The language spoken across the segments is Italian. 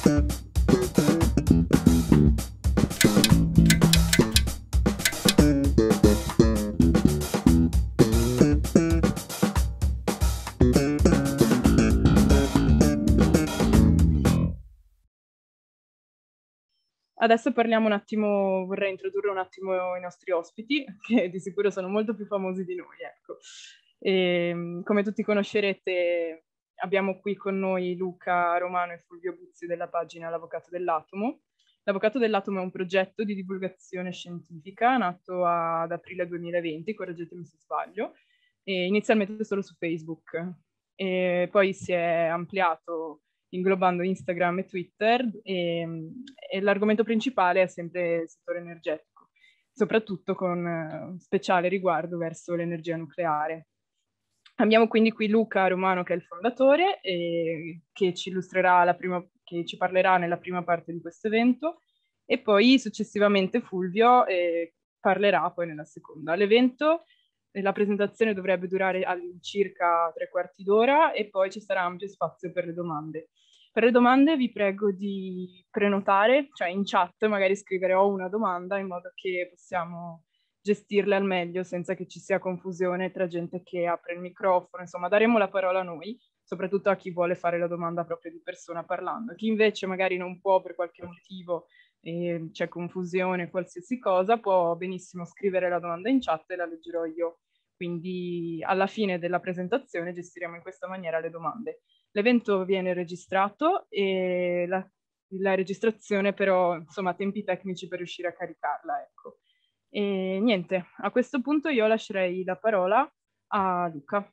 Adesso parliamo un attimo, vorrei introdurre un attimo i nostri ospiti, che di sicuro sono molto più famosi di noi, ecco. Come tutti conoscerete, abbiamo qui con noi Luca Romano e Fulvio Buzzi della pagina L'Avvocato dell'Atomo. L'Avvocato dell'Atomo è un progetto di divulgazione scientifica nato ad aprile 2020, correggetemi se sbaglio, e inizialmente solo su Facebook. E poi si è ampliato inglobando Instagram e Twitter, e l'argomento principale è sempre il settore energetico, soprattutto con speciale riguardo verso l'energia nucleare. Abbiamo quindi qui Luca Romano, che è il fondatore, che ci illustrerà che ci parlerà nella prima parte di questo evento, e poi successivamente Fulvio parlerà poi nella seconda. L'evento, la presentazione dovrebbe durare all'incirca 3/4 d'ora e poi ci sarà ampio spazio per le domande. Per le domande vi prego di prenotare, cioè in chat magari scrivere "ho una domanda", in modo che possiamo gestirle al meglio senza che ci sia confusione tra gente che apre il microfono. Insomma, daremo la parola a noi, soprattutto a chi vuole fare la domanda proprio di persona parlando. Chi invece magari non può per qualche motivo, c'è confusione, qualsiasi cosa, può benissimo scrivere la domanda in chat e la leggerò io. Quindi alla fine della presentazione gestiremo in questa maniera le domande. L'evento viene registrato e la registrazione però, insomma, ha tempi tecnici per riuscire a caricarla, ecco. E niente, a questo punto io lascerei la parola a Luca.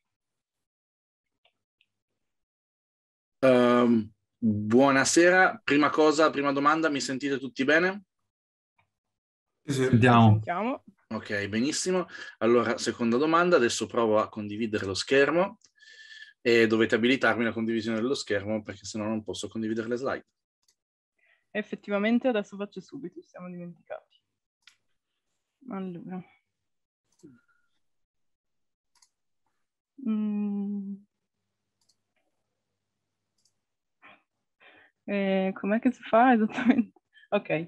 Buonasera, prima domanda, mi sentite tutti bene? Sì. Sentiamo. Ok, benissimo. Allora, seconda domanda, adesso provo a condividere lo schermo e dovete abilitarmi la condivisione dello schermo perché sennò non posso condividere le slide. Effettivamente adesso faccio subito, ci siamo dimenticati. Allora. Com'è che si fa esattamente? Ok.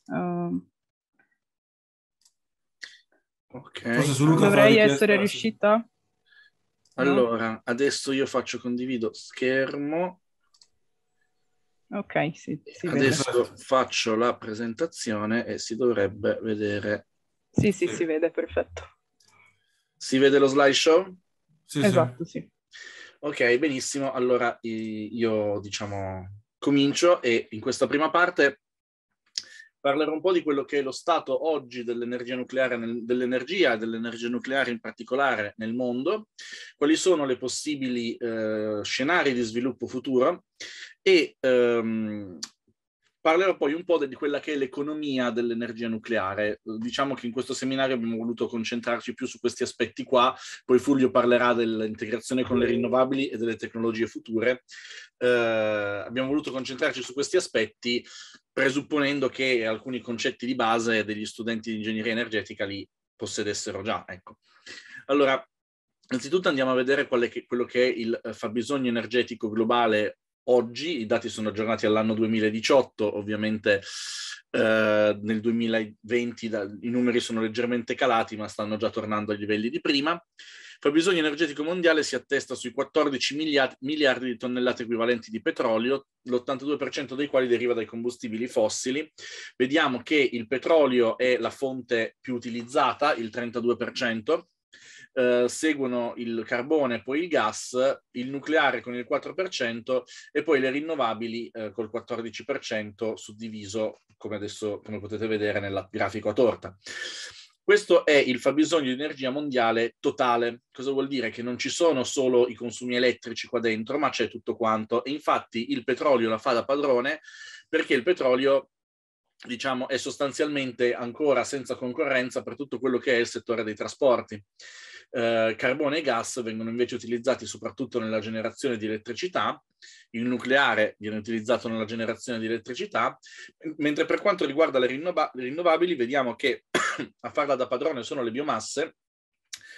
Ok. Dovrei essere riuscita? Allora, adesso io faccio condivido schermo. Ok, sì, si adesso vede. faccio la presentazione e si dovrebbe vedere. Sì, si vede, perfetto. Si vede lo slideshow? Sì, esatto, sì. Ok, benissimo. Allora io comincio e in questa prima parte parlerò un po' di quello che è lo stato oggi dell'energia nucleare, dell'energia e dell'energia nucleare in particolare nel mondo, quali sono le possibili scenari di sviluppo futuro e parlerò poi un po' di quella che è l'economia dell'energia nucleare. Diciamo che in questo seminario abbiamo voluto concentrarci più su questi aspetti qua, poi Fulvio parlerà dell'integrazione con le rinnovabili e delle tecnologie future. Abbiamo voluto concentrarci su questi aspetti, presupponendo che alcuni concetti di base degli studenti di ingegneria energetica li possedessero già. Ecco. Allora, innanzitutto andiamo a vedere quello che è il fabbisogno energetico globale oggi. I dati sono aggiornati all'anno 2018, ovviamente nel 2020 i numeri sono leggermente calati, ma stanno già tornando ai livelli di prima. Il fabbisogno energetico mondiale si attesta sui 14 miliardi di tonnellate equivalenti di petrolio, l'82% dei quali deriva dai combustibili fossili. Vediamo che il petrolio è la fonte più utilizzata, il 32%. Seguono il carbone, poi il gas, il nucleare con il 4% e poi le rinnovabili col 14%, suddiviso come potete vedere nella grafico a torta. Questo è il fabbisogno di energia mondiale totale. Cosa vuol dire? Che non ci sono solo i consumi elettrici qua dentro, ma c'è tutto quanto. E infatti il petrolio la fa da padrone, perché il petrolio è sostanzialmente ancora senza concorrenza per tutto quello che è il settore dei trasporti. Carbone e gas vengono invece utilizzati soprattutto nella generazione di elettricità, il nucleare viene utilizzato nella generazione di elettricità, mentre per quanto riguarda le rinnovabili vediamo che a farla da padrone sono le biomasse,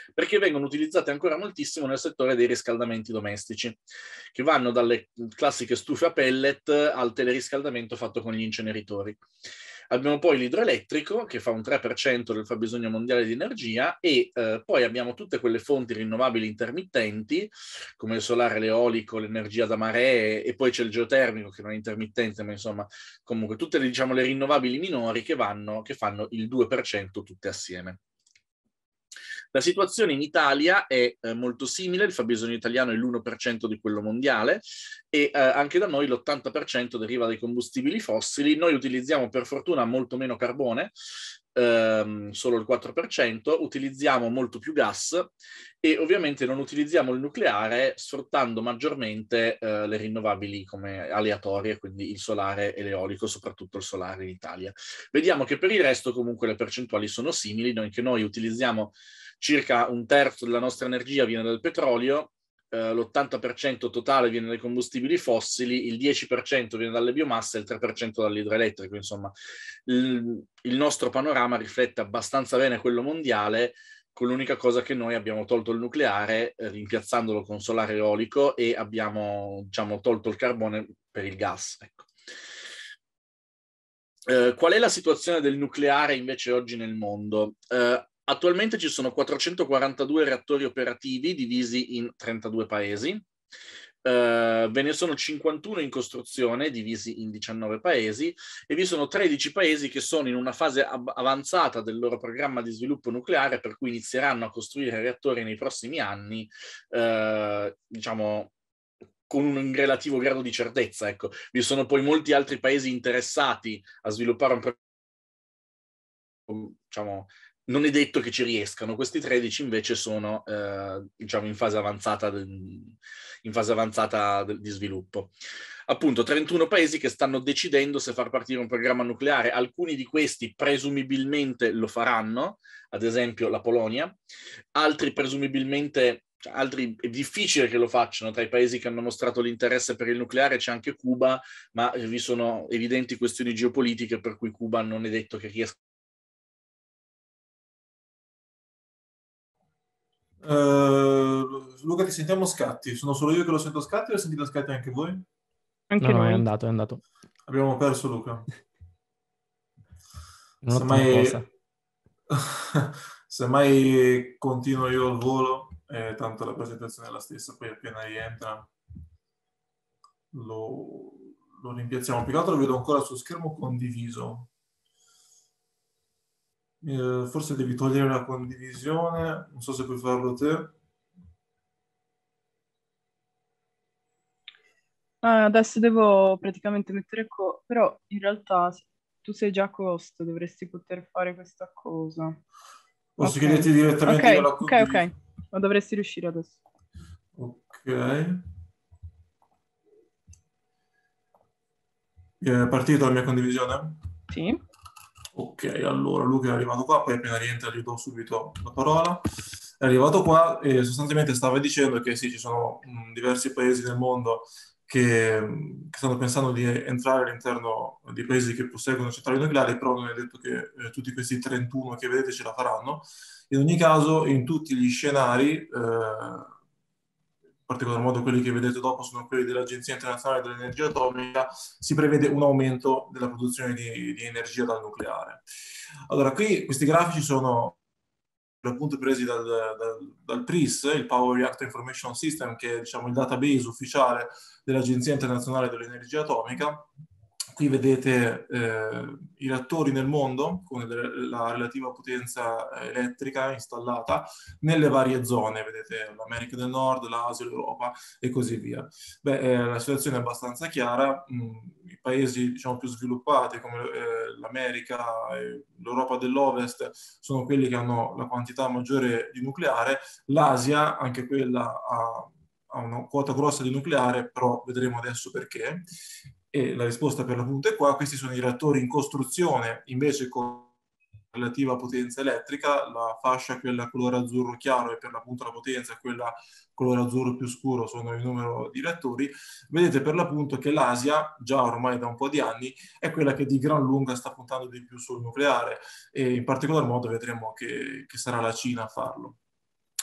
perché vengono utilizzate ancora moltissimo nel settore dei riscaldamenti domestici, che vanno dalle classiche stufe a pellet al teleriscaldamento fatto con gli inceneritori. Abbiamo poi l'idroelettrico, che fa un 3% del fabbisogno mondiale di energia, e poi abbiamo tutte quelle fonti rinnovabili intermittenti, come il solare, l'eolico, l'energia da maree, e poi c'è il geotermico, che non è intermittente, ma insomma, comunque tutte le, diciamo, le rinnovabili minori che fanno il 2% tutte assieme. La situazione in Italia è molto simile, il fabbisogno italiano è l'1% di quello mondiale e anche da noi l'80% deriva dai combustibili fossili. Noi utilizziamo per fortuna molto meno carbone, solo il 4%, utilizziamo molto più gas e ovviamente non utilizziamo il nucleare, sfruttando maggiormente le rinnovabili come aleatorie, quindi il solare e l'eolico, soprattutto il solare in Italia. Vediamo che per il resto comunque le percentuali sono simili, anche noi utilizziamo circa un terzo della nostra energia viene dal petrolio, l'80% totale viene dai combustibili fossili, il 10% viene dalle biomasse e il 3% dall'idroelettrico. Insomma, il nostro panorama riflette abbastanza bene quello mondiale, con l'unica cosa che noi abbiamo tolto il nucleare, rimpiazzandolo con solare eolico, e abbiamo, diciamo, tolto il carbone per il gas. Ecco. Qual è la situazione del nucleare invece oggi nel mondo? Attualmente ci sono 442 reattori operativi divisi in 32 paesi, ve ne sono 51 in costruzione divisi in 19 paesi e vi sono 13 paesi che sono in una fase avanzata del loro programma di sviluppo nucleare, per cui inizieranno a costruire reattori nei prossimi anni, diciamo, con un relativo grado di certezza. Ecco. Vi sono poi molti altri paesi interessati a sviluppare un programma, diciamo, non è detto che ci riescano. Questi 13 invece sono diciamo in fase avanzata di sviluppo. Appunto 31 paesi che stanno decidendo se far partire un programma nucleare. Alcuni di questi presumibilmente lo faranno, ad esempio la Polonia, altri presumibilmente, altri è difficile che lo facciano. Tra i paesi che hanno mostrato l'interesse per il nucleare c'è anche Cuba, ma vi sono evidenti questioni geopolitiche per cui Cuba non è detto che riesca. Luca, ti sentiamo scatti. Sono solo io che lo sento scatti o sentite scatti anche voi? Anche No, noi. è andato, è andato. Abbiamo perso Luca. Un'ottima cosa. Semmai continuo io al volo, tanto la presentazione è la stessa, poi appena rientra lo rimpiazziamo. Più che altro lo vedo ancora su schermo condiviso. Forse devi togliere la condivisione, non so se puoi farlo te. Adesso devo praticamente mettere però in realtà se tu sei già a host, dovresti poter fare questa cosa. Posso Ok. chiederti direttamente io la Ok, condivisione? ma dovresti riuscire adesso. Ok. È partita la mia condivisione? Sì. Ok, allora Luca è arrivato qua, poi appena rientra gli do subito la parola. È arrivato qua e sostanzialmente stava dicendo che sì, ci sono diversi paesi nel mondo che stanno pensando di entrare all'interno di paesi che posseggono centrali nucleari, però non è detto che tutti questi 31 che vedete ce la faranno. In ogni caso, in tutti gli scenari, in particolar modo quelli che vedete dopo sono quelli dell'Agenzia Internazionale dell'Energia Atomica, si prevede un aumento della produzione di energia dal nucleare. Allora, qui questi grafici sono appunto presi dal PRIS, il Power Reactor Information System, che è, diciamo, il database ufficiale dell'Agenzia Internazionale dell'Energia Atomica. Qui vedete i reattori nel mondo con la relativa potenza elettrica installata nelle varie zone, vedete l'America del Nord, l'Asia, l'Europa e così via. La situazione è abbastanza chiara. I paesi, diciamo, più sviluppati come l'America e l'Europa dell'Ovest sono quelli che hanno la quantità maggiore di nucleare. L'Asia, anche quella ha una quota grossa di nucleare, però vedremo adesso perché. E la risposta per l'appunto è qua. Questi sono i reattori in costruzione, invece con relativa potenza elettrica. La fascia, quella colore azzurro chiaro, è per l'appunto la potenza, quella colore azzurro più scuro sono il numero di reattori. Vedete per l'appunto che l'Asia, già ormai da un po' di anni, è quella che di gran lunga sta puntando di più sul nucleare, e in particolar modo vedremo che sarà la Cina a farlo.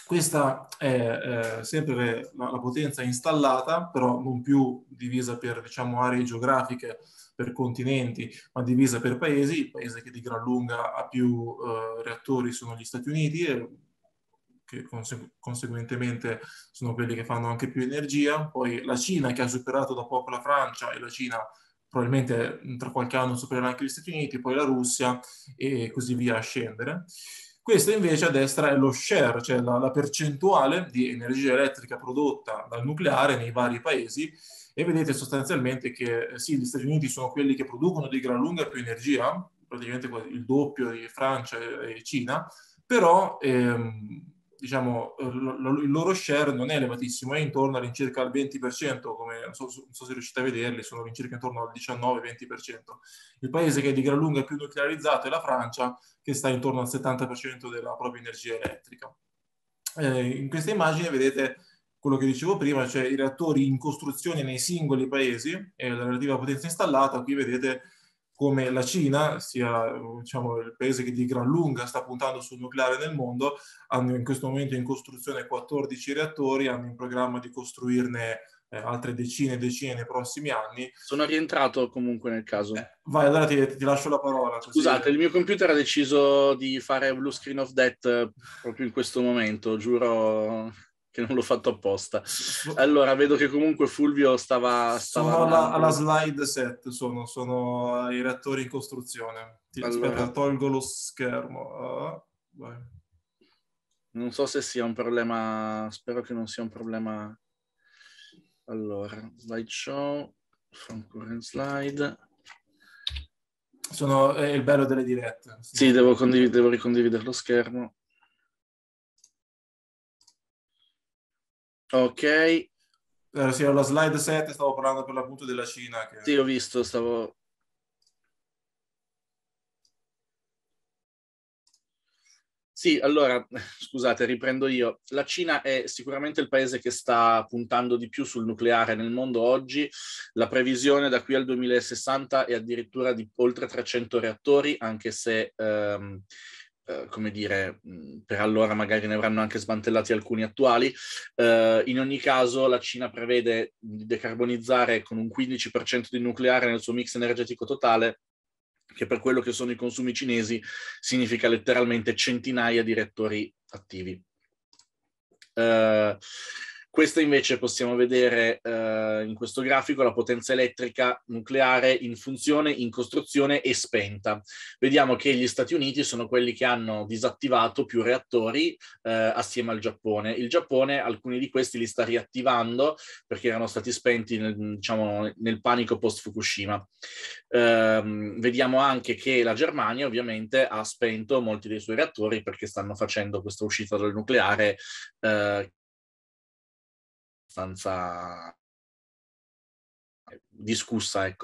Questa è sempre la potenza installata, però non più divisa per, diciamo, aree geografiche, per continenti, ma divisa per paesi. Il paese che di gran lunga ha più reattori sono gli Stati Uniti, che conseguentemente sono quelli che fanno anche più energia. Poi la Cina, che ha superato da poco la Francia, e la Cina probabilmente tra qualche anno supererà anche gli Stati Uniti, poi la Russia e così via a scendere. Questo invece a destra è lo share, cioè la percentuale di energia elettrica prodotta dal nucleare nei vari paesi, e vedete sostanzialmente che sì, gli Stati Uniti sono quelli che producono di gran lunga più energia, praticamente il doppio di Francia e Cina, però diciamo, il loro share non è elevatissimo, è intorno all'incirca al 20%, come non so se riuscite a vederli, sono all'incirca intorno al 19-20%. Il paese che di gran lunga è più nuclearizzato è la Francia, che sta intorno al 70% della propria energia elettrica. In questa immagine vedete quello che dicevo prima, cioè i reattori in costruzione nei singoli paesi e la relativa potenza installata. Qui vedete come la Cina, sia diciamo, il paese che di gran lunga sta puntando sul nucleare nel mondo, hanno in questo momento in costruzione 14 reattori, hanno in programma di costruirne altre decine e decine nei prossimi anni. Sono rientrato comunque nel caso. Vai, allora ti lascio la parola. Così. Scusate, il mio computer ha deciso di fare blue screen of death proprio in questo momento, giuro che non l'ho fatto apposta. Allora, vedo che comunque Fulvio stava sono alla slide 7, sono ai reattori in costruzione. Allora, aspetta, tolgo lo schermo. Vai. Non so se sia un problema, spero che non sia un problema. Allora, slideshow, from current slide. È il bello delle dirette. Sì, devo ricondividere lo schermo. Ok. Sì, alla slide 7 stavo parlando per l'appunto della Cina. Sì, ho visto, stavo... Sì, allora, scusate, riprendo io. La Cina è sicuramente il paese che sta puntando di più sul nucleare nel mondo oggi. La previsione da qui al 2060 è addirittura di oltre 300 reattori, anche se, come dire, per allora magari ne avranno anche smantellati alcuni attuali. In ogni caso, la Cina prevede di decarbonizzare con un 15% di nucleare nel suo mix energetico totale, che per quello che sono i consumi cinesi significa letteralmente centinaia di reattori attivi. Questa invece possiamo vedere in questo grafico la potenza elettrica nucleare in funzione, in costruzione e spenta. Vediamo che gli Stati Uniti sono quelli che hanno disattivato più reattori assieme al Giappone. Il Giappone alcuni di questi li sta riattivando perché erano stati spenti nel panico post-Fukushima. Vediamo anche che la Germania ovviamente ha spento molti dei suoi reattori perché stanno facendo questa uscita dal nucleare abbastanza discussa, ecco.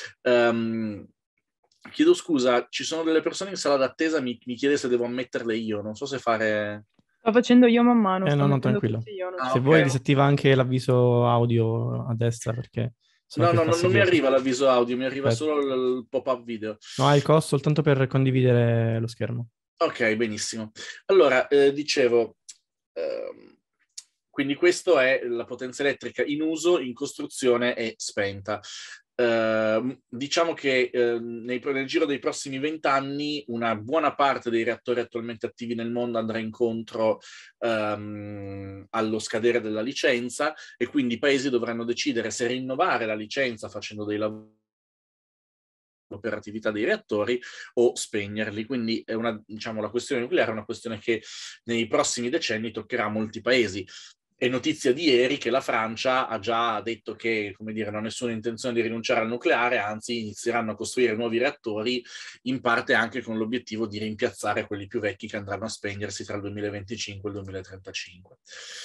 Chiedo scusa, ci sono delle persone in sala d'attesa, mi chiede se devo ammetterle io, non so se fare... Sto facendo io man mano, no, tranquillo. io, se okay. vuoi disattiva anche l'avviso audio a destra, perché... No, non mi arriva l'avviso audio, mi arriva solo il pop-up video. No, ha il costo soltanto per condividere lo schermo. Ok, benissimo. Allora, dicevo... Quindi questa è la potenza elettrica in uso, in costruzione e spenta. Diciamo che nel giro dei prossimi 20 anni una buona parte dei reattori attualmente attivi nel mondo andrà incontro allo scadere della licenza, e quindi i paesi dovranno decidere se rinnovare la licenza facendo dei lavori operatività dei reattori o spegnerli. Quindi è la questione nucleare è una questione che nei prossimi decenni toccherà molti paesi. È notizia di ieri che la Francia ha già detto che, come dire, non ha nessuna intenzione di rinunciare al nucleare, anzi inizieranno a costruire nuovi reattori, in parte anche con l'obiettivo di rimpiazzare quelli più vecchi che andranno a spegnersi tra il 2025 e il 2035.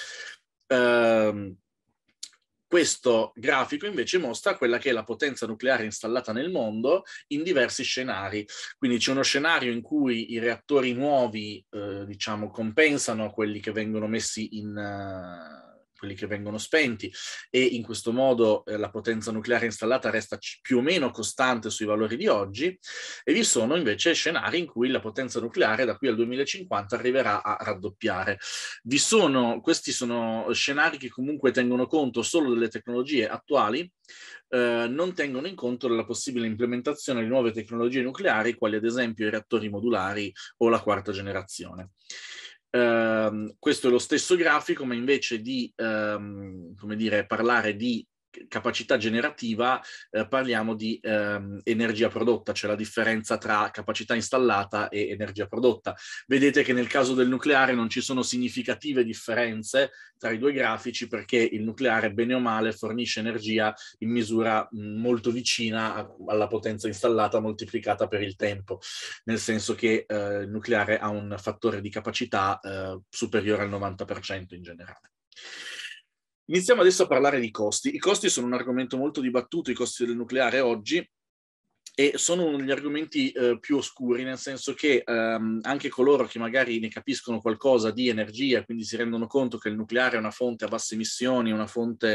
Questo grafico invece mostra quella che è la potenza nucleare installata nel mondo in diversi scenari. Quindi c'è uno scenario in cui i reattori nuovi, compensano quelli che vengono messi in quelli che vengono spenti, e in questo modo la potenza nucleare installata resta più o meno costante sui valori di oggi, e vi sono invece scenari in cui la potenza nucleare da qui al 2050 arriverà a raddoppiare. Questi sono scenari che comunque tengono conto solo delle tecnologie attuali, non tengono in conto della possibile implementazione di nuove tecnologie nucleari, quali ad esempio i reattori modulari o la quarta generazione. Questo è lo stesso grafico, ma invece di come dire, parlare di capacità generativa, parliamo di energia prodotta, cioè la differenza tra capacità installata e energia prodotta. Vedete che nel caso del nucleare non ci sono significative differenze tra i due grafici, perché il nucleare, bene o male, fornisce energia in misura molto vicina alla potenza installata moltiplicata per il tempo, nel senso che il nucleare ha un fattore di capacità superiore al 90% in generale. Iniziamo adesso a parlare di costi. I costi sono un argomento molto dibattuto, i costi del nucleare oggi, e sono uno degli argomenti più oscuri, nel senso che anche coloro che magari ne capiscono qualcosa di energia, quindi si rendono conto che il nucleare è una fonte a basse emissioni, una fonte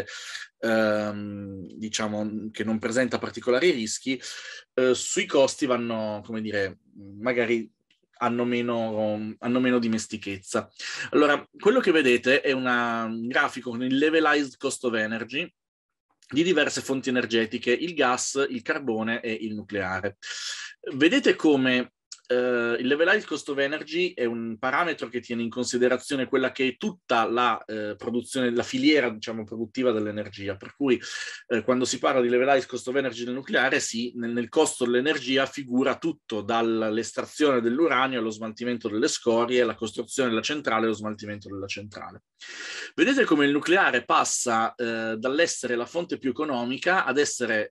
diciamo che non presenta particolari rischi, sui costi vanno, come dire, magari hanno meno dimestichezza. Allora, quello che vedete è un grafico con il levelized cost of energy di diverse fonti energetiche, il gas, il carbone e il nucleare. Vedete come il levelized cost of energy è un parametro che tiene in considerazione quella che è tutta la produzione, la filiera, diciamo, produttiva dell'energia, per cui quando si parla di levelized cost of energy del nucleare, nel costo dell'energia figura tutto, dall'estrazione dell'uranio allo smaltimento delle scorie, la costruzione della centrale e lo smaltimento della centrale. Vedete come il nucleare passa dall'essere la fonte più economica ad essere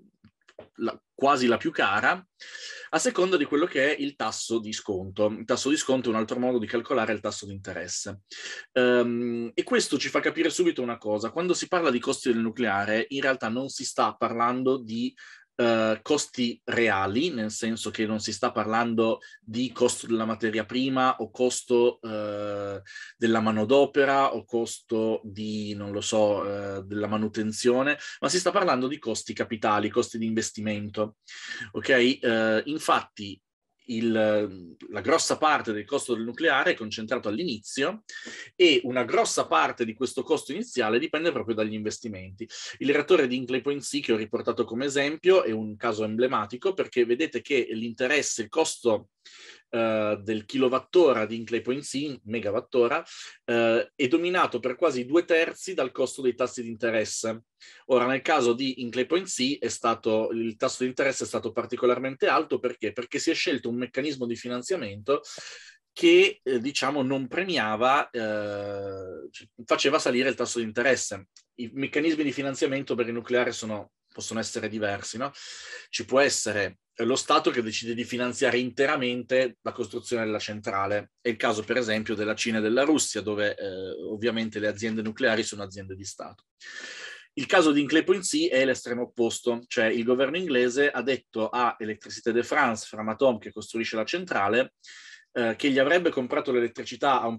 quasi la più cara, a seconda di quello che è il tasso di sconto. Il tasso di sconto è un altro modo di calcolare il tasso di interesse. E questo ci fa capire subito una cosa: quando si parla di costi del nucleare, in realtà non si sta parlando di costi reali, nel senso che non si sta parlando di costo della materia prima o costo della manodopera o costo di, non lo so, della manutenzione, ma si sta parlando di costi capitali, costi di investimento. Ok? Infatti la grossa parte del costo del nucleare è concentrato all'inizio, e una grossa parte di questo costo iniziale dipende proprio dagli investimenti. Il reattore di Hinkley Point C, che ho riportato come esempio, è un caso emblematico, perché vedete che l'interesse, il costo del kilowattora di Hinkley Point C, megawattora, è dominato per quasi 2/3 dal costo dei tassi di interesse. Ora, nel caso di Hinkley Point C il tasso di interesse è stato particolarmente alto. Perché? Perché si è scelto un meccanismo di finanziamento che diciamo non premiava, faceva salire il tasso di interesse. I meccanismi di finanziamento per il nucleare possono essere diversi, no? Ci può essere lo Stato che decide di finanziare interamente la costruzione della centrale. È il caso, per esempio, della Cina e della Russia, dove ovviamente le aziende nucleari sono aziende di Stato. Il caso di Hinkley Point C è l'estremo opposto, cioè il governo inglese ha detto a Electricité de France, Framatome, che costruisce la centrale, che gli avrebbe comprato l'elettricità a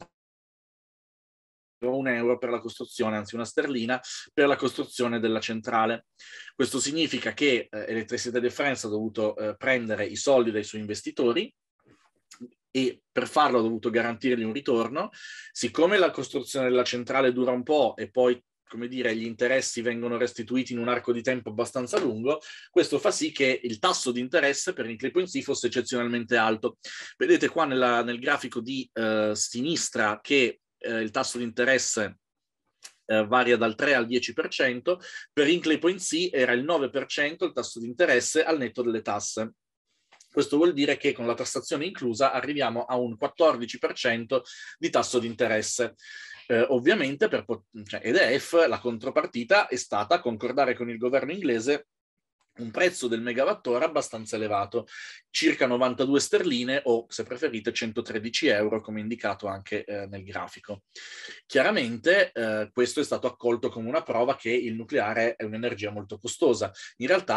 €1 per la costruzione, anzi una sterlina, per la costruzione della centrale. Questo significa che Electricité de France ha dovuto prendere i soldi dai suoi investitori, e per farlo ha dovuto garantirgli un ritorno. Siccome la costruzione della centrale dura un po' e poi, come dire, gli interessi vengono restituiti in un arco di tempo abbastanza lungo, questo fa sì che il tasso di interesse per Hinkley Point C fosse eccezionalmente alto. Vedete qua nel grafico di sinistra che il tasso di interesse varia dal 3 al 10%, per Hinkley Point C era il 9% il tasso di interesse al netto delle tasse. Questo vuol dire che con la tassazione inclusa arriviamo a un 14% di tasso di interesse. Ovviamente per EDF la contropartita è stata concordare con il governo inglese un prezzo del megawattora abbastanza elevato, circa 92 sterline o, se preferite, 113 euro, come indicato anche nel grafico. Chiaramente questo è stato accolto come una prova che il nucleare è un'energia molto costosa. In realtà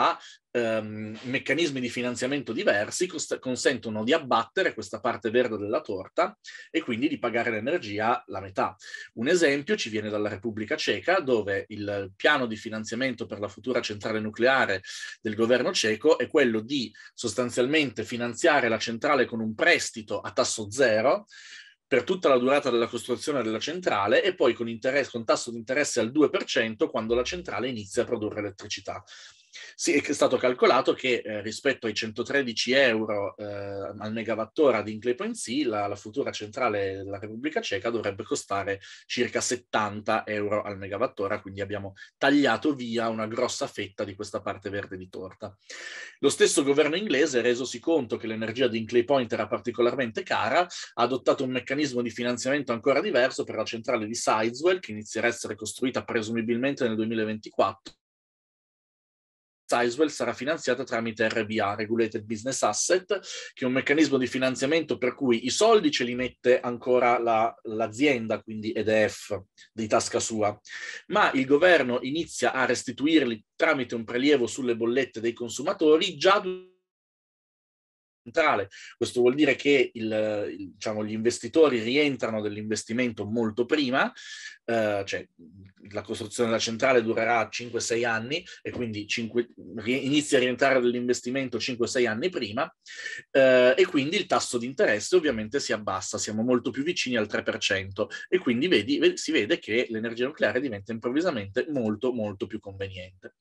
meccanismi di finanziamento diversi consentono di abbattere questa parte verde della torta e quindi di pagare l'energia la metà. Un esempio ci viene dalla Repubblica Ceca, dove il piano di finanziamento per la futura centrale nucleare del governo ceco è quello di sostanzialmente finanziare la centrale con un prestito a tasso zero per tutta la durata della costruzione della centrale e poi con tasso di interesse al 2% quando la centrale inizia a produrre elettricità. Sì, è stato calcolato che rispetto ai 113 euro al megawattora di Hinkley Point C, la futura centrale della Repubblica Ceca dovrebbe costare circa 70 euro al megawattora, quindi abbiamo tagliato via una grossa fetta di questa parte verde di torta. Lo stesso governo inglese, resosi conto che l'energia di Hinkley Point era particolarmente cara, ha adottato un meccanismo di finanziamento ancora diverso per la centrale di Sizewell, che inizierà a essere costruita presumibilmente nel 2024. Sizewell sarà finanziata tramite RBA, Regulated Business Asset, che è un meccanismo di finanziamento per cui i soldi ce li mette ancora l'azienda, quindi EDF, di tasca sua, ma il governo inizia a restituirli tramite un prelievo sulle bollette dei consumatori già centrale. Questo vuol dire che diciamo, gli investitori rientrano dell'investimento molto prima, cioè la costruzione della centrale durerà 5-6 anni e quindi inizia a rientrare dell'investimento 5-6 anni prima e quindi il tasso di interesse ovviamente si abbassa, siamo molto più vicini al 3% e quindi si vede che l'energia nucleare diventa improvvisamente molto molto più conveniente.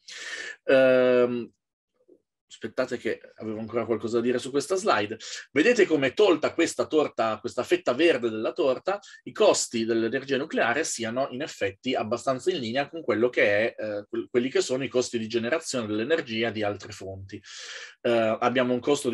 Aspettate che avevo ancora qualcosa da dire su questa slide. Vedete come tolta questa fetta verde della torta, i costi dell'energia nucleare siano in effetti abbastanza in linea con quello che è, quelli che sono i costi di generazione dell'energia di altre fonti. Abbiamo un costo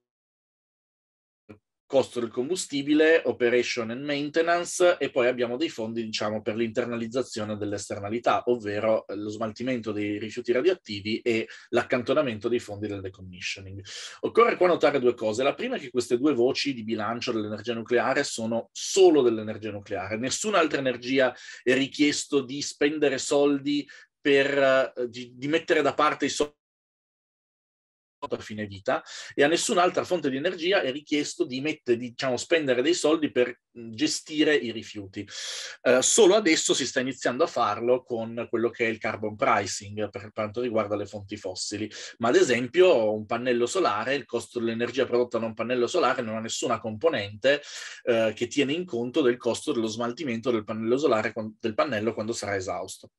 del combustibile, operation and maintenance, e poi abbiamo dei fondi, diciamo, per l'internalizzazione dell'esternalità, ovvero lo smaltimento dei rifiuti radioattivi e l'accantonamento dei fondi del decommissioning. Occorre qua notare due cose. La prima è che queste due voci di bilancio dell'energia nucleare sono solo dell'energia nucleare. Nessuna altra energia è richiesto di spendere soldi di mettere da parte i soldi a fine vita, e a nessun'altra fonte di energia è richiesto di spendere dei soldi per gestire i rifiuti. Solo adesso si sta iniziando a farlo con quello che è il carbon pricing per quanto riguarda le fonti fossili, ma ad esempio un pannello solare, il costo dell'energia prodotta da un pannello solare non ha nessuna componente che tiene in conto del costo dello smaltimento del pannello solare del pannello quando sarà esausto.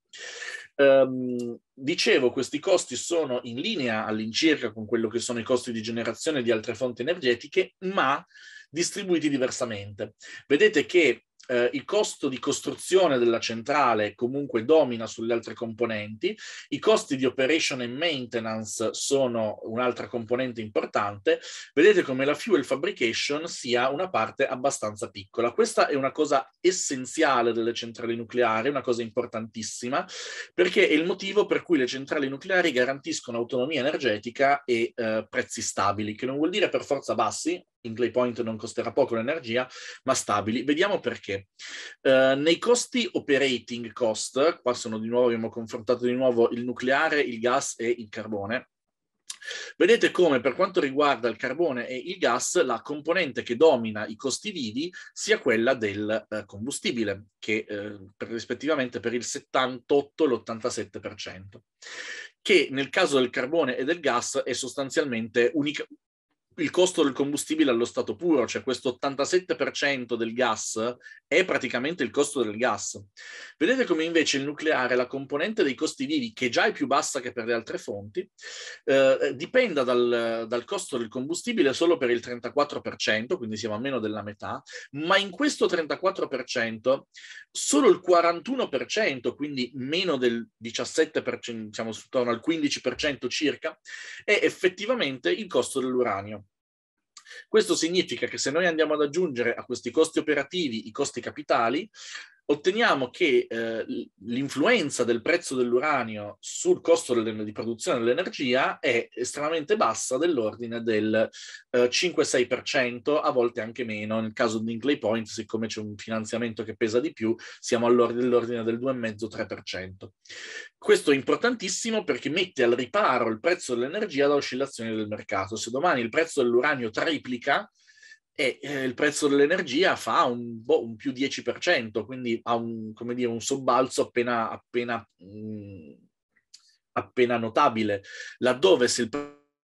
Dicevo, questi costi sono in linea all'incirca con quello che sono i costi di generazione di altre fonti energetiche, ma distribuiti diversamente. Vedete che il costo di costruzione della centrale comunque domina sulle altre componenti, i costi di operation and maintenance sono un'altra componente importante. Vedete come la fuel fabrication sia una parte abbastanza piccola. Questa è una cosa essenziale delle centrali nucleari, una cosa importantissima, perché è il motivo per cui le centrali nucleari garantiscono autonomia energetica e prezzi stabili, che non vuol dire per forza bassi. Hinkley Point non costerà poco l'energia, ma stabili. Vediamo perché. Nei costi operating cost, qua abbiamo confrontato di nuovo il nucleare, il gas e il carbone. Vedete come per quanto riguarda il carbone e il gas, la componente che domina i costi vivi sia quella del combustibile, che rispettivamente per il 78 e l'87%, che nel caso del carbone e del gas è sostanzialmente il costo del combustibile allo stato puro, cioè questo 87% del gas è praticamente il costo del gas. Vedete come invece il nucleare, la componente dei costi vivi, che già è più bassa che per le altre fonti, dipenda dal costo del combustibile solo per il 34%, quindi siamo a meno della metà, ma in questo 34% solo il 41%, quindi meno del 17%, siamo attorno al 15% circa, è effettivamente il costo dell'uranio. Questo significa che se noi andiamo ad aggiungere a questi costi operativi i costi capitali, otteniamo che l'influenza del prezzo dell'uranio sul costo di produzione dell'energia è estremamente bassa, dell'ordine del 5-6%, a volte anche meno. Nel caso di Hinkley Point, siccome c'è un finanziamento che pesa di più, siamo dell'ordine del 2,5-3%. Questo è importantissimo perché mette al riparo il prezzo dell'energia da oscillazioni del mercato. Se domani il prezzo dell'uranio triplica, e il prezzo dell'energia fa un più 10%, quindi ha un sobbalzo appena notabile, laddove se il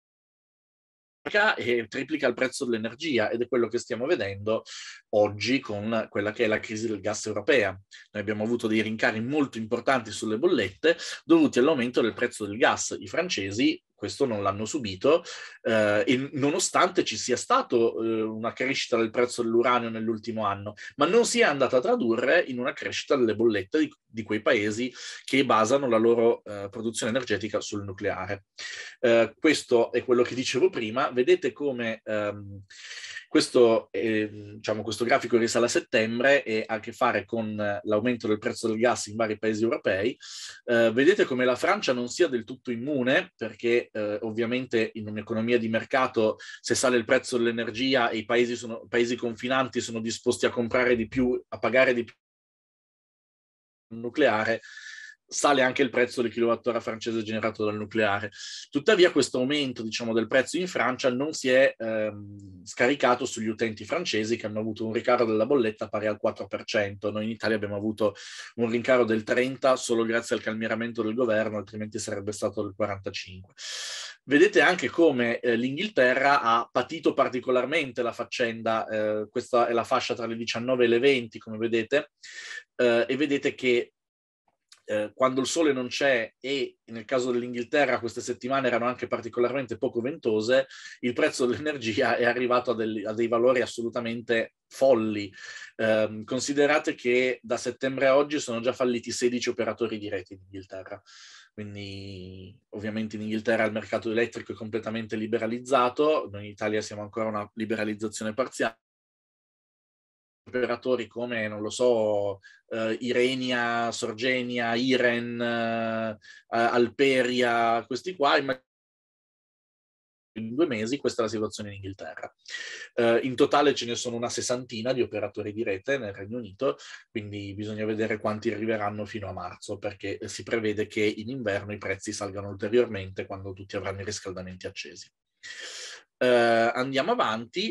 triplica il prezzo dell'energia, ed è quello che stiamo vedendo oggi con quella che è la crisi del gas europea. Noi abbiamo avuto dei rincari molto importanti sulle bollette dovuti all'aumento del prezzo del gas. I francesi questo non l'hanno subito, e nonostante ci sia stato una crescita del prezzo dell'uranio nell'ultimo anno, ma non si è andata a tradurre in una crescita delle bollette di quei paesi che basano la loro produzione energetica sul nucleare. Questo è quello che dicevo prima. Vedete come questo grafico risale a settembre e ha a che fare con l'aumento del prezzo del gas in vari paesi europei. Vedete come la Francia non sia del tutto immune, perché ovviamente in un'economia di mercato, se sale il prezzo dell'energia e i paesi confinanti sono disposti a comprare di più, a pagare di più nucleare, sale anche il prezzo del kilowattora francese generato dal nucleare. Tuttavia questo aumento, diciamo, del prezzo in Francia non si è scaricato sugli utenti francesi, che hanno avuto un rincaro della bolletta pari al 4%. Noi in Italia abbiamo avuto un rincaro del 30% solo grazie al calmieramento del governo, altrimenti sarebbe stato del 45%. Vedete anche come l'Inghilterra ha patito particolarmente la faccenda, questa è la fascia tra le 19 e le 20, come vedete, e vedete che quando il sole non c'è, e nel caso dell'Inghilterra queste settimane erano anche particolarmente poco ventose, il prezzo dell'energia è arrivato a dei valori assolutamente folli. Considerate che da settembre a oggi sono già falliti 16 operatori di rete in Inghilterra. Quindi ovviamente in Inghilterra il mercato elettrico è completamente liberalizzato, noi in Italia siamo ancora a una liberalizzazione parziale. Operatori come, non lo so, Irenia, Sorgenia, Iren, Alperia, questi qua, in 2 mesi. Questa è la situazione in Inghilterra. In totale ce ne sono una 60ina di operatori di rete nel Regno Unito, quindi bisogna vedere quanti arriveranno fino a marzo, perché si prevede che in inverno i prezzi salgano ulteriormente quando tutti avranno i riscaldamenti accesi. Andiamo avanti.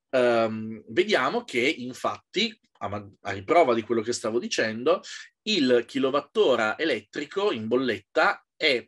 Vediamo che infatti, a riprova di quello che stavo dicendo, il kilowattora elettrico in bolletta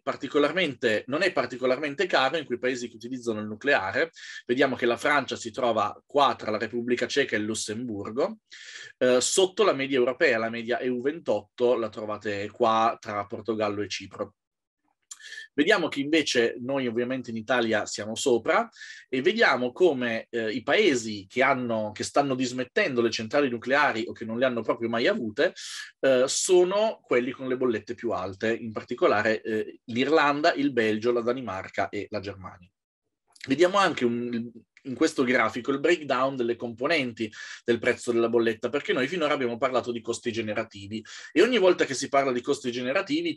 non è particolarmente caro in quei paesi che utilizzano il nucleare. Vediamo che la Francia si trova qua tra la Repubblica Ceca e il Lussemburgo, sotto la media europea, la media EU28 la trovate qua tra Portogallo e Cipro. Vediamo che invece noi ovviamente in Italia siamo sopra, e vediamo come i paesi che stanno dismettendo le centrali nucleari o che non le hanno proprio mai avute sono quelli con le bollette più alte, in particolare l'Irlanda, il Belgio, la Danimarca e la Germania. Vediamo anche in questo grafico il breakdown delle componenti del prezzo della bolletta, perché noi finora abbiamo parlato di costi generativi, e ogni volta che si parla di costi generativi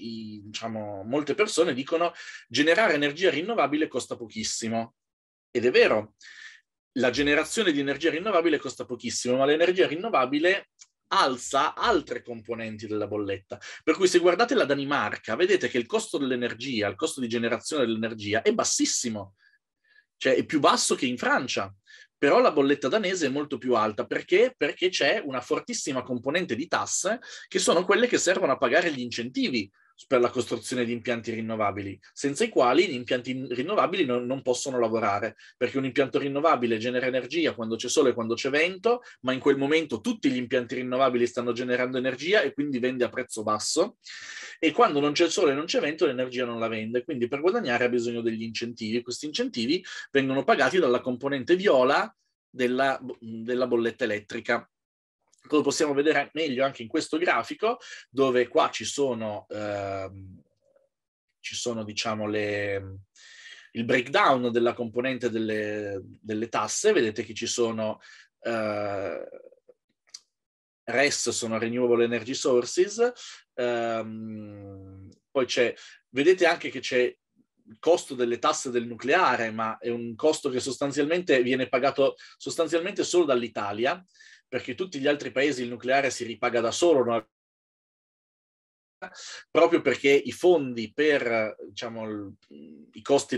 molte persone dicono: generare energia rinnovabile costa pochissimo. Ed è vero, la generazione di energia rinnovabile costa pochissimo, ma l'energia rinnovabile alza altre componenti della bolletta. Per cui se guardate la Danimarca, vedete che il costo dell'energia, il costo di generazione dell'energia è bassissimo, cioè è più basso che in Francia, però la bolletta danese è molto più alta. Perché? Perché c'è una fortissima componente di tasse, che sono quelle che servono a pagare gli incentivi per la costruzione di impianti rinnovabili, senza i quali gli impianti rinnovabili non possono lavorare, perché un impianto rinnovabile genera energia quando c'è sole e quando c'è vento, ma in quel momento tutti gli impianti rinnovabili stanno generando energia e quindi vende a prezzo basso, e quando non c'è il sole e non c'è vento l'energia non la vende, quindi per guadagnare ha bisogno degli incentivi. Questi incentivi vengono pagati dalla componente viola della bolletta elettrica. Lo possiamo vedere meglio anche in questo grafico, dove qua ci sono diciamo il breakdown della componente delle tasse. Vedete che ci sono RES sono Renewable Energy Sources, poi vedete anche che c'è il costo delle tasse del nucleare, ma è un costo che sostanzialmente viene pagato sostanzialmente solo dall'Italia, perché tutti gli altri paesi il nucleare si ripaga da solo, no? Proprio perché i fondi per, diciamo, i costi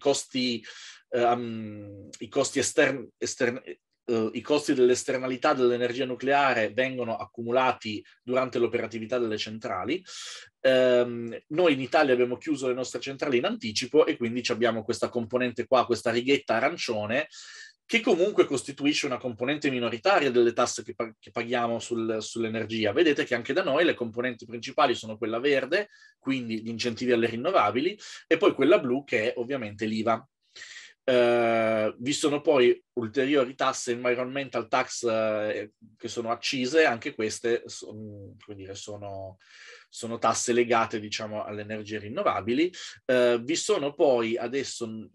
dell'esternalità dell'energia nucleare vengono accumulati durante l'operatività delle centrali. Noi in Italia abbiamo chiuso le nostre centrali in anticipo e quindi abbiamo questa componente qua, questa righetta arancione, che comunque costituisce una componente minoritaria delle tasse che paghiamo sull'energia. Vedete che anche da noi le componenti principali sono quella verde, quindi gli incentivi alle rinnovabili, e poi quella blu che è ovviamente l'IVA. Vi sono poi ulteriori tasse, environmental tax, che sono accise, anche queste sono tasse legate, diciamo, alle energie rinnovabili. Vi sono poi adesso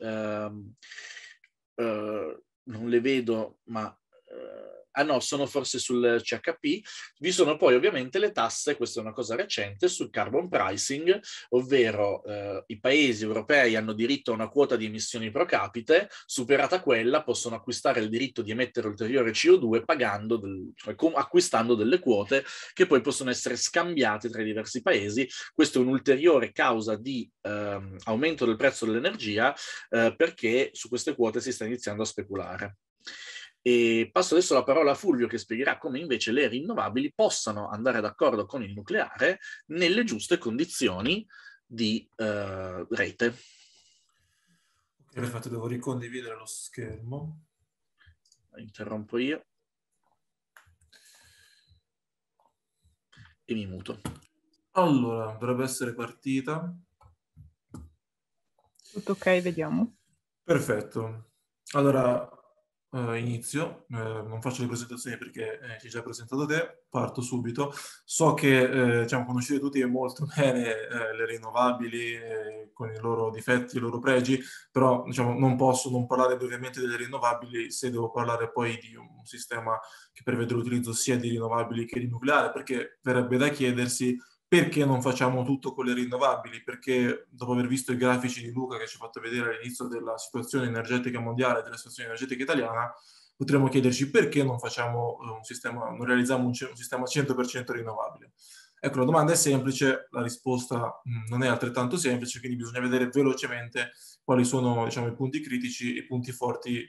non le vedo, ma no, sono forse sul CHP. Vi sono poi ovviamente le tasse, questa è una cosa recente, sul carbon pricing, ovvero i paesi europei hanno diritto a una quota di emissioni pro capite, superata quella possono acquistare il diritto di emettere ulteriore CO2 acquistando delle quote che poi possono essere scambiate tra i diversi paesi. Questo è un'ulteriore causa di aumento del prezzo dell'energia, perché su queste quote si sta iniziando a speculare. E passo adesso la parola a Fulvio, che spiegherà come invece le rinnovabili possano andare d'accordo con il nucleare nelle giuste condizioni di rete. Ok, perfetto, devo ricondividere lo schermo. Interrompo io e mi muto. Allora, dovrebbe essere partita. Tutto ok, vediamo. Perfetto. Allora, inizio. Non faccio le presentazioni perché ci hai già presentato te. Parto subito. So che diciamo, conoscete tutti molto bene le rinnovabili con i loro difetti, i loro pregi, però diciamo, non posso non parlare ovviamente delle rinnovabili se devo parlare poi di un sistema che prevede l'utilizzo sia di rinnovabili che di nucleare, perché verrebbe da chiedersi perché non facciamo tutto con le rinnovabili? Perché dopo aver visto i grafici di Luca che ci ha fatto vedere all'inizio della situazione energetica mondiale e della situazione energetica italiana, potremmo chiederci perché non facciamo non realizziamo un sistema 100% rinnovabile. Ecco, la domanda è semplice, la risposta non è altrettanto semplice, quindi bisogna vedere velocemente quali sono, diciamo, i punti critici e i punti forti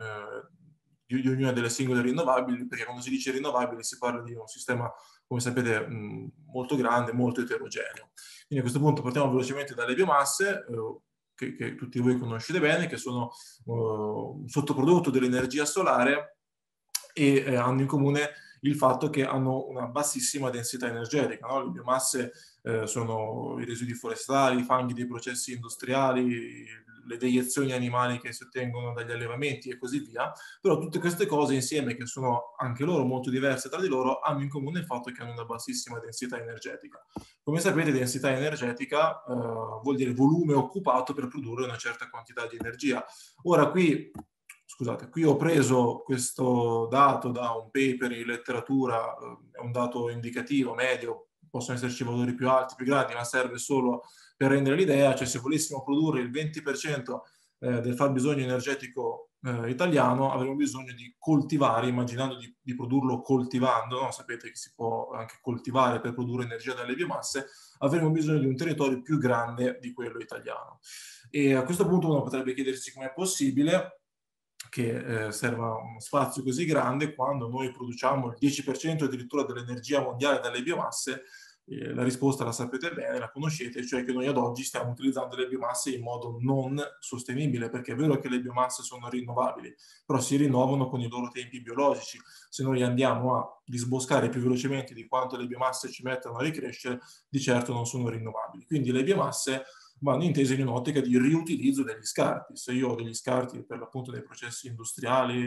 di ognuna delle singole rinnovabili, perché quando si dice rinnovabili si parla di un sistema, come sapete, molto grande, molto eterogeneo. Quindi a questo punto partiamo velocemente dalle biomasse, che tutti voi conoscete bene, che sono un sottoprodotto dell'energia solare e hanno in comune il fatto che hanno una bassissima densità energetica, no? Le biomasse sono i residui forestali, i fanghi dei processi industriali, le deiezioni animali che si ottengono dagli allevamenti e così via, però tutte queste cose insieme, che sono anche loro molto diverse tra di loro, hanno in comune il fatto che hanno una bassissima densità energetica. Come sapete, densità energetica vuol dire volume occupato per produrre una certa quantità di energia. Ora qui, scusate, qui ho preso questo dato da un paper in letteratura, è un dato indicativo, medio, possono esserci valori più alti, più grandi, ma serve solo per rendere l'idea, cioè se volessimo produrre il 20% del fabbisogno energetico italiano, avremo bisogno di coltivare, immaginando di produrlo coltivando, no? Sapete che si può anche coltivare per produrre energia dalle biomasse, avremo bisogno di un territorio più grande di quello italiano. E a questo punto uno potrebbe chiedersi com'è possibile che serva uno spazio così grande quando noi produciamo il 10% addirittura dell'energia mondiale dalle biomasse. La risposta la sapete bene, la conoscete, cioè che noi ad oggi stiamo utilizzando le biomasse in modo non sostenibile, perché è vero che le biomasse sono rinnovabili, però si rinnovano con i loro tempi biologici. Se noi andiamo a disboscare più velocemente di quanto le biomasse ci mettono a ricrescere, di certo non sono rinnovabili. Quindi le biomasse vanno intese in un'ottica di riutilizzo degli scarti. Se io ho degli scarti per l'appunto dei processi industriali,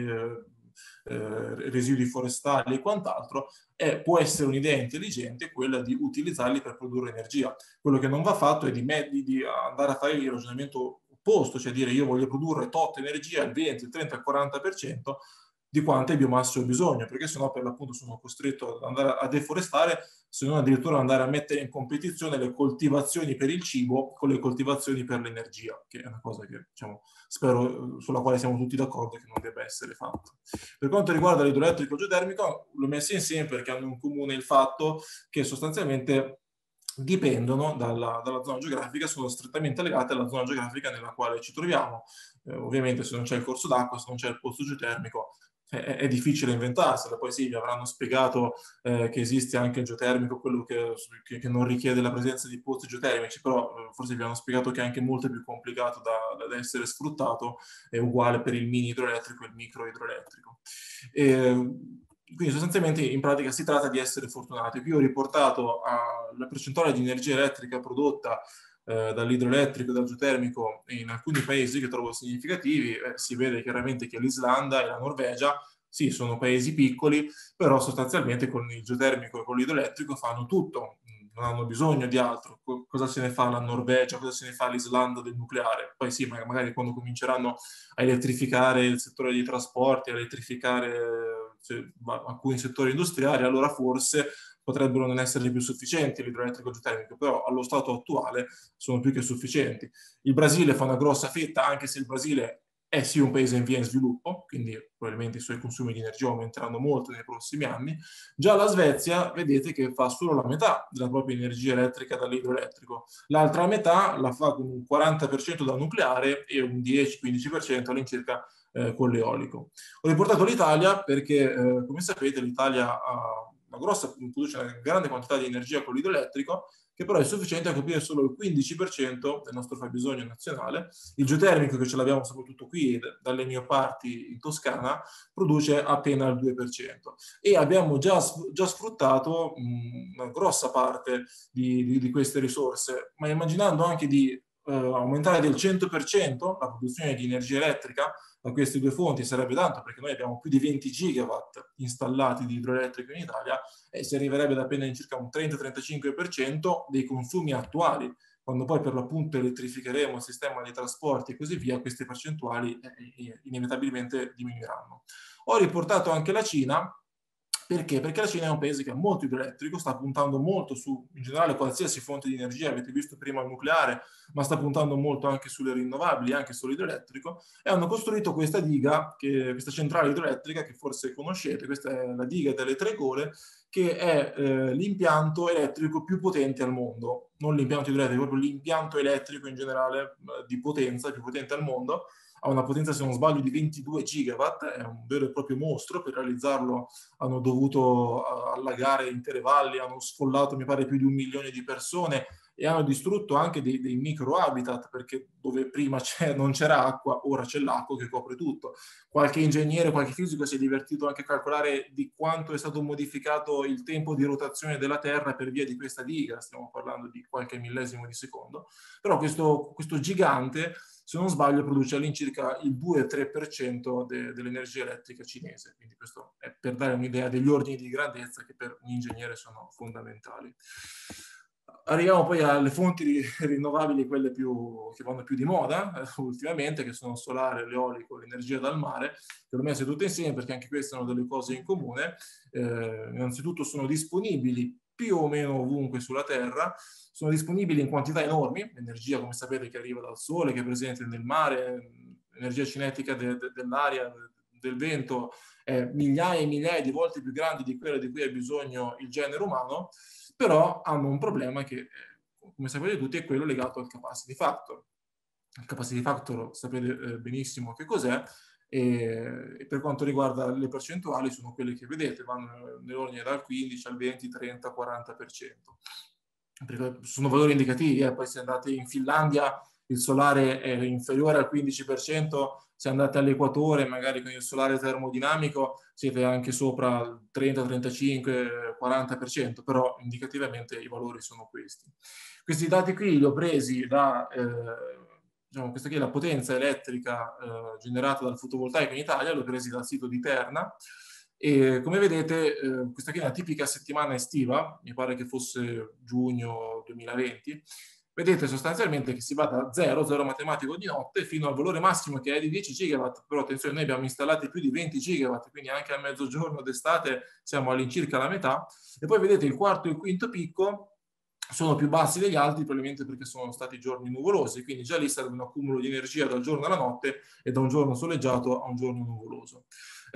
residui forestali e quant'altro, può essere un'idea intelligente quella di utilizzarli per produrre energia. Quello che non va fatto è di andare a fare il ragionamento opposto, cioè dire io voglio produrre tot energia, il 20, il 30, il 40%, di quante biomasse ho bisogno, perché sennò per l'appunto sono costretto ad andare a deforestare, se non addirittura andare a mettere in competizione le coltivazioni per il cibo con le coltivazioni per l'energia, che è una cosa che, diciamo, spero, sulla quale siamo tutti d'accordo che non debba essere fatto. Per quanto riguarda l'idroelettrico e il geotermico, l'ho messo insieme perché hanno in comune il fatto che sostanzialmente dipendono dalla zona geografica, sono strettamente legate alla zona geografica nella quale ci troviamo. Ovviamente se non c'è il corso d'acqua, se non c'è il pozzo geotermico, è difficile inventarsela. Poi sì, vi avranno spiegato che esiste anche il geotermico, quello che non richiede la presenza di pozzi geotermici, però forse vi hanno spiegato che è anche molto più complicato da essere sfruttato, è uguale per il mini idroelettrico e il micro idroelettrico. Quindi sostanzialmente in pratica si tratta di essere fortunati. Qui ho riportato la percentuale di energia elettrica prodotta dall'idroelettrico e dal geotermico in alcuni paesi che trovo significativi. Si vede chiaramente che l'Islanda e la Norvegia, sì, sono paesi piccoli, però sostanzialmente con il geotermico e con l'idroelettrico fanno tutto, non hanno bisogno di altro. Cosa se ne fa la Norvegia, cosa se ne fa l'Islanda del nucleare? Poi sì, magari quando cominceranno a elettrificare il settore dei trasporti, a elettrificare alcuni settori industriali, allora forse potrebbero non essere più sufficienti l'idroelettrico e il geotermico, però allo stato attuale sono più che sufficienti. Il Brasile fa una grossa fetta, anche se il Brasile è sì un paese in via in sviluppo, quindi probabilmente i suoi consumi di energia aumenteranno molto nei prossimi anni. Già la Svezia, vedete che fa solo la metà della propria energia elettrica dall'idroelettrico. L'altra metà la fa con un 40% da nucleare e un 10-15% all'incirca con l'eolico. Ho riportato l'Italia perché, come sapete, l'Italia produce una grande quantità di energia con l'idroelettrico, che però è sufficiente a coprire solo il 15% del nostro fabbisogno nazionale. Il geotermico, che ce l'abbiamo soprattutto qui, dalle mie parti in Toscana, produce appena il 2%. E abbiamo già sfruttato una grossa parte di queste risorse, ma immaginando anche di aumentare del 100% la produzione di energia elettrica da queste due fonti sarebbe tanto, perché noi abbiamo più di 20 gigawatt installati di idroelettrico in Italia e si arriverebbe ad appena in circa un 30-35% dei consumi attuali. Quando poi per l'appunto elettrificheremo il sistema dei trasporti e così via, queste percentuali inevitabilmente diminuiranno. Ho riportato anche la Cina. Perché? Perché la Cina è un paese che è molto idroelettrico, sta puntando molto su, in generale, qualsiasi fonte di energia, avete visto prima il nucleare, ma sta puntando molto anche sulle rinnovabili, anche sull'idroelettrico, e hanno costruito questa diga, questa centrale idroelettrica che forse conoscete, questa è la diga delle Tre Gole, che è l'impianto elettrico più potente al mondo, non l'impianto idroelettrico, proprio l'impianto elettrico in generale di potenza, più potente al mondo. Ha una potenza, se non sbaglio, di 22 gigawatt, è un vero e proprio mostro. Per realizzarlo hanno dovuto allagare intere valli, hanno sfollato, mi pare, più di 1 milione di persone e hanno distrutto anche dei micro habitat, perché dove prima non c'era acqua, ora c'è l'acqua che copre tutto. Qualche ingegnere, qualche fisico si è divertito anche a calcolare di quanto è stato modificato il tempo di rotazione della Terra per via di questa diga, stiamo parlando di qualche millesimo di secondo, però questo gigante, se non sbaglio, produce all'incirca il 2-3% dell'energia elettrica cinese. Quindi questo è per dare un'idea degli ordini di grandezza che per un ingegnere sono fondamentali. Arriviamo poi alle fonti rinnovabili, quelle che vanno più di moda ultimamente, che sono il solare, l'eolico, l'energia dal mare, che l'ho messe tutte insieme perché anche queste hanno delle cose in comune. Innanzitutto sono disponibili più o meno ovunque sulla Terra, sono disponibili in quantità enormi, l'energia, come sapete, che arriva dal sole, che è presente nel mare, l'energia cinetica dell'aria, del vento, è migliaia e migliaia di volte più grande di quella di cui ha bisogno il genere umano, però hanno un problema che, come sapete tutti, è quello legato al capacity factor. Il capacity factor sapete benissimo che cos'è, e per quanto riguarda le percentuali sono quelle che vedete, vanno nell'ordine dal 15 al 20, 30, 40%. Perché sono valori indicativi, poi se andate in Finlandia il solare è inferiore al 15%, se andate all'equatore magari con il solare termodinamico siete anche sopra il 30, 35, 40%, però indicativamente i valori sono questi. Questi dati qui li ho presi da, diciamo, questa qui è la potenza elettrica generata dal fotovoltaico in Italia, l'ho presi dal sito di Terna. E come vedete, questa qui è una tipica settimana estiva, mi pare che fosse giugno 2020, vedete sostanzialmente che si va da 0 matematico di notte, fino al valore massimo che è di 10 gigawatt, però attenzione, noi abbiamo installati più di 20 gigawatt, quindi anche a mezzogiorno d'estate siamo all'incirca la metà, e poi vedete il quarto e il quinto picco sono più bassi degli altri, probabilmente perché sono stati giorni nuvolosi, quindi già lì serve un accumulo di energia dal giorno alla notte e da un giorno soleggiato a un giorno nuvoloso.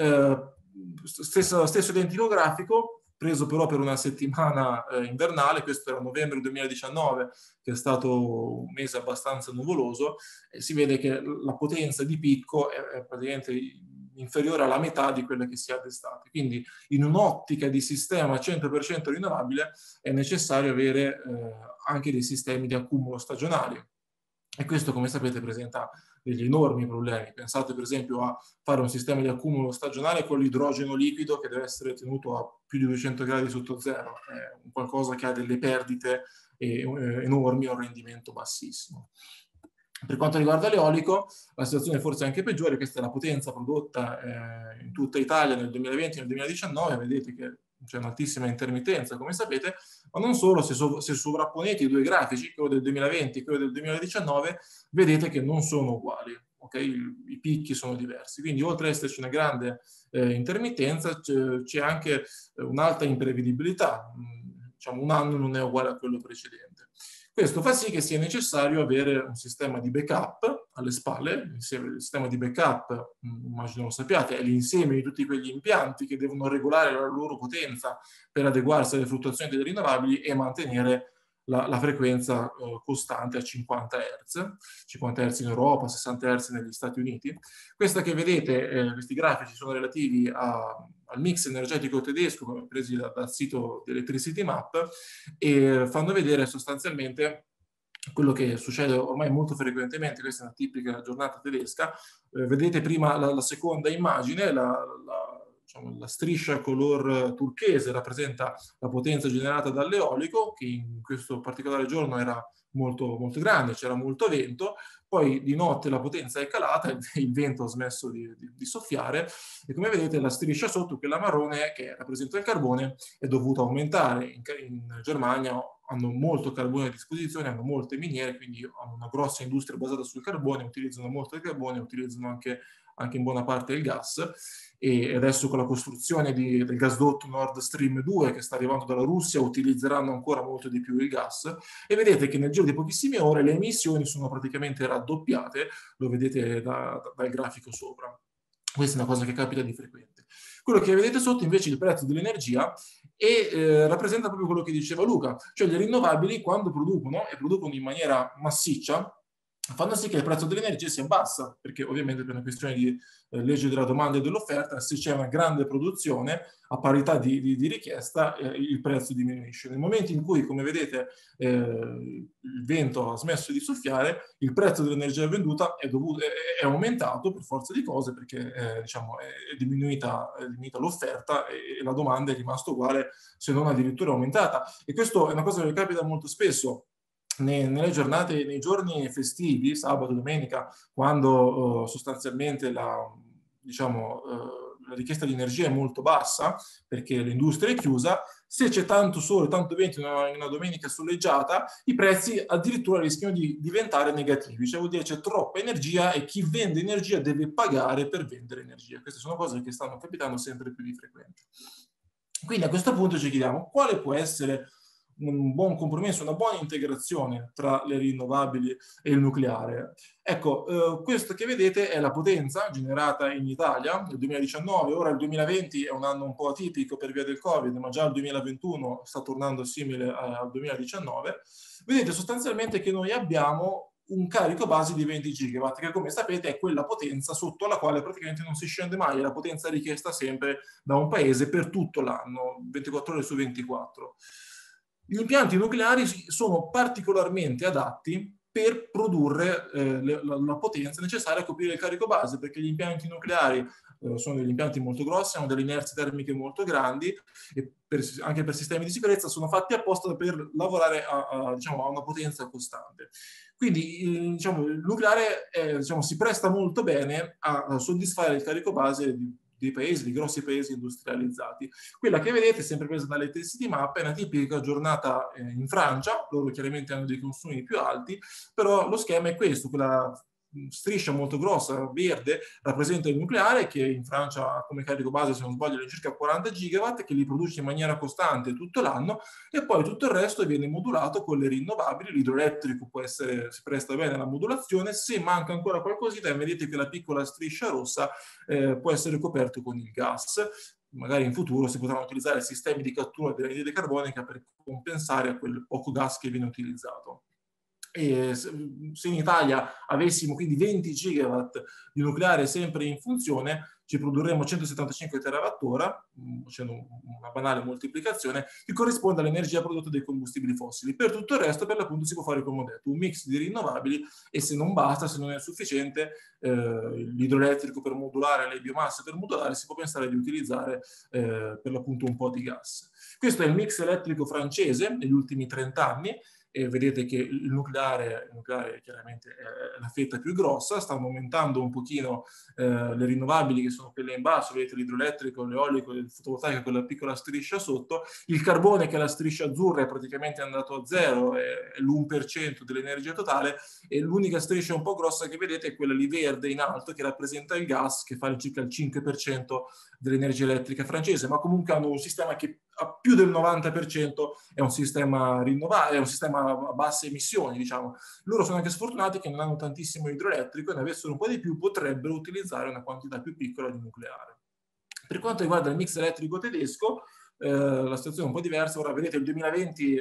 Stesso identico grafico, preso però per una settimana invernale, questo era novembre 2019, che è stato un mese abbastanza nuvoloso, e si vede che la potenza di picco è praticamente inferiore alla metà di quella che si ha d'estate. Quindi in un'ottica di sistema 100% rinnovabile è necessario avere anche dei sistemi di accumulo stagionali. E questo, come sapete, presenta degli enormi problemi. Pensate per esempio a fare un sistema di accumulo stagionale con l'idrogeno liquido che deve essere tenuto a più di 200 gradi sotto zero. È un qualcosa che ha delle perdite enormi e un rendimento bassissimo. Per quanto riguarda l'eolico, la situazione forse è anche peggiore. Questa è la potenza prodotta in tutta Italia nel 2020 e nel 2019. Vedete che c'è un'altissima intermittenza, come sapete, ma non solo, se sovrapponete i due grafici, quello del 2020 e quello del 2019, vedete che non sono uguali. Okay? I picchi sono diversi. Quindi oltre ad esserci una grande intermittenza, c'è anche un'alta imprevedibilità. Diciamo, un anno non è uguale a quello precedente. Questo fa sì che sia necessario avere un sistema di backup alle spalle. Il sistema di backup, immagino lo sappiate, è l'insieme di tutti quegli impianti che devono regolare la loro potenza per adeguarsi alle fluttuazioni delle rinnovabili e mantenere la frequenza costante a 50 Hz, 50 Hz in Europa, 60 Hz negli Stati Uniti. Questa che vedete, questi grafici sono relativi al mix energetico tedesco presi dal sito di Electricity Map e fanno vedere sostanzialmente quello che succede ormai molto frequentemente. Questa è una tipica giornata tedesca. Vedete prima la seconda immagine, la striscia color turchese rappresenta la potenza generata dall'eolico, che in questo particolare giorno era molto, molto grande, c'era molto vento, poi di notte la potenza è calata, il vento ha smesso di soffiare, e come vedete la striscia sotto, quella marrone che rappresenta il carbone, è dovuta aumentare. In Germania hanno molto carbone a disposizione, hanno molte miniere, quindi hanno una grossa industria basata sul carbone, utilizzano molto il carbone, utilizzano anche in buona parte il gas, e adesso con la costruzione del gasdotto Nord Stream 2 che sta arrivando dalla Russia utilizzeranno ancora molto di più il gas, e vedete che nel giro di pochissime ore le emissioni sono praticamente raddoppiate, lo vedete dal grafico sopra. Questa è una cosa che capita di frequente. Quello che vedete sotto invece è il prezzo dell'energia e rappresenta proprio quello che diceva Luca, cioè le rinnovabili quando producono e producono in maniera massiccia fanno sì che il prezzo dell'energia si abbassa, perché ovviamente per una questione di legge della domanda e dell'offerta, se c'è una grande produzione a parità di richiesta, il prezzo diminuisce. Nel momento in cui, come vedete, il vento ha smesso di soffiare, il prezzo dell'energia venduta è aumentato per forza di cose, perché diciamo, è diminuita l'offerta e la domanda è rimasta uguale, se non addirittura aumentata. E questo è una cosa che capita molto spesso nelle giornate, nei giorni festivi, sabato, domenica, quando sostanzialmente la richiesta di energia è molto bassa perché l'industria è chiusa. Se c'è tanto sole, tanto vento in una domenica soleggiata, i prezzi addirittura rischiano di diventare negativi, cioè vuol dire c'è troppa energia e chi vende energia deve pagare per vendere energia. Queste sono cose che stanno capitando sempre più di frequente. Quindi a questo punto ci chiediamo quale può essere un buon compromesso, una buona integrazione tra le rinnovabili e il nucleare. Ecco, questo che vedete è la potenza generata in Italia nel 2019, ora il 2020 è un anno un po' atipico per via del Covid, ma già il 2021 sta tornando simile al 2019. Vedete sostanzialmente che noi abbiamo un carico base di 20 gigawatt, che come sapete è quella potenza sotto la quale praticamente non si scende mai, è la potenza richiesta sempre da un paese per tutto l'anno, 24 ore su 24. Gli impianti nucleari sono particolarmente adatti per produrre la potenza necessaria a coprire il carico base, perché gli impianti nucleari sono degli impianti molto grossi, hanno delle inerzie termiche molto grandi e anche per sistemi di sicurezza sono fatti apposta per lavorare a una potenza costante. Quindi il nucleare si presta molto bene a soddisfare il carico base di dei paesi, dei grossi paesi industrializzati. Quella che vedete è sempre presa dalle City Map, è una tipica giornata in Francia, loro chiaramente hanno dei consumi più alti, però lo schema è questo, quella striscia molto grossa, verde, rappresenta il nucleare, che in Francia ha come carico base, se non sbaglio, circa 40 gigawatt, che li produce in maniera costante tutto l'anno, e poi tutto il resto viene modulato con le rinnovabili. L'idroelettrico può essere, si presta bene alla modulazione, se manca ancora qualcosina, vedete che la piccola striscia rossa può essere coperto con il gas. Magari in futuro si potranno utilizzare sistemi di cattura dell'anidride carbonica per compensare a quel poco gas che viene utilizzato. E se in Italia avessimo quindi 20 gigawatt di nucleare sempre in funzione, ci produrremo 175 terawattora, facendo una banale moltiplicazione, che corrisponde all'energia prodotta dai combustibili fossili. Per tutto il resto, per l'appunto, si può fare, come ho detto, un mix di rinnovabili, e se non basta, se non è sufficiente, l'idroelettrico per modulare, le biomasse per modulare, si può pensare di utilizzare per l'appunto un po' di gas. Questo è il mix elettrico francese negli ultimi 30 anni, e vedete che il nucleare chiaramente è la fetta più grossa. Stanno aumentando un pochino le rinnovabili, che sono quelle in basso, vedete l'idroelettrico, l'eolico, il fotovoltaico, quella piccola striscia sotto. Il carbone, che è la striscia azzurra, è praticamente andato a zero, è l'1% dell'energia totale, e l'unica striscia un po' grossa che vedete è quella lì verde in alto, che rappresenta il gas, che fa circa il 5% dell'energia elettrica francese, ma comunque hanno un sistema che a più del 90% è un sistema rinnovabile, è un sistema a basse emissioni, diciamo. Loro sono anche sfortunati che non hanno tantissimo idroelettrico, e ne avessero un po' di più potrebbero utilizzare una quantità più piccola di nucleare. Per quanto riguarda il mix elettrico tedesco, la situazione è un po' diversa. Ora vedete il 2020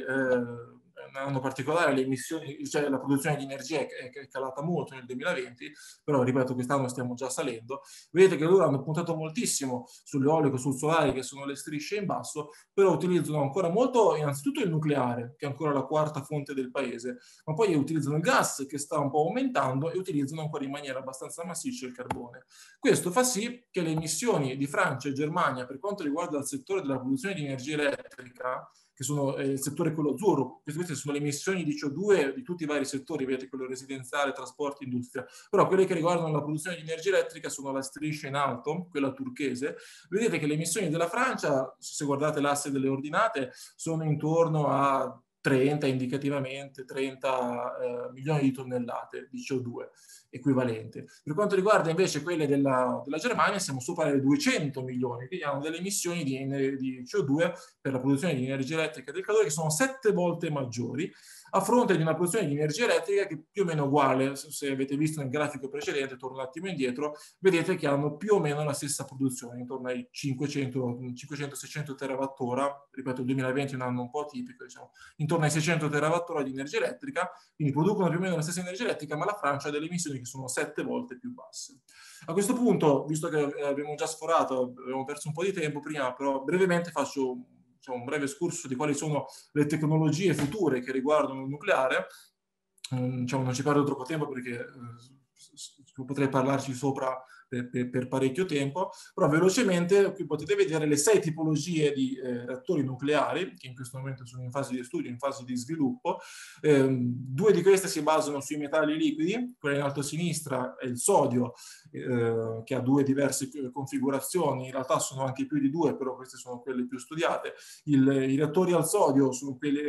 è un anno particolare, le emissioni, cioè la produzione di energia è calata molto nel 2020, però ripeto, quest'anno stiamo già salendo. Vedete che loro hanno puntato moltissimo sull'eolico, sul solare, che sono le strisce in basso, però utilizzano ancora molto innanzitutto il nucleare, che è ancora la quarta fonte del paese, ma poi utilizzano il gas, che sta un po' aumentando, e utilizzano ancora in maniera abbastanza massiccia il carbone. Questo fa sì che le emissioni di Francia e Germania, per quanto riguarda il settore della produzione di energia elettrica, che sono il settore quello azzurro, queste sono le emissioni di CO2 di tutti i vari settori, vedete, quello residenziale, trasporti, industria, però quelle che riguardano la produzione di energia elettrica sono la striscia in alto, quella turchese. Vedete che le emissioni della Francia, se guardate l'asse delle ordinate, sono intorno a 30, indicativamente 30 milioni di tonnellate di CO2 equivalente. Per quanto riguarda invece quelle della Germania, siamo sopra le 200 milioni, quindi hanno delle emissioni di CO2 per la produzione di energia elettrica del calore che sono 7 volte maggiori, a fronte di una produzione di energia elettrica che è più o meno uguale. Se avete visto nel grafico precedente, torno un attimo indietro, vedete che hanno più o meno la stessa produzione, intorno ai 500-600 terawattora. Ripeto, il 2020 è un anno un po' atipico, diciamo, intorno ai 600 terawattora di energia elettrica, quindi producono più o meno la stessa energia elettrica, ma la Francia ha delle emissioni che sono 7 volte più basse. A questo punto, visto che abbiamo già sforato, abbiamo perso un po' di tempo prima, però brevemente faccio un breve escurso di quali sono le tecnologie future che riguardano il nucleare. Non ci perdo troppo tempo, perché potrei parlarci sopra per parecchio tempo, però velocemente qui potete vedere le 6 tipologie di reattori nucleari che in questo momento sono in fase di studio, in fase di sviluppo. 2 di queste si basano sui metalli liquidi. Quella in alto a sinistra è il sodio, che ha 2 diverse configurazioni, in realtà sono anche più di 2, però queste sono quelle più studiate. I reattori al sodio sono quelli,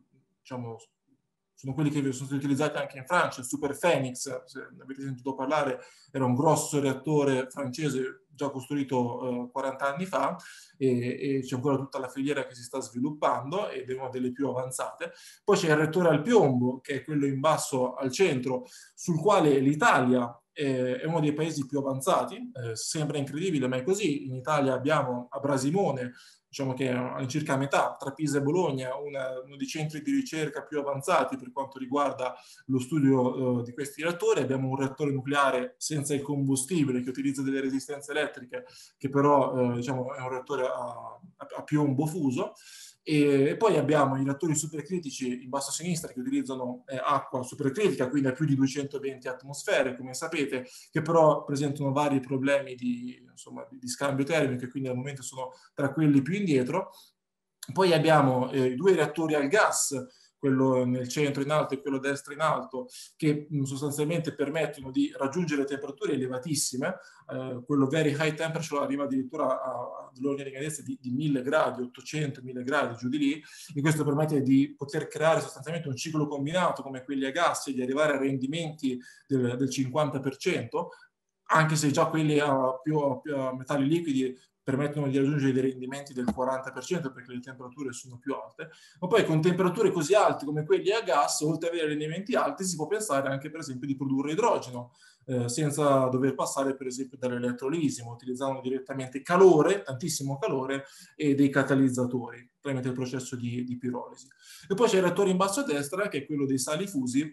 sono quelli che sono stati utilizzati anche in Francia. Il Super Phoenix, se ne avete sentito parlare, era un grosso reattore francese già costruito 40 anni fa, e c'è ancora tutta la filiera che si sta sviluppando ed è una delle più avanzate. Poi c'è il reattore al piombo, che è quello in basso al centro, sul quale l'Italia è uno dei paesi più avanzati. Sembra incredibile, ma è così. In Italia abbiamo a Brasimone, diciamo che è all'incirca a metà tra Pisa e Bologna, uno dei centri di ricerca più avanzati per quanto riguarda lo studio di questi reattori. Abbiamo un reattore nucleare senza il combustibile, che utilizza delle resistenze elettriche, che però è un reattore a piombo fuso. E poi abbiamo i reattori supercritici in basso a sinistra, che utilizzano acqua supercritica, quindi a più di 220 atmosfere, come sapete, che però presentano vari problemi di scambio termico, e quindi al momento sono tra quelli più indietro. Poi abbiamo i 2 reattori al gas, quello nel centro in alto e quello a destra in alto, che sostanzialmente permettono di raggiungere temperature elevatissime. Quello very high temperature arriva addirittura all'ordine di grandezza di 1000 gradi, 800, 1000 gradi, giù di lì, e questo permette di poter creare sostanzialmente un ciclo combinato come quelli a gas e di arrivare a rendimenti del 50%, anche se già quelli a metalli liquidi permettono di raggiungere dei rendimenti del 40% perché le temperature sono più alte, ma poi con temperature così alte come quelli a gas, oltre ad avere rendimenti alti, si può pensare anche per esempio di produrre idrogeno, senza dover passare per esempio dall'elettrolisi, ma utilizzando direttamente calore, tantissimo calore, e dei catalizzatori tramite il processo di pirolisi. E poi c'è il reattore in basso a destra, che è quello dei sali fusi,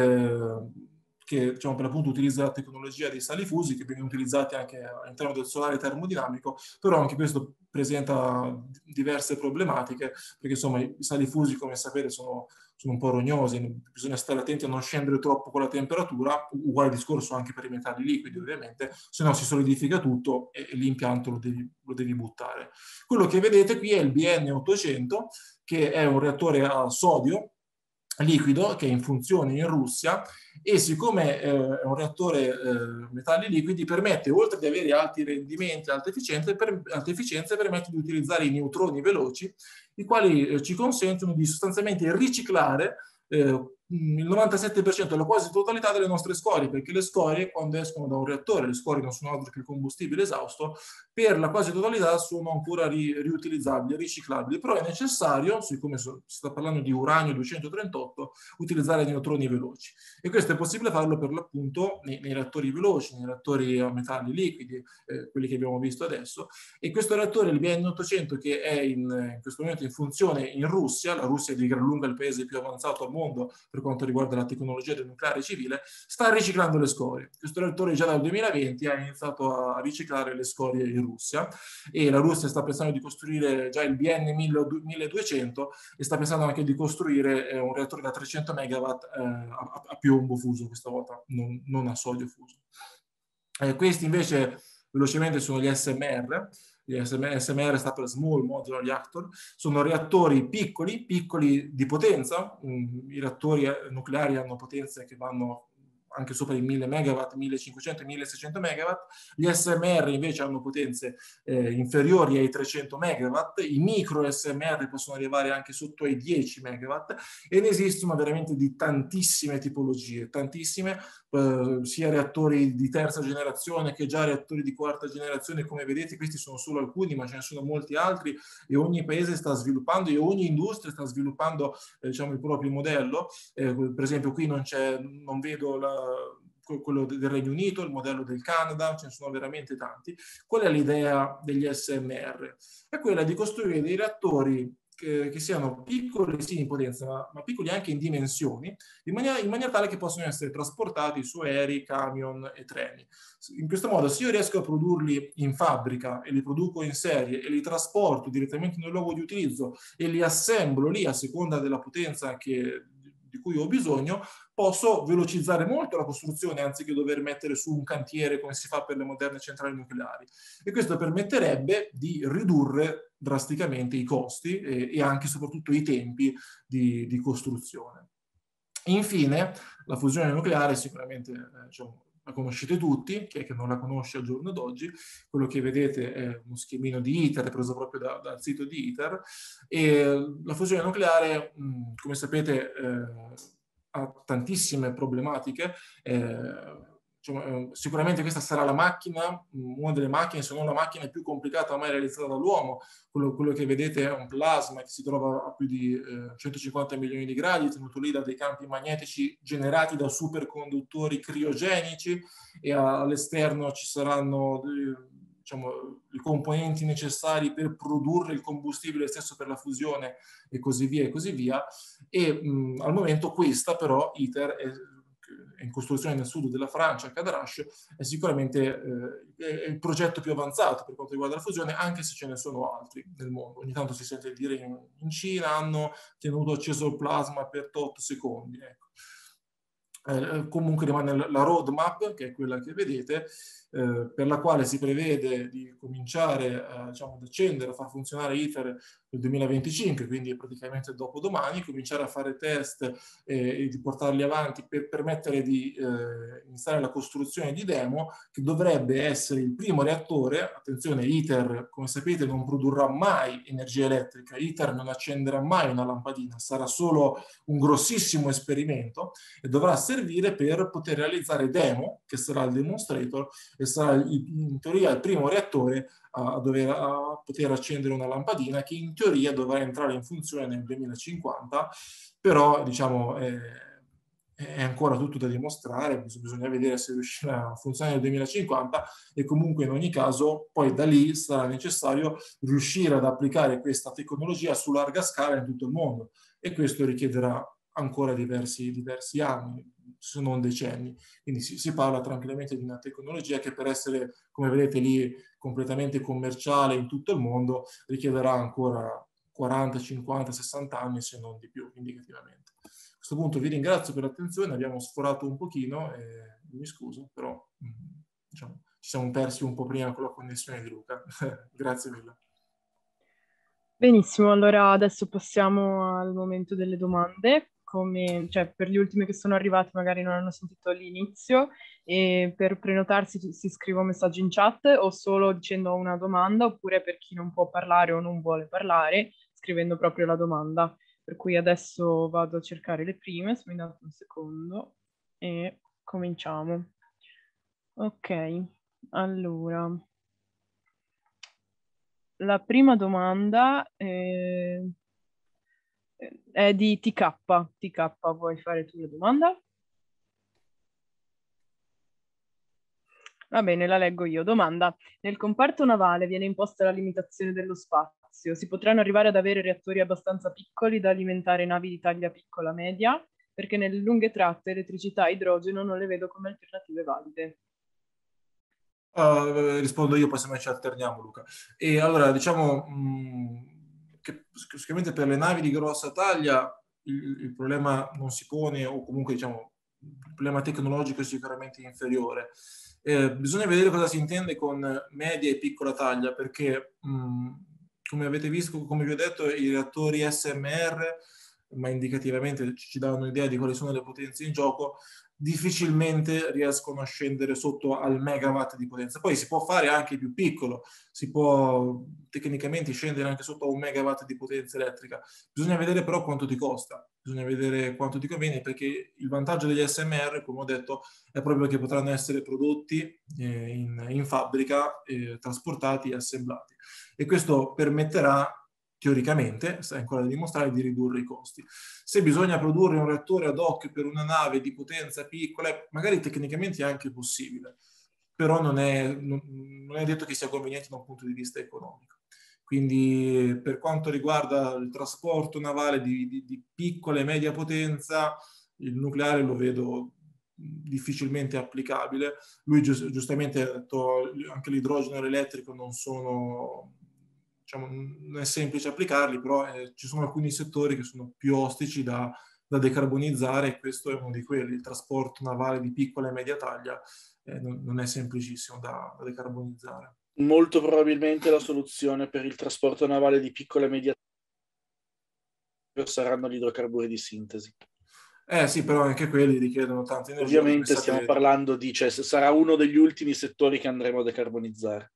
che diciamo, per l'appunto utilizza la tecnologia dei sali fusi, che vengono utilizzati anche all'interno del solare termodinamico, però anche questo presenta diverse problematiche, perché insomma i sali fusi, come sapete, sono un po' rognosi, bisogna stare attenti a non scendere troppo con la temperatura, uguale discorso anche per i metalli liquidi ovviamente, se no si solidifica tutto e l'impianto lo devi buttare. Quello che vedete qui è il BN800, che è un reattore a sodio liquido che è in funzione in Russia, e siccome è un reattore metalli liquidi, permette, oltre ad avere alti rendimenti, alte efficienze, permette di utilizzare i neutroni veloci, i quali ci consentono di sostanzialmente riciclare il 97%, la quasi totalità delle nostre scorie, perché le scorie, quando escono da un reattore, le scorie non sono altro che il combustibile esausto, per la quasi totalità sono ancora riutilizzabili, riciclabili, però è necessario, siccome si sta parlando di uranio 238, utilizzare neutroni veloci. E questo è possibile farlo per l'appunto nei reattori veloci, nei reattori a metalli liquidi, quelli che abbiamo visto adesso. E questo reattore, il BN800, che è in questo momento in funzione in Russia, la Russia è di gran lunga il paese più avanzato al mondo per quanto riguarda la tecnologia del nucleare civile, sta riciclando le scorie. Questo reattore già dal 2020 ha iniziato a riciclare le scorie in Russia, e la Russia sta pensando di costruire già il BN 1200 e sta pensando anche di costruire un reattore da 300 megawatt a piombo fuso questa volta, non a sodio fuso. Questi invece velocemente sono gli SMR. SMR sta per Small Modular Reactor, sono reattori piccoli di potenza. I reattori nucleari hanno potenze che vanno anche sopra i 1000 megawatt, 1500, 1600 megawatt. Gli SMR invece hanno potenze inferiori ai 300 megawatt, i micro SMR possono arrivare anche sotto ai 10 megawatt, e ne esistono veramente di tantissime tipologie, tantissime, sia reattori di terza generazione che già reattori di quarta generazione. Come vedete, questi sono solo alcuni, ma ce ne sono molti altri, e ogni paese sta sviluppando, e ogni industria sta sviluppando diciamo, il proprio modello. Per esempio qui non vedo quello del Regno Unito, il modello del Canada, ce ne sono veramente tanti. Qual è l'idea degli SMR? È quella di costruire dei reattori che siano piccoli sì in potenza, ma piccoli anche in dimensioni, in maniera tale che possano essere trasportati su aerei, camion e treni. In questo modo, se io riesco a produrli in fabbrica e li produco in serie e li trasporto direttamente nel luogo di utilizzo e li assemblo lì a seconda della potenza di cui ho bisogno, posso velocizzare molto la costruzione anziché dover mettere su un cantiere come si fa per le moderne centrali nucleari. E questo permetterebbe di ridurre drasticamente i costi e anche e soprattutto i tempi di costruzione. Infine, la fusione nucleare sicuramente diciamo, la conoscete tutti, chi è che non la conosce al giorno d'oggi. Quello che vedete è uno schemino di ITER preso proprio dal sito di ITER, e la fusione nucleare, come sapete, ha tantissime problematiche. Sicuramente questa sarà la macchina, una delle macchine, se non la macchina più complicata mai realizzata dall'uomo. Quello che vedete è un plasma che si trova a più di 150 milioni di gradi, tenuto lì da dei campi magnetici generati da superconduttori criogenici, e all'esterno ci saranno diciamo, i componenti necessari per produrre il combustibile stesso per la fusione, e così via e così via. E al momento questa però, ITER, è in costruzione nel sud della Francia, a Cadarache, è sicuramente il progetto più avanzato per quanto riguarda la fusione, anche se ce ne sono altri nel mondo. Ogni tanto si sente dire in Cina hanno tenuto acceso il plasma per 8 secondi. Ecco. Comunque rimane la roadmap, che è quella che vedete, per la quale si prevede di cominciare diciamo, ad accendere, a far funzionare ITER nel 2025, quindi praticamente dopodomani, cominciare a fare test e di portarli avanti per permettere di iniziare la costruzione di demo, che dovrebbe essere il primo reattore. Attenzione, ITER, come sapete, non produrrà mai energia elettrica, ITER non accenderà mai una lampadina, sarà solo un grossissimo esperimento e dovrà servire per poter realizzare demo, che sarà il demonstrator, e sarà in teoria il primo reattore a poter accendere una lampadina, che in teoria dovrà entrare in funzione nel 2050, però diciamo è ancora tutto da dimostrare, bisogna vedere se riuscirà a funzionare nel 2050 e comunque in ogni caso poi da lì sarà necessario riuscire ad applicare questa tecnologia su larga scala in tutto il mondo e questo richiederà ancora diversi anni, se non decenni. Quindi si parla tranquillamente di una tecnologia che per essere, come vedete lì, completamente commerciale in tutto il mondo richiederà ancora 40, 50, 60 anni, se non di più, indicativamente. A questo punto vi ringrazio per l'attenzione, abbiamo sforato un pochino e mi scuso, però diciamo, ci siamo persi un po' prima con la connessione di Luca. Grazie mille. Benissimo, allora adesso passiamo al momento delle domande. Cioè, per gli ultimi che sono arrivati magari non hanno sentito l'inizio, e per prenotarsi si scrive un messaggio in chat o solo dicendo una domanda, oppure per chi non può parlare o non vuole parlare, scrivendo proprio la domanda. Per cui adesso vado a cercare le prime, se mi date un secondo, e cominciamo. Ok, allora. La prima domanda è di TK. TK, vuoi fare tu la domanda? Va bene, la leggo io. Domanda. Nel comparto navale viene imposta la limitazione dello spazio. Si potranno arrivare ad avere reattori abbastanza piccoli da alimentare navi di taglia piccola-media? Perché nelle lunghe tratte elettricità e idrogeno non le vedo come alternative valide. Rispondo io, poi se ci alterniamo, Luca. E allora, diciamo che sicuramente per le navi di grossa taglia il problema non si pone, o comunque diciamo il problema tecnologico è sicuramente inferiore. Bisogna vedere cosa si intende con media e piccola taglia, perché come avete visto, come vi ho detto, i reattori SMR, ma indicativamente ci danno un'idea di quali sono le potenze in gioco, difficilmente riescono a scendere sotto al megawatt di potenza. Poi si può fare anche più piccolo, si può tecnicamente scendere anche sotto a 1 megawatt di potenza elettrica. Bisogna vedere però quanto ti costa, bisogna vedere quanto ti conviene, perché il vantaggio degli SMR, come ho detto, è proprio che potranno essere prodotti in fabbrica, trasportati e assemblati. E questo permetterà teoricamente, è ancora da dimostrare, di ridurre i costi. Se bisogna produrre un reattore ad hoc per una nave di potenza piccola, magari tecnicamente è anche possibile, però non è detto che sia conveniente da un punto di vista economico. Quindi per quanto riguarda il trasporto navale di piccola e media potenza, il nucleare lo vedo difficilmente applicabile. Lui giustamente ha detto anche l'idrogeno e l'elettrico non sono... Diciamo, non è semplice applicarli, però ci sono alcuni settori che sono più ostici da decarbonizzare e questo è uno di quelli. Il trasporto navale di piccola e media taglia non è semplicissimo da decarbonizzare. Molto probabilmente la soluzione per il trasporto navale di piccola e media saranno gli idrocarburi di sintesi. Sì, però anche quelli richiedono tanta energia. Ovviamente stiamo parlando di, cioè, sarà uno degli ultimi settori che andremo a decarbonizzare.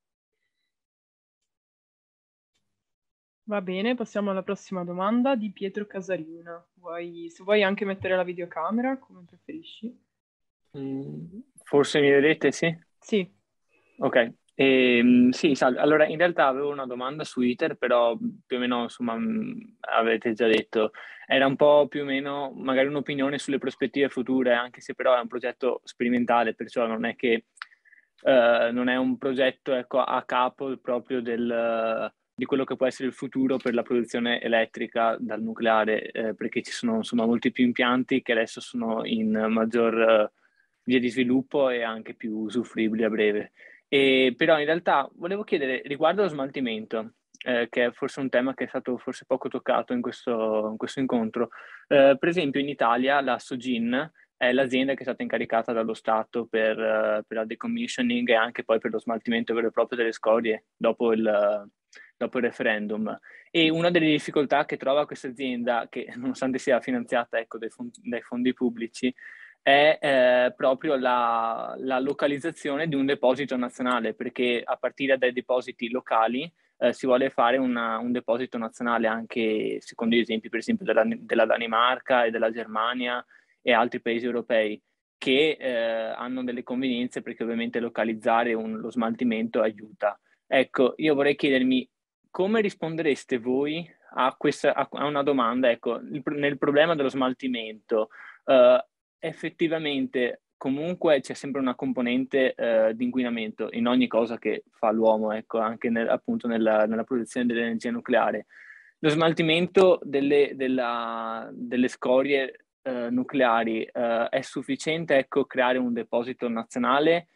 Va bene, passiamo alla prossima domanda di Pietro Casarina. Se vuoi anche mettere la videocamera, come preferisci. Forse mi vedete, sì? Sì. Ok. Sì, salve. Allora, in realtà avevo una domanda su ITER, però più o meno, insomma, avete già detto, era un po' più o meno magari un'opinione sulle prospettive future, anche se però è un progetto sperimentale, perciò non è che non è un progetto, ecco, a capo proprio di quello che può essere il futuro per la produzione elettrica dal nucleare, perché ci sono insomma molti più impianti che adesso sono in maggior via di sviluppo e anche più usufruibili a breve. Però in realtà volevo chiedere riguardo allo smaltimento, che è forse un tema che è stato forse poco toccato in questo incontro. Per esempio in Italia la Sogin è l'azienda che è stata incaricata dallo Stato per la decommissioning e anche poi per lo smaltimento vero e proprio delle scorie dopo il referendum. E una delle difficoltà che trova questa azienda, che nonostante sia finanziata, ecco, dai fondi pubblici, è proprio la localizzazione di un deposito nazionale, perché a partire dai depositi locali si vuole fare un deposito nazionale anche secondo gli esempi, per esempio, della Danimarca e della Germania e altri paesi europei che hanno delle convenienze, perché ovviamente localizzare lo smaltimento aiuta. Ecco, io vorrei chiedermi come rispondereste voi a una domanda, ecco, nel problema dello smaltimento, effettivamente comunque c'è sempre una componente di inquinamento in ogni cosa che fa l'uomo, ecco, anche appunto nella produzione dell'energia nucleare. Lo smaltimento delle scorie nucleari è sufficiente, ecco, creare un deposito nazionale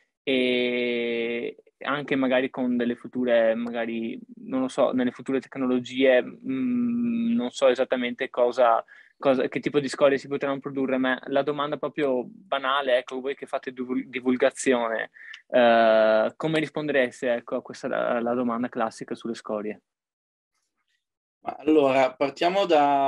e anche magari con delle future, magari, non lo so, nelle future tecnologie, non so esattamente che tipo di scorie si potranno produrre, ma la domanda proprio banale, ecco, voi che fate divulgazione, come rispondereste, ecco, a questa la domanda classica sulle scorie? Allora, partiamo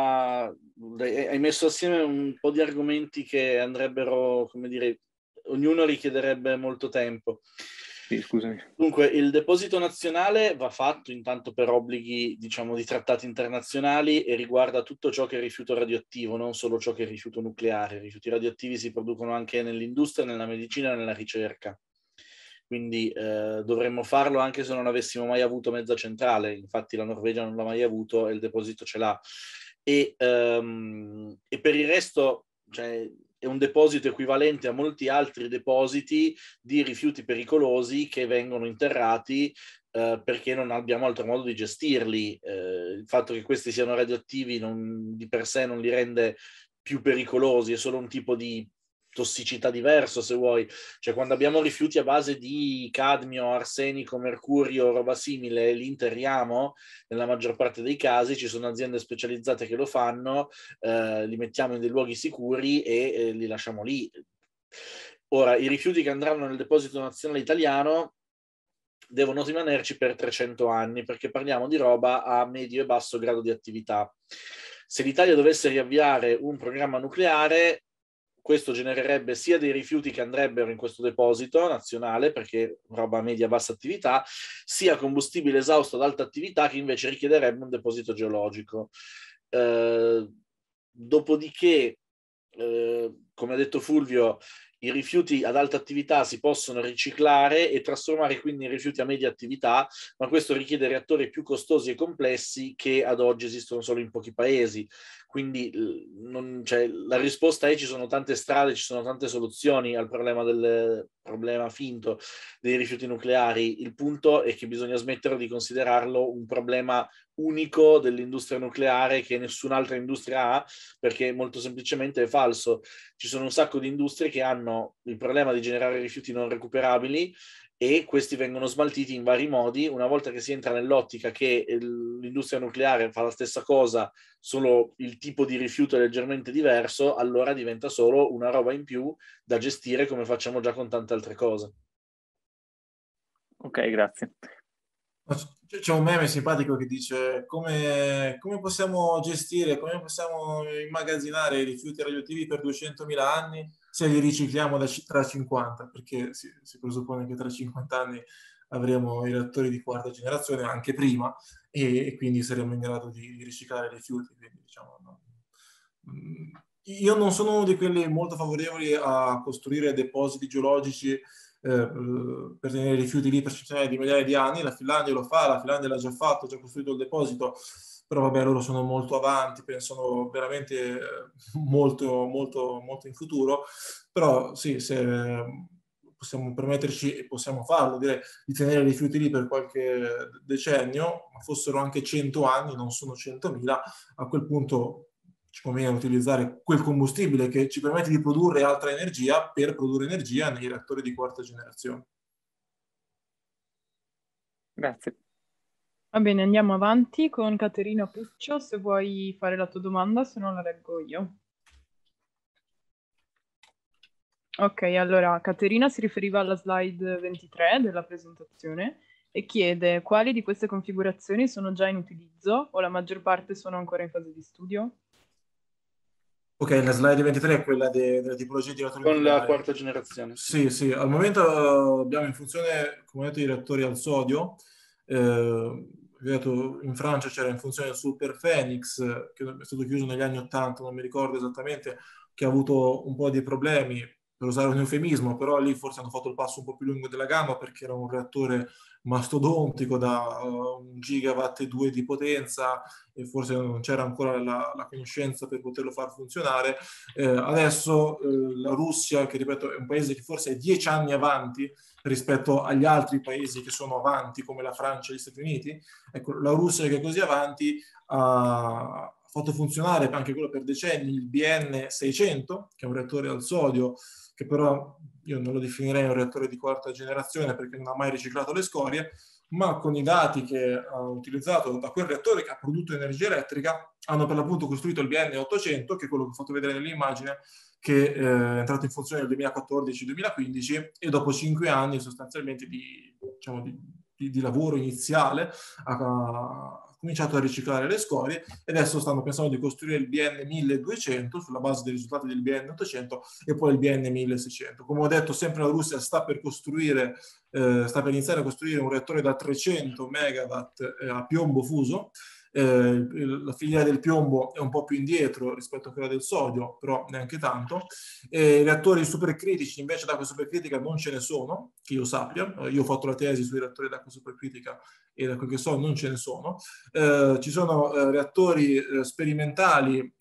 hai messo assieme un po' di argomenti che andrebbero, come dire, ognuno richiederebbe molto tempo. Sì, scusami. Dunque, il deposito nazionale va fatto intanto per obblighi, diciamo, di trattati internazionali e riguarda tutto ciò che è rifiuto radioattivo, non solo ciò che è rifiuto nucleare. I rifiuti radioattivi si producono anche nell'industria, nella medicina e nella ricerca. Quindi dovremmo farlo anche se non avessimo mai avuto mezza centrale. Infatti la Norvegia non l'ha mai avuto e il deposito ce l'ha. E per il resto, cioè, è un deposito equivalente a molti altri depositi di rifiuti pericolosi che vengono interrati perché non abbiamo altro modo di gestirli. Il fatto che questi siano radioattivi di per sé non li rende più pericolosi, è solo un tipo di tossicità diverso, se vuoi. Cioè, quando abbiamo rifiuti a base di cadmio, arsenico, mercurio, roba simile, e li interriamo, nella maggior parte dei casi ci sono aziende specializzate che lo fanno, li mettiamo in dei luoghi sicuri e li lasciamo lì. Ora, i rifiuti che andranno nel deposito nazionale italiano devono rimanerci per 300 anni, perché parliamo di roba a medio e basso grado di attività. Se l'Italia dovesse riavviare un programma nucleare, questo genererebbe sia dei rifiuti che andrebbero in questo deposito nazionale, perché roba a media e bassa attività, sia combustibile esausto ad alta attività che invece richiederebbe un deposito geologico. Dopodiché, come ha detto Fulvio, i rifiuti ad alta attività si possono riciclare e trasformare quindi in rifiuti a media attività, ma questo richiede reattori più costosi e complessi che ad oggi esistono solo in pochi paesi. Quindi la risposta è: ci sono tante strade, ci sono tante soluzioni al problema finto dei rifiuti nucleari. Il punto è che bisogna smettere di considerarlo un problema unico dell'industria nucleare che nessun'altra industria ha, perché molto semplicemente è falso. Ci sono un sacco di industrie che hanno il problema di generare rifiuti non recuperabili e questi vengono smaltiti in vari modi. Una volta che si entra nell'ottica che l'industria nucleare fa la stessa cosa, solo il tipo di rifiuto è leggermente diverso, allora diventa solo una roba in più da gestire come facciamo già con tante altre cose. Ok, grazie. C'è un meme simpatico che dice come possiamo gestire, come possiamo immagazzinare i rifiuti radioattivi per 200.000 anni se li ricicliamo tra 50, perché si presuppone che tra 50 anni avremo i reattori di quarta generazione, anche prima, e quindi saremo in grado di riciclare i rifiuti. Quindi, diciamo, no. Io non sono uno di quelli molto favorevoli a costruire depositi geologici per tenere i rifiuti lì per centinaia di migliaia di anni. La Finlandia lo fa, la Finlandia l'ha già fatto, ha già costruito il deposito, però vabbè, loro sono molto avanti, pensano veramente molto, molto, molto in futuro. Però sì, se possiamo permetterci, e possiamo farlo, direi, di tenere i rifiuti lì per qualche decennio, ma fossero anche 100 anni, non sono 100.000, a quel punto ci conviene utilizzare quel combustibile che ci permette di produrre altra energia per produrre energia nei reattori di quarta generazione. Grazie. Va bene, andiamo avanti con Caterina Puccio, se vuoi fare la tua domanda, se no la leggo io. Ok, allora Caterina si riferiva alla slide 23 della presentazione e chiede quali di queste configurazioni sono già in utilizzo o la maggior parte sono ancora in fase di studio? Ok, la slide 23 è quella della tipologia di reattori Con la nucleari. quarta generazione. Sì, sì, al momento abbiamo in funzione, come detto, i reattori al sodio. Vi ho detto, in Francia c'era in funzione il Super Phoenix, che è stato chiuso negli anni 80, non mi ricordo esattamente, che ha avuto un po' di problemi, per usare un eufemismo, però lì forse hanno fatto il passo un po' più lungo della gamma perché era un reattore mastodontico da 1 gigawatt e 2 di potenza e forse non c'era ancora la conoscenza per poterlo far funzionare. Adesso la Russia, che ripeto è un paese che forse è 10 anni avanti rispetto agli altri paesi che sono avanti come la Francia e gli Stati Uniti, ecco, la Russia che è così avanti ha fatto funzionare anche quello per decenni il BN 600, che è un reattore al sodio, che però io non lo definirei un reattore di quarta generazione perché non ha mai riciclato le scorie, ma con i dati che ha utilizzato da quel reattore che ha prodotto energia elettrica, hanno per l'appunto costruito il BN 800, che è quello che ho fatto vedere nell'immagine, che è entrato in funzione nel 2014-2015 e dopo 5 anni sostanzialmente diciamo, di lavoro iniziale ha cominciato a riciclare le scorie e adesso stanno pensando di costruire il BN 1200 sulla base dei risultati del BN 800 e poi il BN 1600. Come ho detto, sempre la Russia sta per iniziare a costruire un reattore da 300 megawatt a piombo fuso. La filiera del piombo è un po' più indietro rispetto a quella del sodio, però neanche tanto. Reattori supercritici, invece d'acqua supercritica non ce ne sono, che io sappia. Io ho fatto la tesi sui reattori d'acqua supercritica e da quel che so non ce ne sono. Ci sono reattori sperimentali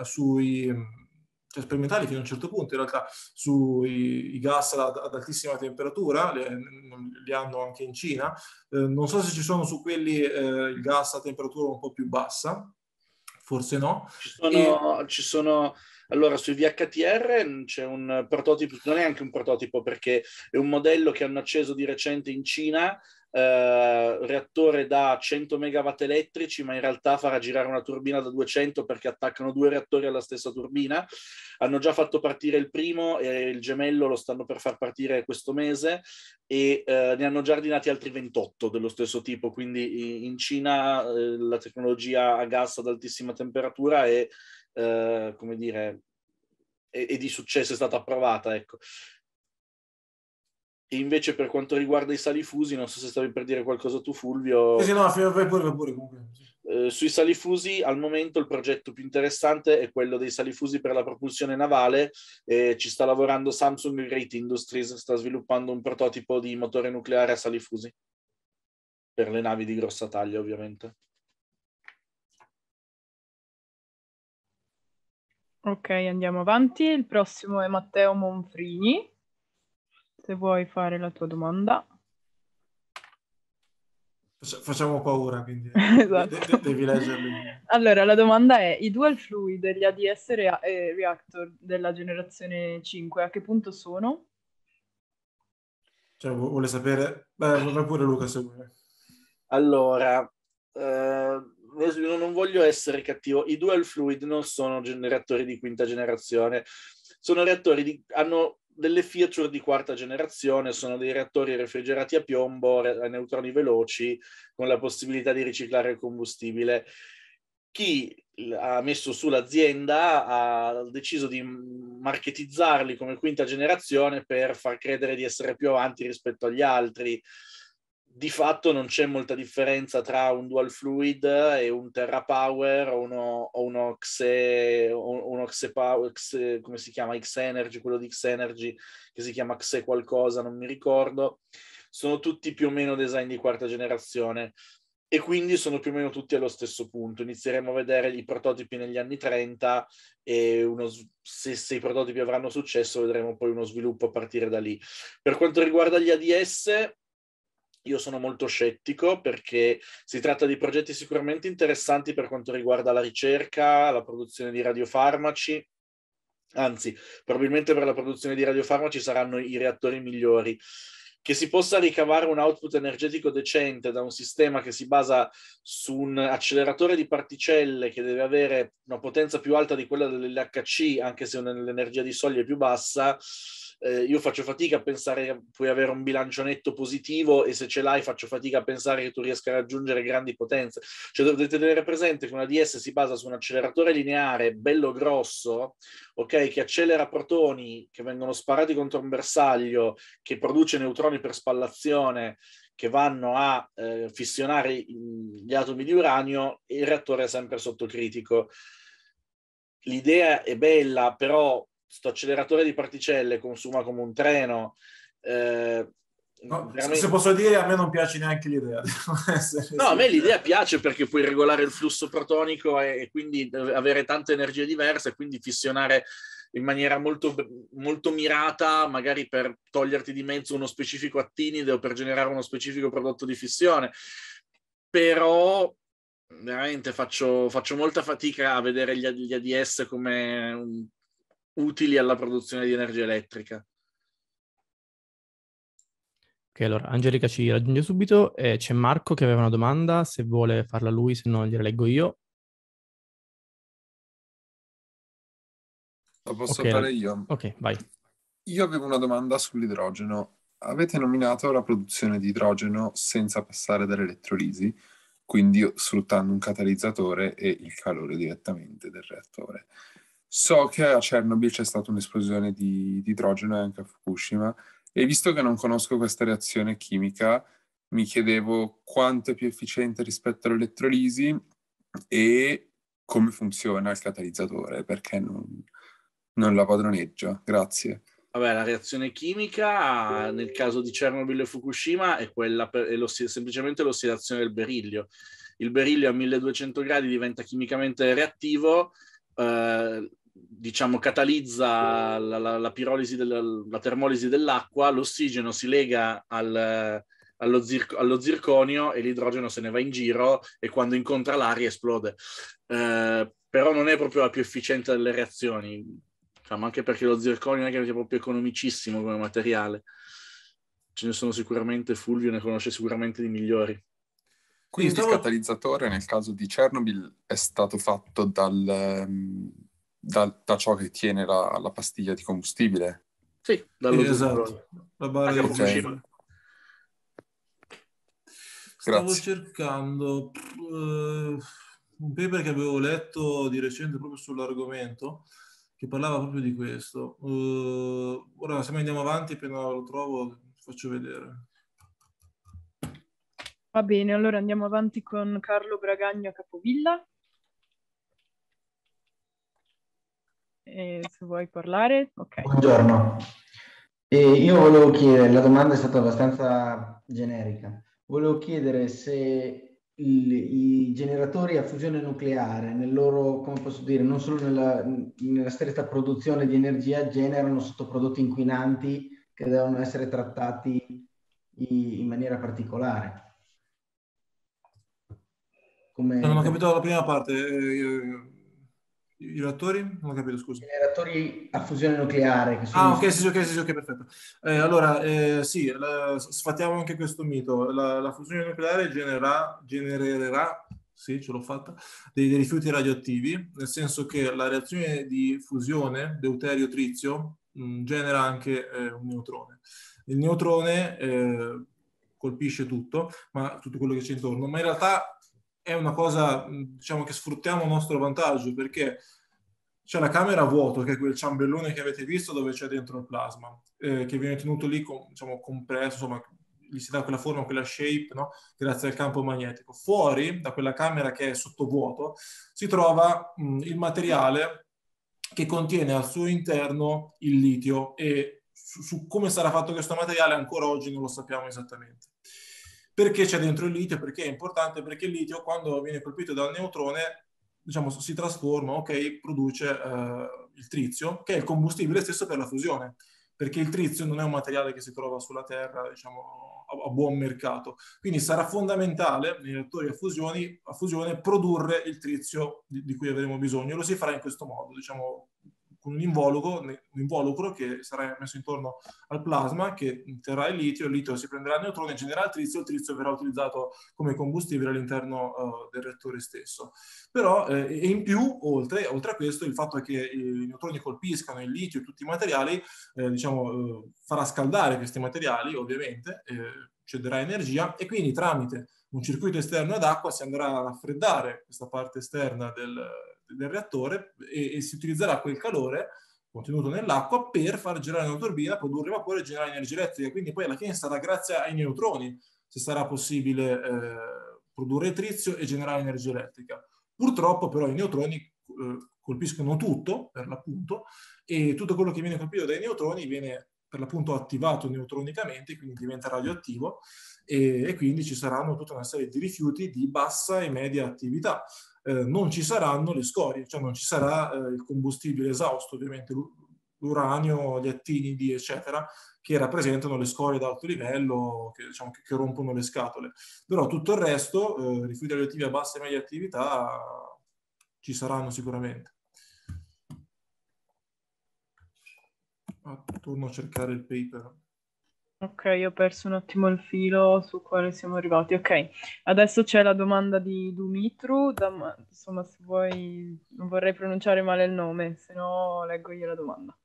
sperimentali fino a un certo punto, in realtà sui gas ad altissima temperatura, li hanno anche in Cina. Non so se ci sono su quelli il gas a temperatura un po' più bassa, forse no. Ci sono allora sui VHTR c'è un prototipo, non è anche un prototipo perché è un modello che hanno acceso di recente in Cina, reattore da 100 megawatt elettrici, ma in realtà farà girare una turbina da 200 perché attaccano 2 reattori alla stessa turbina. Hanno già fatto partire il primo e il gemello lo stanno per far partire questo mese e ne hanno già ordinati altri 28 dello stesso tipo, quindi in Cina la tecnologia a gas ad altissima temperatura è come dire, è di successo, è stata approvata, ecco. E invece per quanto riguarda i sali fusi, non so se stavi per dire qualcosa tu, Fulvio. Sì, no, vai pure comunque. Sui sali fusi al momento il progetto più interessante è quello dei sali fusi per la propulsione navale. Ci sta lavorando Samsung Great Industries, sta sviluppando un prototipo di motore nucleare a sali fusi per le navi di grossa taglia, ovviamente. Ok, andiamo avanti. Il prossimo è Matteo Monfrini. Se vuoi fare la tua domanda. Facciamo paura, quindi Esatto. devi leggerli. Allora, la domanda è, i dual fluid e gli ADS reactor della generazione 5, a che punto sono? Cioè, vuole sapere? Beh, vai pure Luca se vuoi. Allora, non voglio essere cattivo, i dual fluid non sono reattori di quinta generazione, sono reattori hanno delle feature di quarta generazione, sono dei reattori refrigerati a piombo, a neutroni veloci, con la possibilità di riciclare il combustibile. Chi ha messo su l'azienda ha deciso di marketizzarli come quinta generazione per far credere di essere più avanti rispetto agli altri. Di fatto non c'è molta differenza tra un dual fluid e un TerraPower o uno Xe Power, come si chiama? X-Energy, quello di X-Energy che si chiama Xe qualcosa, non mi ricordo. Sono tutti più o meno design di quarta generazione e quindi sono più o meno tutti allo stesso punto. Inizieremo a vedere i prototipi negli anni 30 e se i prototipi avranno successo vedremo poi uno sviluppo a partire da lì. Per quanto riguarda gli ADS, io sono molto scettico perché si tratta di progetti sicuramente interessanti per quanto riguarda la ricerca, la produzione di radiofarmaci, anzi, probabilmente per la produzione di radiofarmaci saranno i reattori migliori. Che si possa ricavare un output energetico decente da un sistema che si basa su un acceleratore di particelle che deve avere una potenza più alta di quella dell'LHC, anche se l'energia di soglia è più bassa, io faccio fatica a pensare che puoi avere un bilancio netto positivo, e se ce l'hai faccio fatica a pensare che tu riesca a raggiungere grandi potenze. Cioè dovete tenere presente che una DS si basa su un acceleratore lineare bello grosso, ok, che accelera protoni che vengono sparati contro un bersaglio, che produce neutroni per spallazione che vanno a fissionare gli atomi di uranio, e il reattore è sempre sotto critico. L'idea è bella, però sto acceleratore di particelle consuma come un treno. No, veramente... se posso dire, a me non piace neanche l'idea. No, a me l'idea piace perché puoi regolare il flusso protonico e quindi avere tante energie diverse, e quindi fissionare in maniera molto, molto mirata, magari per toglierti di mezzo uno specifico attinide o per generare uno specifico prodotto di fissione. Però veramente faccio molta fatica a vedere gli ADS come utili alla produzione di energia elettrica. Ok, allora Angelica ci raggiunge subito e c'è Marco che aveva una domanda, se vuole farla lui, se no gliela leggo io. Lo posso Ok, fare io? Ok, vai. Io avevo una domanda sull'idrogeno. Avete nominato la produzione di idrogeno senza passare dall'elettrolisi, quindi sfruttando un catalizzatore e il calore direttamente del reattore. So che a Chernobyl c'è stata un'esplosione di idrogeno e anche a Fukushima, e visto che non conosco questa reazione chimica, mi chiedevo quanto è più efficiente rispetto all'elettrolisi e come funziona il catalizzatore, perché non la padroneggio. Grazie. Vabbè, la reazione chimica nel caso di Chernobyl e Fukushima è quella semplicemente l'ossidazione del berillio. Il berillio a 1200 gradi diventa chimicamente reattivo, diciamo catalizza la pirolisi la termolisi dell'acqua, l'ossigeno si lega allo zirconio e l'idrogeno se ne va in giro, e quando incontra l'aria esplode. Però non è proprio la più efficiente delle reazioni. Ma anche perché lo zirconio non è che sia proprio economicissimo come materiale. Ce ne sono sicuramente, Fulvio ne conosce sicuramente di migliori. Quindi il catalizzatore nel caso di Chernobyl è stato fatto da ciò che tiene la pastiglia di combustibile? Sì, dallo esatto. La barra di Fukushima. Stavo cercando un paper che avevo letto di recente proprio sull'argomento, che parlava proprio di questo. Ora, se andiamo avanti, appena lo trovo, faccio vedere. Va bene, allora andiamo avanti con Carlo Bragagno Capovilla. Se vuoi parlare, ok. Buongiorno. Io volevo chiedere, la domanda è stata abbastanza generica. Volevo chiedere se i generatori a fusione nucleare, nel loro, come posso dire, non solo nella stretta produzione di energia, generano sottoprodotti inquinanti che devono essere trattati in maniera particolare. Non ho capito la prima parte. I reattori? Non ho capito, scusa. I generatori a fusione nucleare. Che sono ok, sì, perfetto. Allora, sì, sfatiamo anche questo mito. La fusione nucleare genererà, sì, ce l'ho fatta, dei rifiuti radioattivi, nel senso che la reazione di fusione deuterio-trizio genera anche un neutrone. Il neutrone colpisce tutto, ma tutto quello che c'è intorno, ma in realtà è una cosa, diciamo, che sfruttiamo a nostro vantaggio, perché c'è la camera a vuoto, che è quel ciambellone che avete visto dove c'è dentro il plasma, che viene tenuto lì, diciamo, compresso, insomma, gli si dà quella forma, quella shape, no? Grazie al campo magnetico. Fuori, da quella camera che è sottovuoto, si trova il materiale che contiene al suo interno il litio, e su come sarà fatto questo materiale ancora oggi non lo sappiamo esattamente. Perché c'è dentro il litio? Perché è importante? Perché il litio, quando viene colpito dal neutrone, diciamo, si trasforma, ok, produce il trizio, che è il combustibile stesso per la fusione, perché il trizio non è un materiale che si trova sulla Terra, diciamo, a buon mercato. Quindi sarà fondamentale nei reattori a fusione produrre il trizio di cui avremo bisogno. Lo si farà in questo modo, diciamo, un involucro che sarà messo intorno al plasma, che terrà il litio si prenderà il neutrone e genererà il trizio verrà utilizzato come combustibile all'interno del reattore stesso. Però, e in più, oltre a questo, il fatto che i neutroni colpiscano il litio e tutti i materiali, farà scaldare questi materiali, ovviamente, cederà energia, e quindi tramite un circuito esterno ad acqua si andrà a raffreddare questa parte esterna del reattore e si utilizzerà quel calore contenuto nell'acqua per far girare una turbina, produrre vapore e generare energia elettrica. Quindi poi alla fine sarà grazie ai neutroni se sarà possibile produrre trizio e generare energia elettrica. Purtroppo però i neutroni colpiscono tutto, per l'appunto, e tutto quello che viene colpito dai neutroni viene per l'appunto attivato neutronicamente, quindi diventa radioattivo, e quindi ci saranno tutta una serie di rifiuti di bassa e media attività. Non ci saranno le scorie, cioè non ci sarà il combustibile esausto, ovviamente l'uranio, gli attinidi, eccetera, che rappresentano le scorie ad alto livello, che rompono le scatole. Però tutto il resto, rifiuti radioattivi a bassa e media attività, ci saranno sicuramente. Torno a cercare il paper. Ok, ho perso un attimo il filo su quale siamo arrivati. Ok, adesso c'è la domanda di Dumitru. Insomma, se vuoi, non vorrei pronunciare male il nome, se no leggo io la domanda.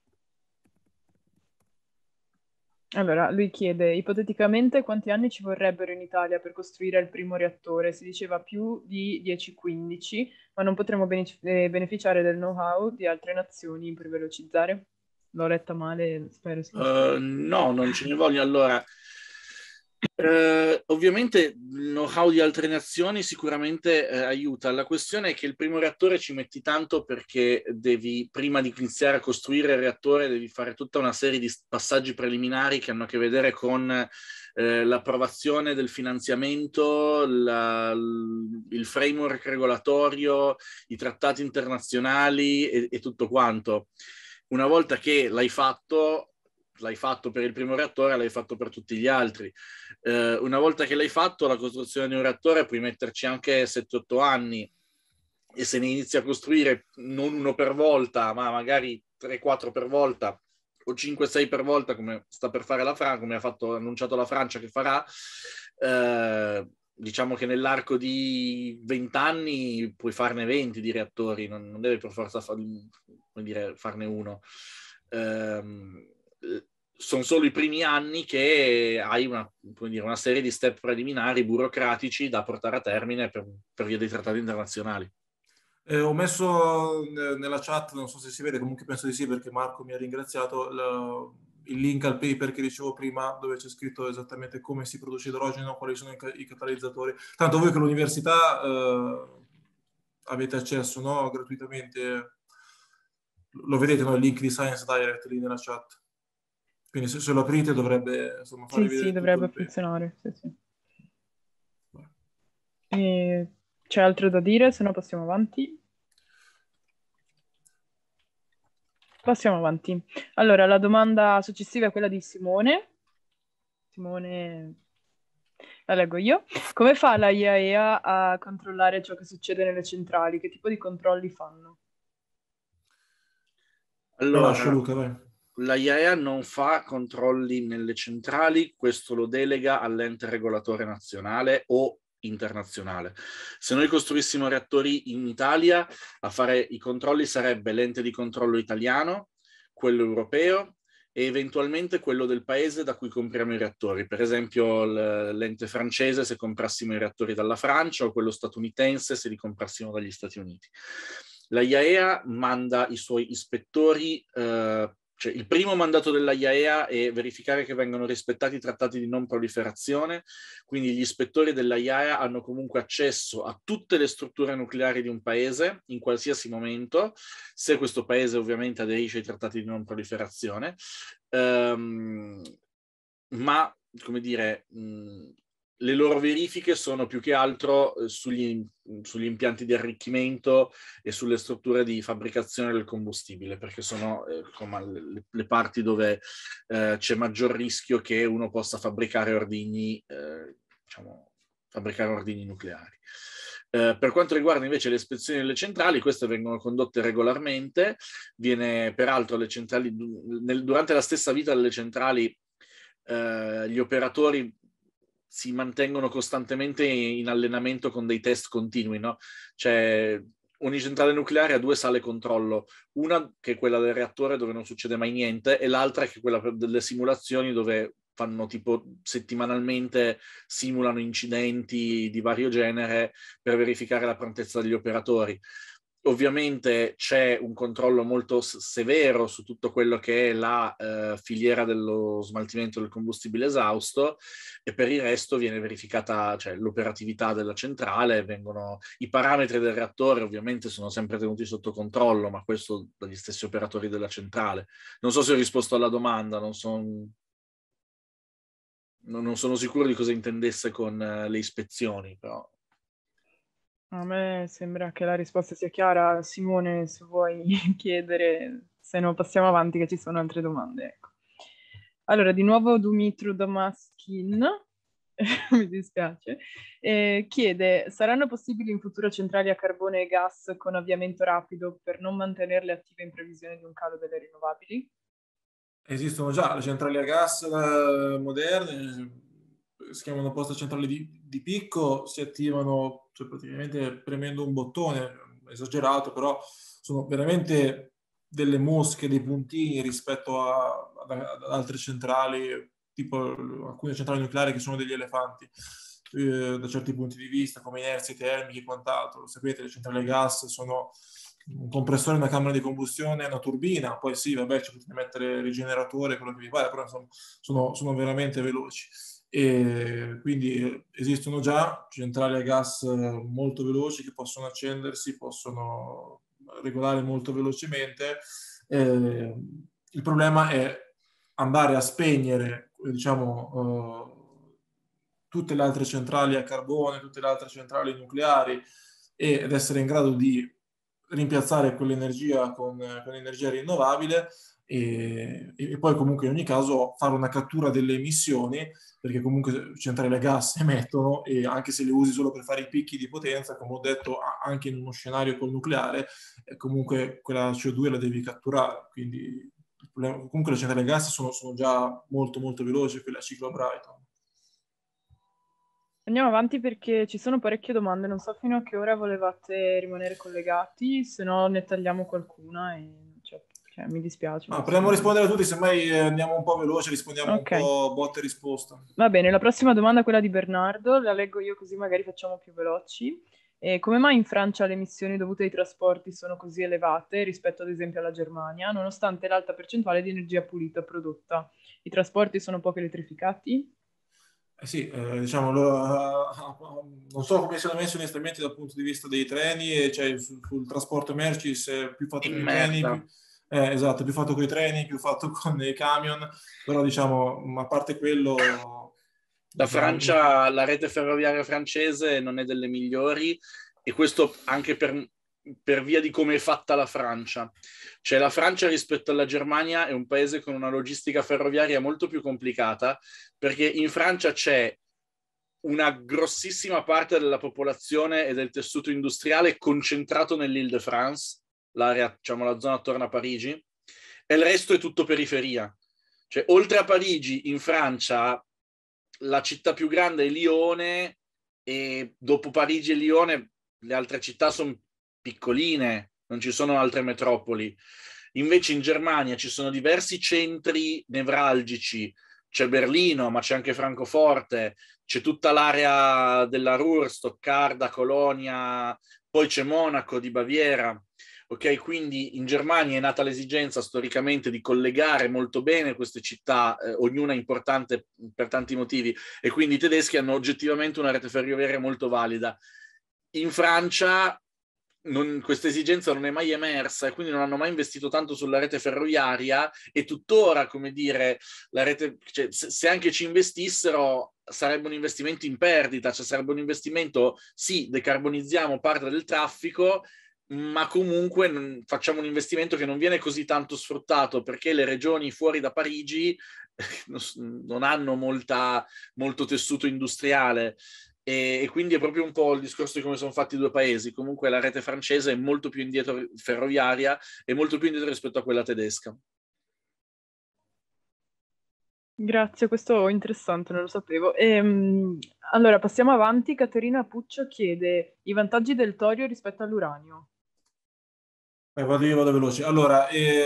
Allora, lui chiede, ipoteticamente, quanti anni ci vorrebbero in Italia per costruire il primo reattore? Si diceva più di 10-15, ma non potremmo beneficiare del know-how di altre nazioni per velocizzare? L'ho letta male, spero sia. No, non ce ne voglio. Allora, ovviamente il know-how di altre nazioni sicuramente aiuta. La questione è che il primo reattore ci metti tanto perché prima di iniziare a costruire il reattore, devi fare tutta una serie di passaggi preliminari che hanno a che vedere con l'approvazione del finanziamento, il framework regolatorio, i trattati internazionali e tutto quanto. Una volta che l'hai fatto per il primo reattore, l'hai fatto per tutti gli altri. Una volta che l'hai fatto, la costruzione di un reattore puoi metterci anche 7-8 anni, e se ne inizi a costruire non uno per volta, ma magari 3-4 per volta o 5-6 per volta, come sta per fare la Francia, come ha annunciato la Francia che farà, diciamo che nell'arco di 20 anni puoi farne 20 di reattori, non devi per forza farne uno. Sono solo i primi anni che hai una serie di step preliminari burocratici da portare a termine per via dei trattati internazionali. Ho messo nella chat, non so se si vede, comunque penso di sì perché Marco mi ha ringraziato, il link al paper che dicevo prima, dove c'è scritto esattamente come si produce idrogeno, quali sono i catalizzatori. Tanto voi che all'università avete accesso, no? Gratuitamente. Lo vedete, no? Il link di Science Direct lì nella chat. Quindi se lo aprite dovrebbe, insomma, farvi vedere Sì, tutto dovrebbe il paper. funzionare. Sì. C'è altro da dire? Se no passiamo avanti. Passiamo avanti. Allora, la domanda successiva è quella di Simone. Simone, la leggo io. Come fa la IAEA a controllare ciò che succede nelle centrali? Che tipo di controlli fanno? Allora, Luca, vai. La IAEA non fa controlli nelle centrali, questo lo delega all'ente regolatore nazionale o internazionale. Se noi costruissimo reattori in Italia, a fare i controlli sarebbe l'ente di controllo italiano, quello europeo e eventualmente quello del paese da cui compriamo i reattori. Per esempio l'ente francese se comprassimo i reattori dalla Francia, o quello statunitense se li comprassimo dagli Stati Uniti. La IAEA manda i suoi ispettori, cioè il primo mandato della IAEA è verificare che vengano rispettati i trattati di non proliferazione, quindi gli ispettori della IAEA hanno comunque accesso a tutte le strutture nucleari di un paese in qualsiasi momento, se questo paese ovviamente aderisce ai trattati di non proliferazione, ma, come dire, le loro verifiche sono più che altro sugli impianti di arricchimento e sulle strutture di fabbricazione del combustibile, perché sono le parti dove c'è maggior rischio che uno possa fabbricare ordigni nucleari. Per quanto riguarda invece le ispezioni delle centrali, queste vengono condotte regolarmente, viene peraltro le centrali, durante la stessa vita delle centrali, gli operatori si mantengono costantemente in allenamento con dei test continui, no? Cioè, ogni centrale nucleare ha 2 sale controllo, una che è quella del reattore dove non succede mai niente e l'altra che è quella delle simulazioni dove fanno tipo settimanalmente, simulano incidenti di vario genere per verificare la prontezza degli operatori. Ovviamente c'è un controllo molto severo su tutto quello che è la filiera dello smaltimento del combustibile esausto e per il resto viene verificata, cioè, l'operatività della centrale, i parametri del reattore ovviamente sono sempre tenuti sotto controllo, ma questo dagli stessi operatori della centrale. Non so se ho risposto alla domanda, non sono sicuro di cosa intendesse con le ispezioni, però. A me sembra che la risposta sia chiara. Simone, se vuoi chiedere, se no passiamo avanti che ci sono altre domande. Ecco. Allora, di nuovo Dumitru Damaskin, mi dispiace, chiede: saranno possibili in futuro centrali a carbone e gas con avviamento rapido per non mantenerle attive in previsione di un calo delle rinnovabili? Esistono già le centrali a gas moderne, si chiamano poste centrali di picco, si attivano, cioè, praticamente premendo un bottone, esagerato, però sono veramente delle mosche, dei puntini rispetto ad altre centrali, tipo alcune centrali nucleari che sono degli elefanti, da certi punti di vista, come inerzie termiche e quant'altro. Lo sapete, le centrali a gas sono un compressore, una camera di combustione, una turbina, poi sì, vabbè, ci potete mettere rigeneratore, quello che vi pare, però sono veramente veloci. E quindi esistono già centrali a gas molto veloci che possono accendersi, possono regolare molto velocemente. Il problema è andare a spegnere, diciamo, tutte le altre centrali a carbone, tutte le altre centrali nucleari ed essere in grado di rimpiazzare quell'energia con energia rinnovabile e poi comunque in ogni caso fare una cattura delle emissioni, perché comunque centrali a gas emettono, e anche se le usi solo per fare i picchi di potenza, come ho detto, anche in uno scenario col nucleare, comunque quella CO2 la devi catturare. Quindi comunque le centrali a gas sono già molto molto veloci, quelle a ciclo Brighton. Andiamo avanti perché ci sono parecchie domande, non so fino a che ora volevate rimanere collegati, se no ne tagliamo qualcuna e cioè, mi dispiace. Proviamo a rispondere a tutti, semmai andiamo un po' veloce, rispondiamo un po' botta e risposta. Va bene, la prossima domanda è quella di Bernardo, la leggo io così magari facciamo più veloci. Come mai in Francia le emissioni dovute ai trasporti sono così elevate rispetto ad esempio alla Germania, nonostante l'alta percentuale di energia pulita prodotta? I trasporti sono poco elettrificati? Sì, diciamo, non so come siano messi onestamente dal punto di vista dei treni, cioè sul trasporto merci, se è più fatto con i treni, esatto, più fatto con i treni, più fatto con i camion, però diciamo, a parte quello... La Francia, la rete ferroviaria francese non è delle migliori, e questo anche per via di come è fatta la Francia. Cioè la Francia rispetto alla Germania è un paese con una logistica ferroviaria molto più complicata, perché in Francia c'è una grossissima parte della popolazione e del tessuto industriale concentrato nell'Île-de-France, l'area, diciamo la zona attorno a Parigi, e il resto è tutto periferia. Cioè oltre a Parigi, in Francia, la città più grande è Lione, e dopo Parigi e Lione le altre città sono piccoline, non ci sono altre metropoli. Invece in Germania ci sono diversi centri nevralgici, c'è Berlino, ma c'è anche Francoforte, c'è tutta l'area della Ruhr, Stoccarda, Colonia, poi c'è Monaco di Baviera. Ok, quindi in Germania è nata l'esigenza storicamente di collegare molto bene queste città, ognuna importante per tanti motivi, e quindi i tedeschi hanno oggettivamente una rete ferroviaria molto valida. In Francia questa esigenza non è mai emersa e quindi non hanno mai investito tanto sulla rete ferroviaria, e tuttora, come dire, la rete, cioè, se anche ci investissero sarebbe un investimento in perdita, cioè sarebbe un investimento, sì, decarbonizziamo parte del traffico, ma comunque facciamo un investimento che non viene così tanto sfruttato, perché le regioni fuori da Parigi non hanno molto tessuto industriale, e quindi è proprio un po' il discorso di come sono fatti i due paesi. Comunque la rete francese è molto più indietro, ferroviaria, è molto più indietro rispetto a quella tedesca. Grazie, questo è interessante, non lo sapevo. Allora, passiamo avanti. Caterina Puccio chiede i vantaggi del torio rispetto all'uranio. Vado veloce. Allora,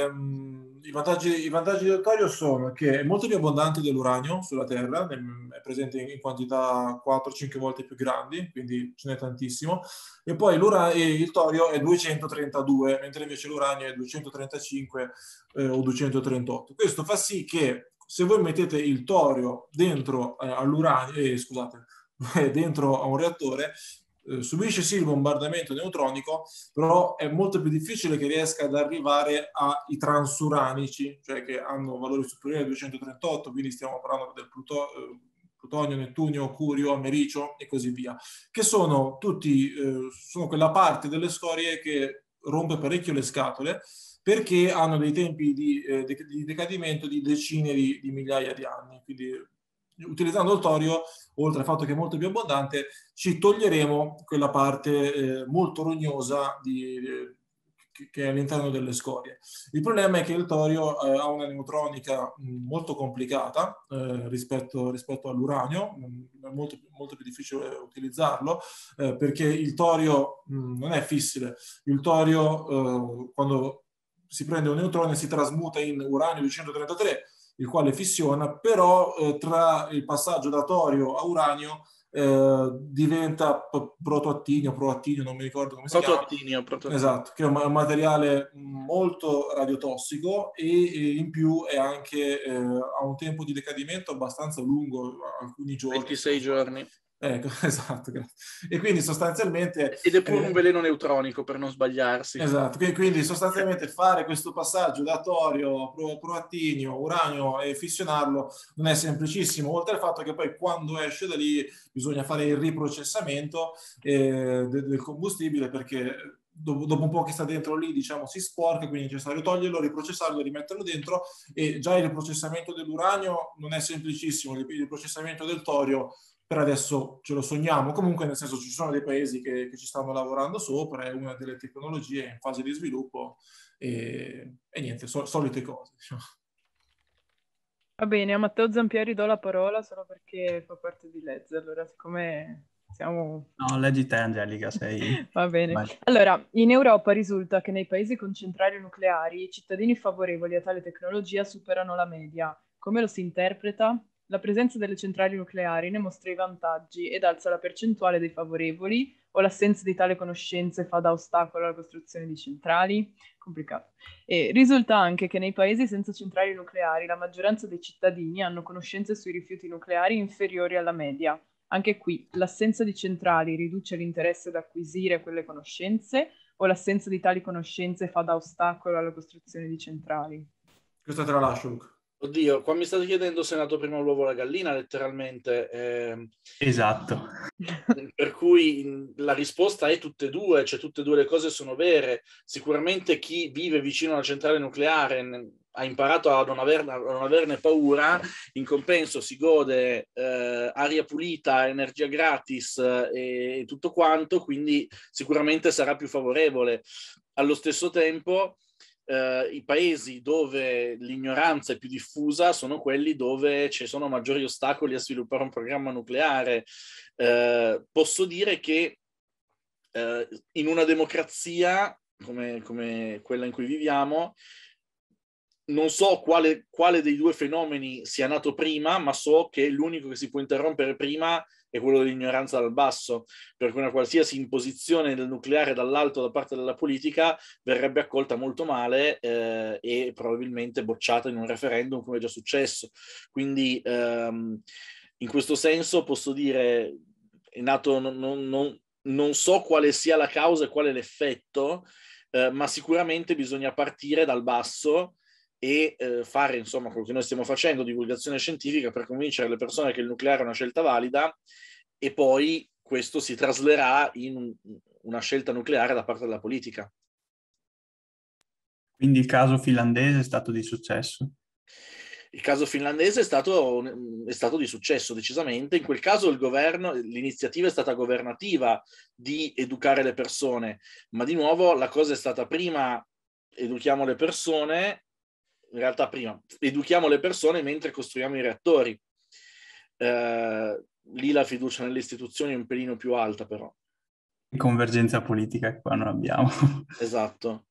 i vantaggi del torio sono che è molto più abbondante dell'uranio sulla Terra, è presente in quantità 4-5 volte più grandi, quindi ce n'è tantissimo. E poi il torio è 232, mentre invece l'uranio è 235 o 238. Questo fa sì che se voi mettete il torio dentro all'uranio, scusate, dentro a un reattore, subisce sì il bombardamento neutronico, però è molto più difficile che riesca ad arrivare ai transuranici, cioè che hanno valori superiori a 238, quindi stiamo parlando del plutonio, nettunio, curio, americio e così via, che sono sono quella parte delle scorie che rompe parecchio le scatole, perché hanno dei tempi di decadimento di decine di migliaia di anni. Quindi utilizzando il torio, oltre al fatto che è molto più abbondante, ci toglieremo quella parte molto rognosa che è all'interno delle scorie. Il problema è che il torio ha una neutronica molto complicata rispetto all'uranio, è molto più difficile utilizzarlo, perché il torio non è fissile. Il torio, quando si prende un neutrone, si trasmuta in uranio 233, il quale fissiona, però tra il passaggio da torio a uranio diventa protoattinio, non mi ricordo come si chiama. Esatto, che è un materiale molto radiotossico e in più è anche ha un tempo di decadimento abbastanza lungo, alcuni giorni. 26 giorni. Ecco, esatto, grazie. E quindi sostanzialmente... Ed è pure un veleno neutronico, per non sbagliarsi. Esatto, quindi sostanzialmente fare questo passaggio da torio, proattinio, uranio e fissionarlo non è semplicissimo, oltre al fatto che poi quando esce da lì bisogna fare il riprocessamento del combustibile, perché dopo un po' che sta dentro lì, diciamo, si sporca, quindi è necessario toglierlo, riprocessarlo e rimetterlo dentro, e già il riprocessamento dell'uranio non è semplicissimo, il riprocessamento del torio per adesso ce lo sogniamo, comunque nel senso ci sono dei paesi che ci stanno lavorando sopra, è una delle tecnologie in fase di sviluppo e niente, solite cose. Diciamo. Va bene, a Matteo Zampieri do la parola solo perché fa parte di Lez, allora siccome siamo... No, leggi te Angelica, sei... Va bene. Vai. Allora, in Europa risulta che nei paesi con centrali nucleari i cittadini favorevoli a tale tecnologia superano la media. Come lo si interpreta? La presenza delle centrali nucleari ne mostra i vantaggi ed alza la percentuale dei favorevoli, o l'assenza di tale conoscenze fa da ostacolo alla costruzione di centrali? Complicato. E risulta anche che nei paesi senza centrali nucleari la maggioranza dei cittadini hanno conoscenze sui rifiuti nucleari inferiori alla media. Anche qui, l'assenza di centrali riduce l'interesse ad acquisire quelle conoscenze, o l'assenza di tali conoscenze fa da ostacolo alla costruzione di centrali? Questa te la lascio, Luca. Oddio, qua mi state chiedendo se è nato prima l'uovo o la gallina, letteralmente. Esatto. Per cui la risposta è tutte e due, cioè tutte e due le cose sono vere. Sicuramente chi vive vicino a una centrale nucleare ha imparato a non averne paura, in compenso si gode aria pulita, energia gratis e tutto quanto, quindi sicuramente sarà più favorevole. Allo stesso tempo, i paesi dove l'ignoranza è più diffusa sono quelli dove ci sono maggiori ostacoli a sviluppare un programma nucleare. Posso dire che in una democrazia come quella in cui viviamo, non so quale dei due fenomeni sia nato prima, ma so che l'unico che si può interrompere prima è quello dell'ignoranza dal basso, perché una qualsiasi imposizione del nucleare dall'alto da parte della politica verrebbe accolta molto male e probabilmente bocciata in un referendum, come è già successo. Quindi in questo senso posso dire, è nato, non so quale sia la causa e quale l'effetto, ma sicuramente bisogna partire dal basso e fare, insomma, quello che noi stiamo facendo, divulgazione scientifica, per convincere le persone che il nucleare è una scelta valida, e poi questo si traslerà in una scelta nucleare da parte della politica. Quindi il caso finlandese è stato di successo? Il caso finlandese è stato di successo, decisamente. In quel caso l'iniziativa è stata governativa di educare le persone, ma di nuovo la cosa è stata prima educhiamo le persone, in realtà prima educhiamo le persone mentre costruiamo i reattori. Lì la fiducia nelle istituzioni è un pelino più alta, però. Convergenza politica che qua non abbiamo. Esatto.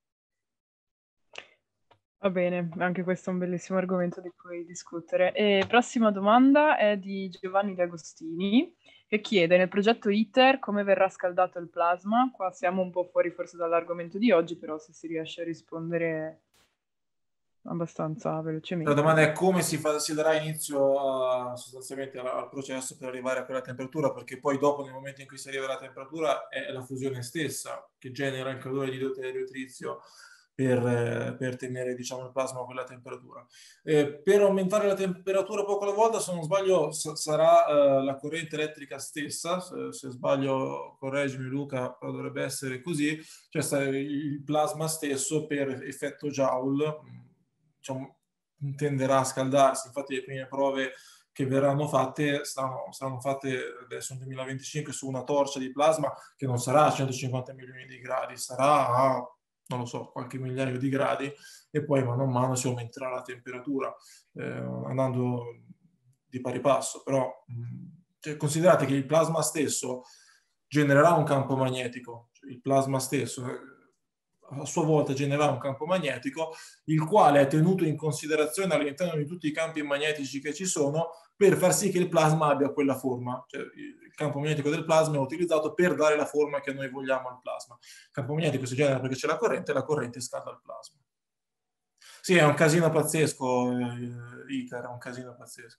Va bene, anche questo è un bellissimo argomento di cui discutere. E prossima domanda è di Giovanni D'Agostini, che chiede: nel progetto ITER come verrà scaldato il plasma? Qua siamo un po' fuori forse dall'argomento di oggi, però se si riesce a rispondere abbastanza velocemente. La domanda è come si darà inizio sostanzialmente al processo per arrivare a quella temperatura, perché poi dopo, nel momento in cui si arriva alla temperatura, è la fusione stessa che genera il calore di deuterio e trizio per tenere, diciamo, il plasma a quella temperatura. Per aumentare la temperatura poco alla volta, se non sbaglio, sarà la corrente elettrica stessa, se sbaglio correggimi Luca, però dovrebbe essere così, cioè il plasma stesso per effetto Joule, diciamo, tenderà a scaldarsi. Infatti le prime prove che verranno fatte saranno fatte adesso nel 2025 su una torcia di plasma che non sarà a 150 milioni di gradi, sarà a, non lo so, qualche migliaio di gradi, e poi mano a mano si aumenterà la temperatura andando di pari passo. Però cioè, considerate che il plasma stesso genererà un campo magnetico, cioè, il plasma stesso a sua volta genererà un campo magnetico, il quale è tenuto in considerazione all'interno di tutti i campi magnetici che ci sono per far sì che il plasma abbia quella forma. Cioè, il campo magnetico del plasma è utilizzato per dare la forma che noi vogliamo al plasma. Il campo magnetico si genera perché c'è la corrente e la corrente scalda il plasma. Sì, è un casino pazzesco, ITER, è un casino pazzesco.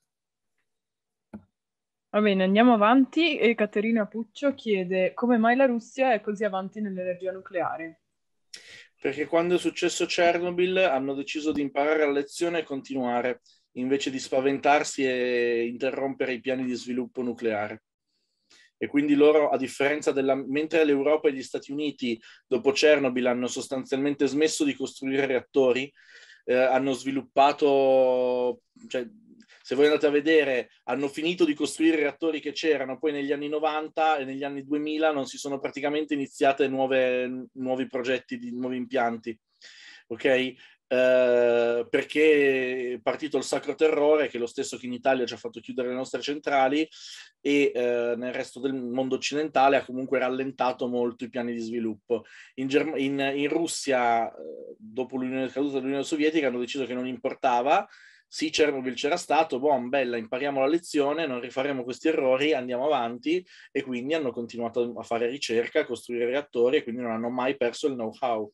Va bene, andiamo avanti. E Caterina Puccio chiede: come mai la Russia è così avanti nell'energia nucleare? Perché quando è successo Chernobyl hanno deciso di imparare la lezione e continuare, invece di spaventarsi e interrompere i piani di sviluppo nucleare. E quindi loro, a differenza mentre l'Europa e gli Stati Uniti dopo Chernobyl hanno sostanzialmente smesso di costruire reattori, hanno sviluppato, cioè, se voi andate a vedere, hanno finito di costruire i reattori che c'erano, poi negli anni 90 e negli anni 2000 non si sono praticamente iniziate nuovi progetti, nuovi impianti, ok? Perché è partito il sacro terrore, che è lo stesso che in Italia ci ha fatto chiudere le nostre centrali, e nel resto del mondo occidentale ha comunque rallentato molto i piani di sviluppo. In Russia, dopo la caduta dell'Unione Sovietica, hanno deciso che non importava. Sì, Chernobyl c'era stato, bella, impariamo la lezione, non rifaremo questi errori, andiamo avanti, e quindi hanno continuato a fare ricerca, a costruire reattori, e quindi non hanno mai perso il know-how.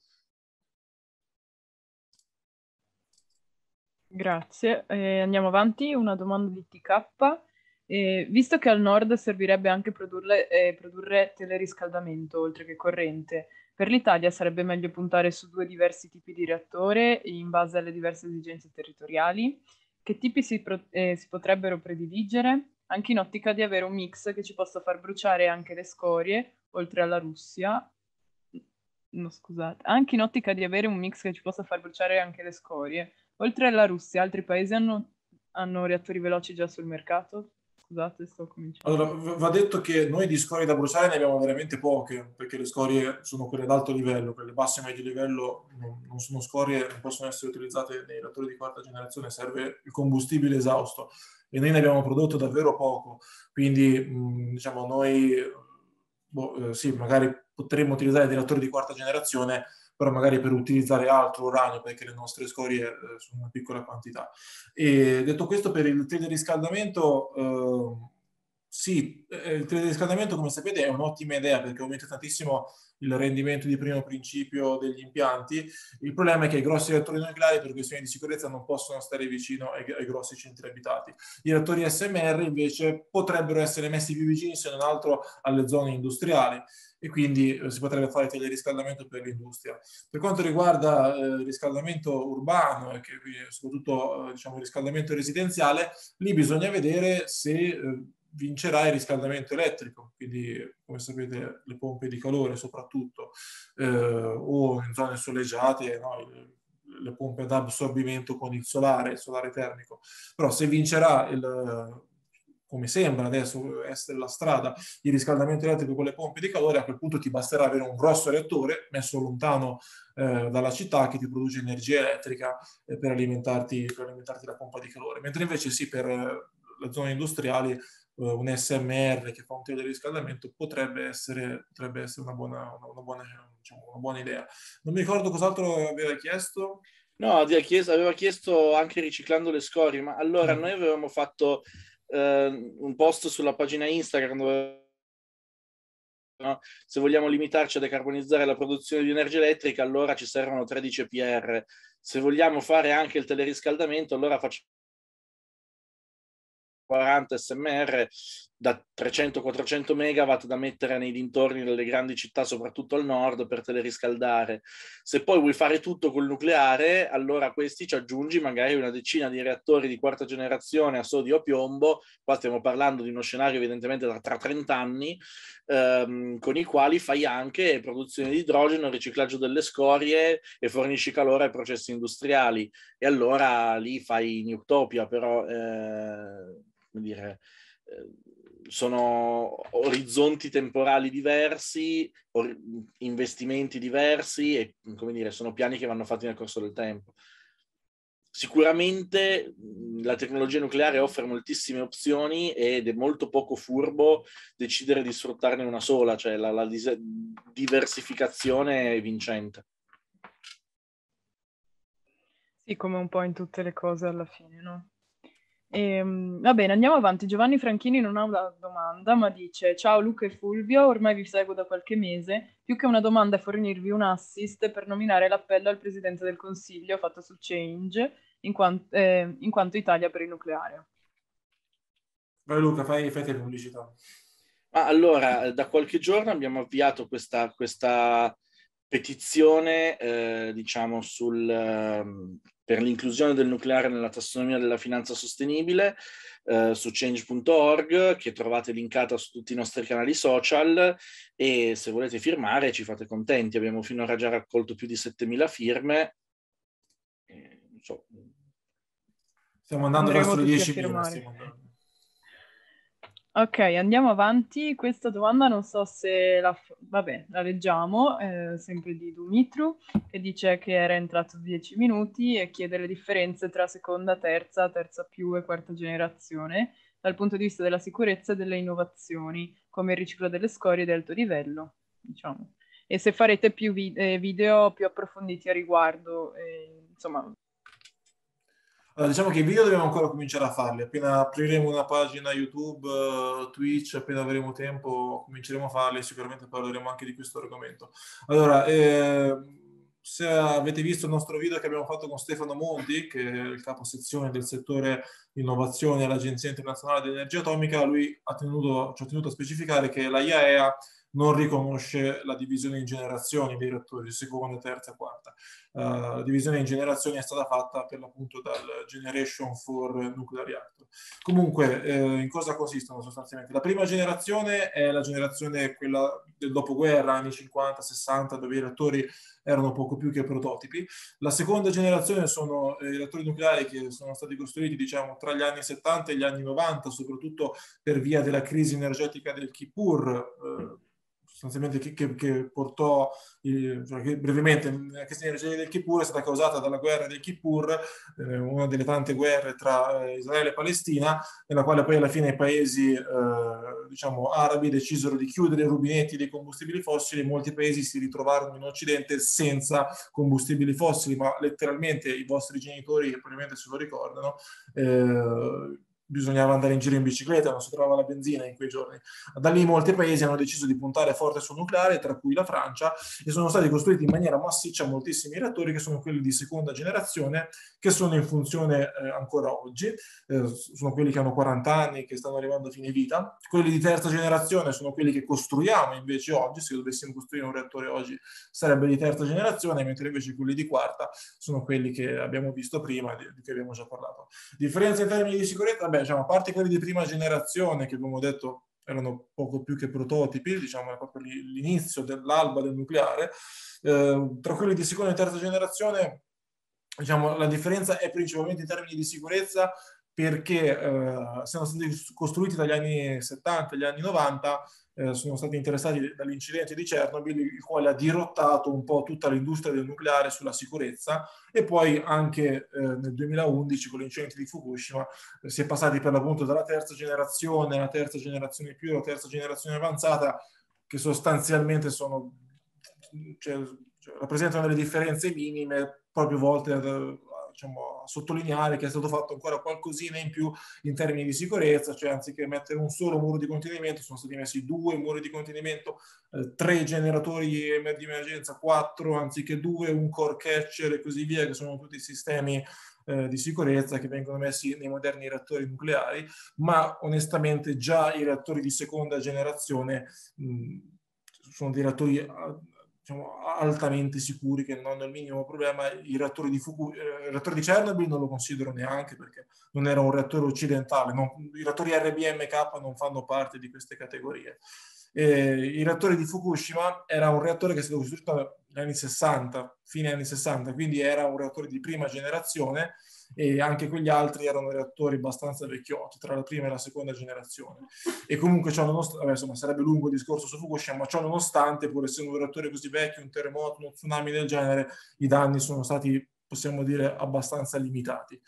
Grazie. Andiamo avanti. Una domanda di TK. Visto che al nord servirebbe anche produrre teleriscaldamento oltre che corrente, per l'Italia sarebbe meglio puntare su 2 diversi tipi di reattore in base alle diverse esigenze territoriali? Che tipi si potrebbero prediligere, anche in ottica di avere un mix che ci possa far bruciare anche le scorie, oltre alla Russia? No, scusate. Anche in ottica di avere un mix che ci possa far bruciare anche le scorie. Oltre alla Russia, altri paesi hanno reattori veloci già sul mercato? Scusate, sto cominciando. Allora, va detto che noi di scorie da bruciare ne abbiamo veramente poche, perché le scorie sono quelle ad alto livello, quelle basse e medio livello non sono scorie, non possono essere utilizzate nei reattori di quarta generazione, serve il combustibile esausto, e noi ne abbiamo prodotto davvero poco. Quindi, diciamo, noi sì, magari potremmo utilizzare dei reattori di quarta generazione, però magari per utilizzare altro uranio, perché le nostre scorie sono una piccola quantità. E detto questo, per il teleriscaldamento, sì, il teleriscaldamento, come sapete, è un'ottima idea perché aumenta tantissimo il rendimento di primo principio degli impianti. Il problema è che i grossi reattori nucleari, per questioni di sicurezza, non possono stare vicino ai grossi centri abitati. I reattori SMR invece potrebbero essere messi più vicini, se non altro, alle zone industriali, e quindi si potrebbe fare teleriscaldamento per l'industria. Per quanto riguarda il riscaldamento urbano e soprattutto diciamo, il riscaldamento residenziale, lì bisogna vedere se vincerà il riscaldamento elettrico, quindi come sapete le pompe di calore soprattutto, o in zone soleggiate, no, le pompe ad assorbimento con il solare termico. Però se vincerà come sembra adesso essere la strada, il riscaldamento elettrico con le pompe di calore, a quel punto ti basterà avere un grosso reattore messo lontano dalla città che ti produce energia elettrica per alimentarti la pompa di calore. Mentre invece sì, per le zone industriali un SMR che fa un tiro di riscaldamento potrebbe essere una buona idea. Non mi ricordo cos'altro aveva chiesto. No, aveva chiesto anche riciclando le scorie, ma allora noi avevamo fatto un post sulla pagina Instagram dove, no, se vogliamo limitarci a decarbonizzare la produzione di energia elettrica, allora ci servono 13 EPR. Se vogliamo fare anche il teleriscaldamento, allora facciamo 40 SMR da 300-400 megawatt da mettere nei dintorni delle grandi città, soprattutto al nord, per teleriscaldare. Se poi vuoi fare tutto col nucleare, allora a questi ci aggiungi magari una decina di reattori di quarta generazione a sodio o piombo. Qua stiamo parlando di uno scenario evidentemente tra 30 anni, con i quali fai anche produzione di idrogeno, riciclaggio delle scorie e fornisci calore ai processi industriali. E allora lì fai Newtopia, però come dire, sono orizzonti temporali diversi, investimenti diversi e, come dire, sono piani che vanno fatti nel corso del tempo. Sicuramente la tecnologia nucleare offre moltissime opzioni ed è molto poco furbo decidere di sfruttarne una sola, cioè la diversificazione è vincente. Sì, come un po' in tutte le cose alla fine, no? Va bene, andiamo avanti. Giovanni Franchini non ha una domanda, ma dice: ciao Luca e Fulvio, ormai vi seguo da qualche mese. Più che una domanda è fornirvi un assist per nominare l'appello al Presidente del Consiglio fatto su Change, in quanto Italia per il nucleare. Vai Luca, fai te pubblicità. Allora, da qualche giorno abbiamo avviato questa petizione, diciamo, per l'inclusione del nucleare nella tassonomia della finanza sostenibile su change.org, che trovate linkata su tutti i nostri canali social, e se volete firmare ci fate contenti. Abbiamo finora già raccolto più di 7.000 firme. Stiamo andando verso le 10.000. Ok, andiamo avanti. Questa domanda non so se la leggiamo, sempre di Dumitru, che dice che era entrato 10 minuti e chiede le differenze tra seconda, terza più e quarta generazione dal punto di vista della sicurezza e delle innovazioni, come il riciclo delle scorie di alto livello, diciamo. E se farete più video più approfonditi a riguardo, insomma. Allora, diciamo che i video dobbiamo ancora cominciare a farli. Appena apriremo una pagina YouTube, Twitch, appena avremo tempo cominceremo a farli e sicuramente parleremo anche di questo argomento. Allora, se avete visto il nostro video che abbiamo fatto con Stefano Monti, che è il capo sezione del settore innovazione all'Agenzia Internazionale dell'Energia Atomica, lui ci ha tenuto a specificare che la IAEA non riconosce la divisione in generazioni dei reattori, seconda, terza, quarta. La divisione in generazioni è stata fatta per l'appunto dal Generation for Nuclear Reactor. Comunque, in cosa consistono sostanzialmente? La prima generazione è la generazione, quella del dopoguerra, anni 50-60, dove i reattori erano poco più che prototipi. La seconda generazione sono i reattori nucleari che sono stati costruiti, diciamo, tra gli anni 70 e gli anni 90, soprattutto per via della crisi energetica del Kippur, sostanzialmente che portò, che brevemente, la crisi energetica del Kippur è stata causata dalla guerra del Kippur, una delle tante guerre tra Israele e Palestina, nella quale poi alla fine i paesi diciamo arabi decisero di chiudere i rubinetti dei combustibili fossili e molti paesi si ritrovarono in Occidente senza combustibili fossili, ma letteralmente i vostri genitori, che probabilmente se lo ricordano, bisognava andare in giro in bicicletta, non si trovava la benzina in quei giorni. Da lì molti paesi hanno deciso di puntare forte sul nucleare, tra cui la Francia, e sono stati costruiti in maniera massiccia moltissimi reattori che sono quelli di seconda generazione, che sono in funzione ancora oggi, sono quelli che hanno 40 anni, che stanno arrivando a fine vita. Quelli di terza generazione sono quelli che costruiamo invece oggi, se dovessimo costruire un reattore oggi sarebbe di terza generazione, mentre invece quelli di quarta sono quelli che abbiamo visto prima, di cui abbiamo già parlato. Differenza in termini di sicurezza? Beh, diciamo, a parte quelli di prima generazione, che abbiamo detto erano poco più che prototipi, diciamo, è proprio l'inizio dell'alba del nucleare, tra quelli di seconda e terza generazione diciamo, la differenza è principalmente in termini di sicurezza, perché sono stati costruiti dagli anni 70 agli anni 90, sono stati interessati dall'incidente di Chernobyl, il quale ha dirottato un po' tutta l'industria del nucleare sulla sicurezza, e poi anche nel 2011 con l'incidente di Fukushima si è passati per l'appunto dalla terza generazione, la terza generazione più, la terza generazione avanzata, che sostanzialmente sono, cioè, rappresentano delle differenze minime proprio volte diciamo, a sottolineare che è stato fatto ancora qualcosina in più in termini di sicurezza, cioè anziché mettere un solo muro di contenimento sono stati messi 2 muri di contenimento, 3 generatori di emergenza, 4 anziché 2, un core catcher e così via, che sono tutti sistemi di sicurezza che vengono messi nei moderni reattori nucleari, ma onestamente già i reattori di seconda generazione sono dei reattori diciamo, altamente sicuri, che non hanno il minimo problema. Il reattore di Chernobyl non lo considero neanche, perché non era un reattore occidentale, i reattori RBMK non fanno parte di queste categorie. Il reattore di Fukushima era un reattore che è stato costruito negli anni 60, fine anni 60, quindi era un reattore di prima generazione, e anche quegli altri erano reattori abbastanza vecchiotti, tra la prima e la seconda generazione. E comunque insomma, sarebbe lungo il discorso su Fukushima, ma ciò nonostante, pur essendo un reattore così vecchio, un terremoto, uno tsunami del genere, i danni sono stati, possiamo dire, abbastanza limitati.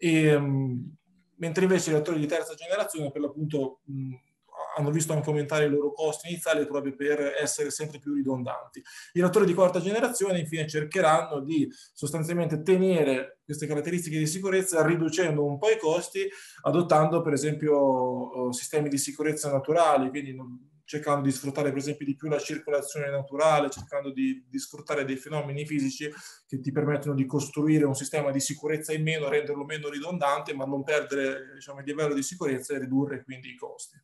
Mentre invece i reattori di terza generazione, per l'appunto, hanno visto anche aumentare i loro costi iniziali proprio per essere sempre più ridondanti. I reattori di quarta generazione infine cercheranno di sostanzialmente tenere queste caratteristiche di sicurezza riducendo un po' i costi, adottando per esempio sistemi di sicurezza naturali, quindi cercando di sfruttare per esempio di più la circolazione naturale, cercando di sfruttare dei fenomeni fisici che ti permettono di costruire un sistema di sicurezza in meno, renderlo meno ridondante, ma non perdere, diciamo, il livello di sicurezza e ridurre quindi i costi.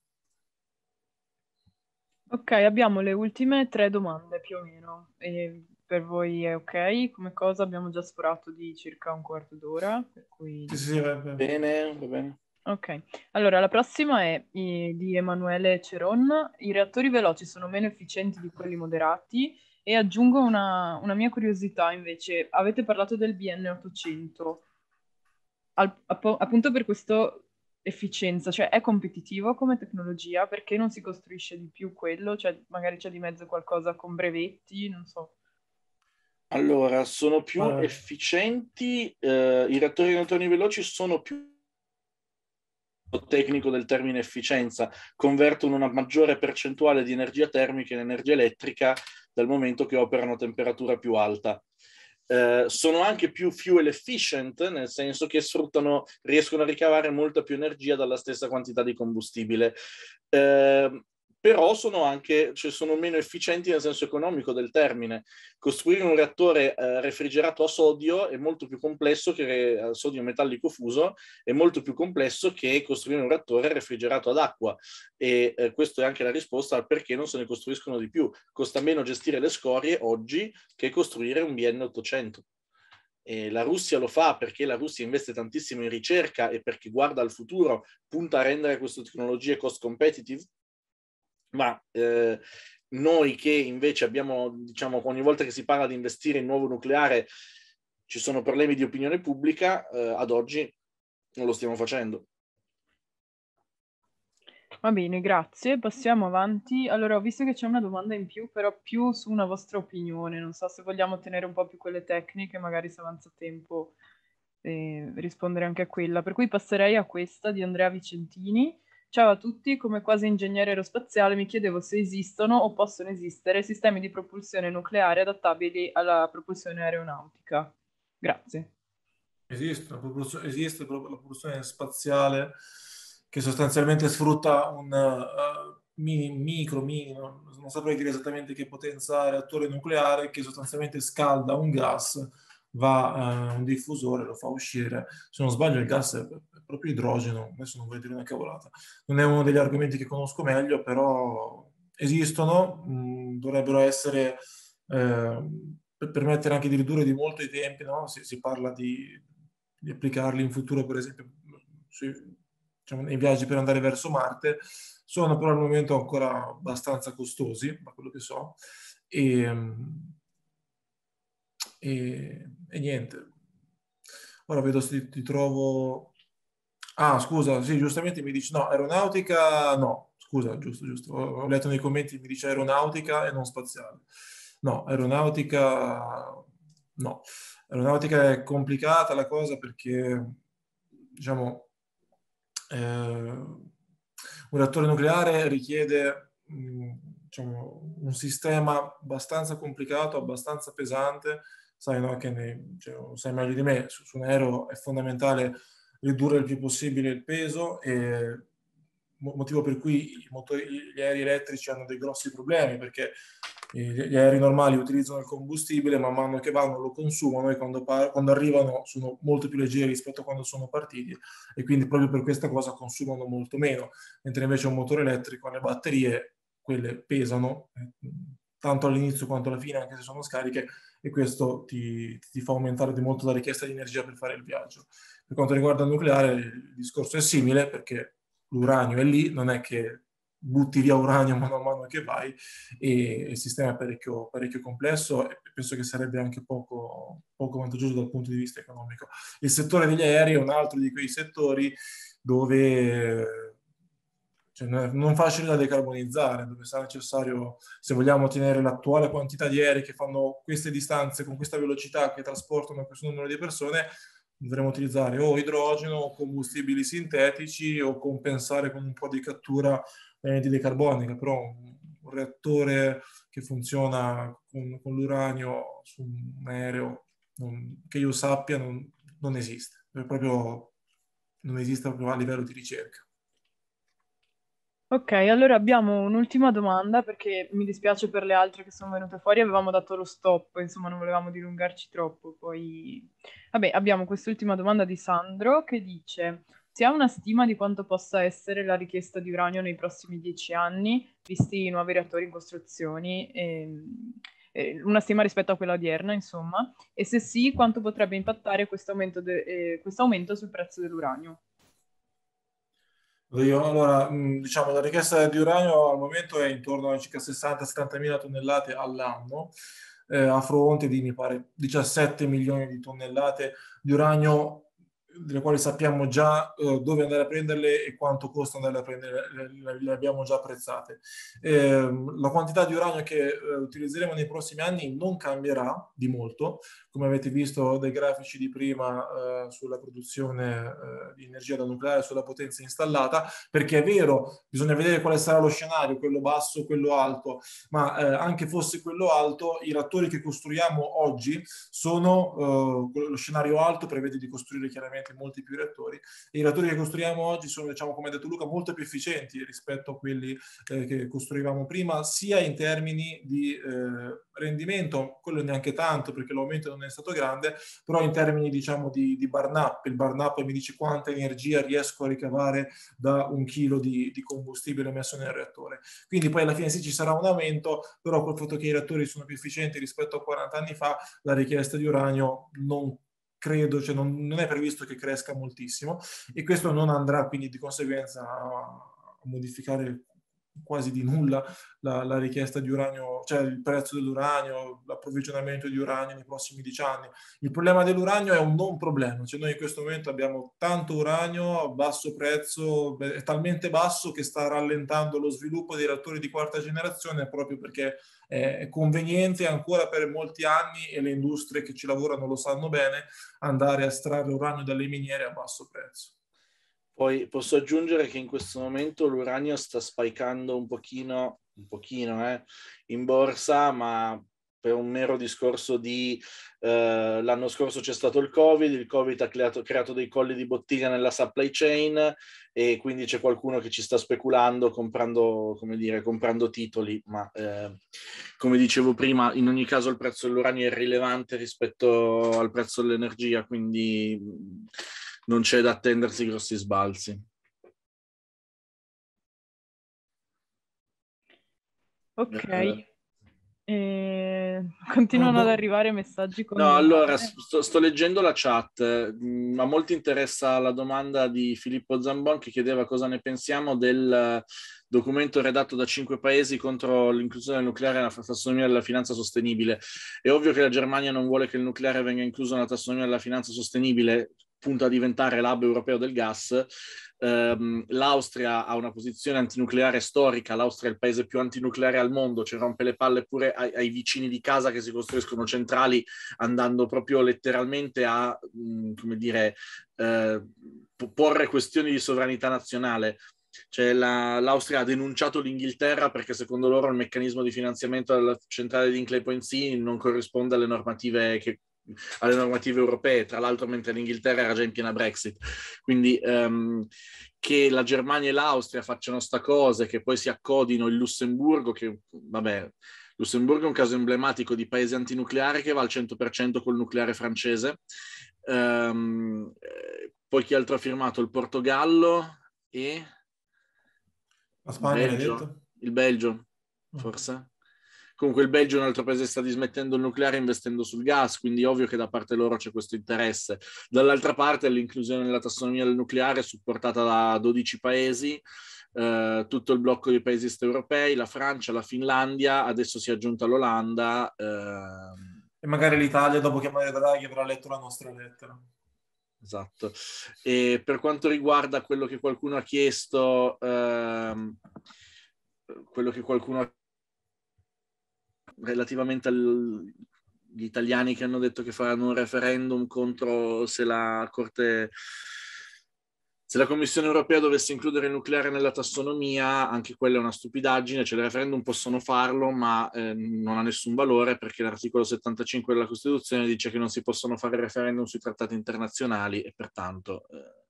Ok, abbiamo le ultime 3 domande più o meno. E per voi è ok? Come cosa abbiamo già sforato di circa un quarto d'ora, per cui... Sì, va bene, va bene. Ok, allora la prossima è di Emanuele Ceron. I reattori veloci sono meno efficienti di quelli moderati, e aggiungo una mia curiosità invece. Avete parlato del BN800. Appunto per questo efficienza, cioè è competitivo come tecnologia, perché non si costruisce di più quello? Cioè magari c'è di mezzo qualcosa con brevetti, non so. Allora, sono più efficienti, i reattori a neutroni veloci sono più tecnico del termine efficienza, convertono una maggiore percentuale di energia termica in energia elettrica dal momento che operano a temperatura più alta. Sono anche più fuel efficient, nel senso che riescono a ricavare molta più energia dalla stessa quantità di combustibile. Però sono meno efficienti nel senso economico del termine. Costruire un reattore refrigerato a sodio è molto più complesso che sodio metallico fuso, è molto più complesso che costruire un reattore refrigerato ad acqua, e questa è anche la risposta al perché non se ne costruiscono di più. Costa meno gestire le scorie oggi che costruire un BN800. E la Russia lo fa perché la Russia investe tantissimo in ricerca e perché guarda al futuro, punta a rendere queste tecnologie cost competitive. Ma noi che invece abbiamo, diciamo, ogni volta che si parla di investire in nuovo nucleare ci sono problemi di opinione pubblica, ad oggi non lo stiamo facendo. Va bene, grazie. Passiamo avanti. Allora, ho visto che c'è una domanda in più, però più su una vostra opinione. Non so se vogliamo tenere un po' più quelle tecniche, magari se avanza tempo rispondere anche a quella. Per cui passerei a questa di Andrea Vicentini. Ciao a tutti, come quasi ingegnere aerospaziale mi chiedevo se esistono o possono esistere sistemi di propulsione nucleare adattabili alla propulsione aeronautica. Grazie. Esiste la propulsione spaziale che sostanzialmente sfrutta un non saprei dire esattamente che potenza reattore nucleare, che sostanzialmente scalda un gas, va a un diffusore, lo fa uscire. Se non sbaglio il gas è proprio idrogeno, adesso non voglio dire una cavolata. Non è uno degli argomenti che conosco meglio, però esistono, dovrebbero essere, per permettere anche di ridurre di molto i tempi, no? Si parla di applicarli in futuro, per esempio, diciamo, nei viaggi per andare verso Marte. Sono però al momento ancora abbastanza costosi, da quello che so, e niente. Ora vedo se ti trovo... Ah, scusa, sì, giustamente mi dici, no, aeronautica, no, scusa, giusto, ho letto nei commenti, mi dice aeronautica e non spaziale. No, aeronautica, no. Aeronautica è complicata la cosa perché, diciamo, un reattore nucleare richiede, diciamo, un sistema abbastanza complicato, abbastanza pesante. Sai, no, cioè, sai meglio di me, su un aereo è fondamentale ridurre il più possibile il peso, e motivo per cui gli aerei elettrici hanno dei grossi problemi, perché gli aerei normali utilizzano il combustibile, man mano che vanno lo consumano, e quando arrivano sono molto più leggeri rispetto a quando sono partiti, e quindi proprio per questa cosa consumano molto meno, mentre invece un motore elettrico, le batterie, quelle pesano tanto all'inizio quanto alla fine, anche se sono scariche, e questo ti fa aumentare di molto la richiesta di energia per fare il viaggio. Per quanto riguarda il nucleare, il discorso è simile, perché l'uranio è lì, non è che butti via uranio mano a mano che vai, e il sistema è parecchio complesso, e penso che sarebbe anche poco vantaggioso dal punto di vista economico. Il settore degli aerei è un altro di quei settori dove, cioè, non facile da decarbonizzare, dove sarà necessario, se vogliamo ottenere l'attuale quantità di aerei che fanno queste distanze con questa velocità, che trasportano questo numero di persone, dovremo utilizzare o idrogeno o combustibili sintetici, o compensare con un po' di cattura di carbonica. Però un reattore che funziona con l'uranio su un aereo, che io sappia, non esiste. Non esiste proprio a livello di ricerca. Ok, allora abbiamo un'ultima domanda, perché mi dispiace per le altre che sono venute fuori, avevamo dato lo stop, insomma non volevamo dilungarci troppo. Poi, vabbè, abbiamo quest'ultima domanda di Sandro che dice: si ha una stima di quanto possa essere la richiesta di uranio nei prossimi 10 anni, visti i nuovi reattori in costruzione, una stima rispetto a quella odierna, insomma, e se sì, quanto potrebbe impattare questo aumento sul prezzo dell'uranio? Allora, diciamo, la richiesta di uranio al momento è intorno a circa 60-70 mila tonnellate all'anno, a fronte di, mi pare, 17 milioni di tonnellate di uranio, delle quali sappiamo già dove andare a prenderle e quanto costa andare a prenderle, le abbiamo già apprezzate. La quantità di uranio che utilizzeremo nei prossimi anni non cambierà di molto, come avete visto dai grafici di prima, sulla produzione di energia da nucleare, sulla potenza installata, perché è vero, bisogna vedere quale sarà lo scenario, quello basso, quello alto, ma anche fosse quello alto, i reattori che costruiamo oggi sono, lo scenario alto prevede di costruire chiaramente molti più reattori, e i reattori che costruiamo oggi sono, diciamo, come ha detto Luca, molto più efficienti rispetto a quelli che costruivamo prima, sia in termini di rendimento, quello neanche tanto perché l'aumento non è stato grande, però in termini, diciamo, di burn up. Il burn up mi dice quanta energia riesco a ricavare da un chilo di combustibile messo nel reattore. Quindi poi alla fine sì, ci sarà un aumento, però col fatto che i reattori sono più efficienti rispetto a 40 anni fa, la richiesta di uranio non credo, cioè non è previsto che cresca moltissimo, e questo non andrà quindi di conseguenza a modificare quasi di nulla la richiesta di uranio, cioè il prezzo dell'uranio, l'approvvigionamento di uranio nei prossimi 10 anni. Il problema dell'uranio è un non problema, cioè noi in questo momento abbiamo tanto uranio a basso prezzo, è talmente basso che sta rallentando lo sviluppo dei reattori di quarta generazione, proprio perché è conveniente ancora per molti anni, e le industrie che ci lavorano lo sanno bene, andare a estrarre uranio dalle miniere a basso prezzo. Poi posso aggiungere che in questo momento l'uranio sta spikando un pochino in borsa, ma per un mero discorso di l'anno scorso c'è stato il Covid ha creato dei colli di bottiglia nella supply chain, e quindi c'è qualcuno che ci sta speculando, comprando titoli, ma come dicevo prima, in ogni caso il prezzo dell'uranio è rilevante rispetto al prezzo dell'energia, quindi non c'è da attendersi grossi sbalzi. Ok. Continuano ad arrivare messaggi con No, domande. allora, sto leggendo la chat. A molti interessa la domanda di Filippo Zambon che chiedeva cosa ne pensiamo del documento redatto da 5 paesi contro l'inclusione del nucleare nella tassonomia della finanza sostenibile. È ovvio che la Germania non vuole che il nucleare venga incluso nella tassonomia della finanza sostenibile, punta a diventare l'hub europeo del gas. L'Austria ha una posizione antinucleare storica, l'Austria è il paese più antinucleare al mondo, ci rompe le palle pure ai vicini di casa che si costruiscono centrali, andando proprio letteralmente a, come dire, porre questioni di sovranità nazionale. Cioè l'Austria ha denunciato l'Inghilterra perché secondo loro il meccanismo di finanziamento della centrale di Hinkley Point C non corrisponde alle normative europee, tra l'altro mentre l'Inghilterra era già in piena Brexit. Quindi che la Germania e l'Austria facciano sta cosa, che poi si accodino il Lussemburgo, che vabbè, Lussemburgo è un caso emblematico di paese antinucleare che va al 100% col nucleare francese. Poi chi altro ha firmato? Il Portogallo e La Spagna, l'hai detto? Il Belgio, forse. Comunque il Belgio è un altro paese che sta dismettendo il nucleare investendo sul gas, quindi è ovvio che da parte loro c'è questo interesse. Dall'altra parte l'inclusione nella tassonomia del nucleare è supportata da 12 paesi, tutto il blocco dei paesi est europei, la Francia, la Finlandia, adesso si è aggiunta l'Olanda. E magari l'Italia, dopo che Mario Draghi avrà letto la nostra lettera. Esatto. E per quanto riguarda quello che qualcuno ha chiesto, relativamente agli italiani che hanno detto che faranno un referendum contro se la Commissione europea dovesse includere il nucleare nella tassonomia, anche quella è una stupidaggine, cioè il referendum possono farlo, ma non ha nessun valore perché l'articolo 75 della Costituzione dice che non si possono fare referendum sui trattati internazionali e pertanto...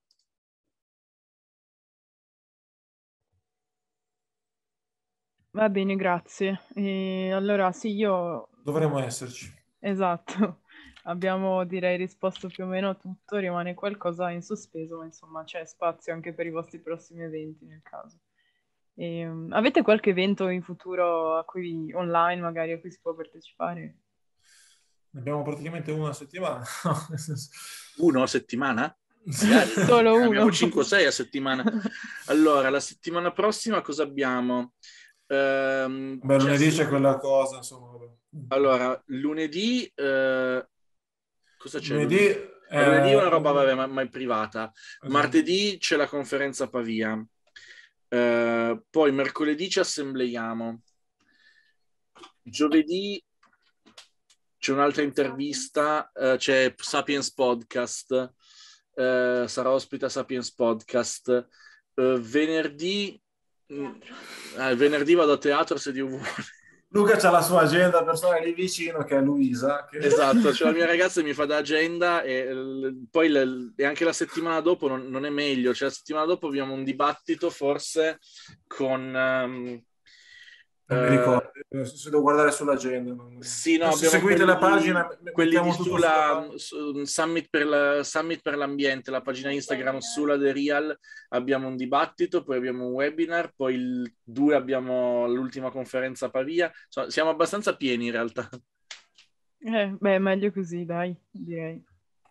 Va bene, grazie. E allora sì, io... Dovremmo esserci. Esatto, abbiamo direi risposto più o meno a tutto, rimane qualcosa in sospeso, ma insomma c'è spazio anche per i vostri prossimi eventi nel caso. Avete qualche evento in futuro online magari a cui si può partecipare? Ne abbiamo praticamente una settimana. Uno a settimana? Solo uno. Abbiamo 5 o 6 a settimana. Allora, la settimana prossima cosa abbiamo? Lunedì c'è quella cosa, insomma. Allora, lunedì... cosa c'è? Lunedì è una roba, vabbè, ma è privata. Esatto. Martedì c'è la conferenza a Pavia. Poi mercoledì ci assembleiamo. Giovedì c'è un'altra intervista, c'è Sapiens Podcast. Sarà ospite a Sapiens Podcast. Venerdì vado a teatro se Dio vuole. Luca c'ha la sua agenda personale lì vicino che è Luisa. Esatto, cioè la mia ragazza mi fa da agenda e poi e anche la settimana dopo non è meglio, cioè la settimana dopo abbiamo un dibattito forse con... non mi ricordo, se devo guardare sull'agenda. Sì, no, se seguite la pagina, quelli di sulla Summit per l'ambiente, la pagina Instagram Sula The Real, abbiamo un dibattito, poi abbiamo un webinar, poi il 2 abbiamo l'ultima conferenza a Pavia, siamo abbastanza pieni in realtà. Meglio così, dai, direi.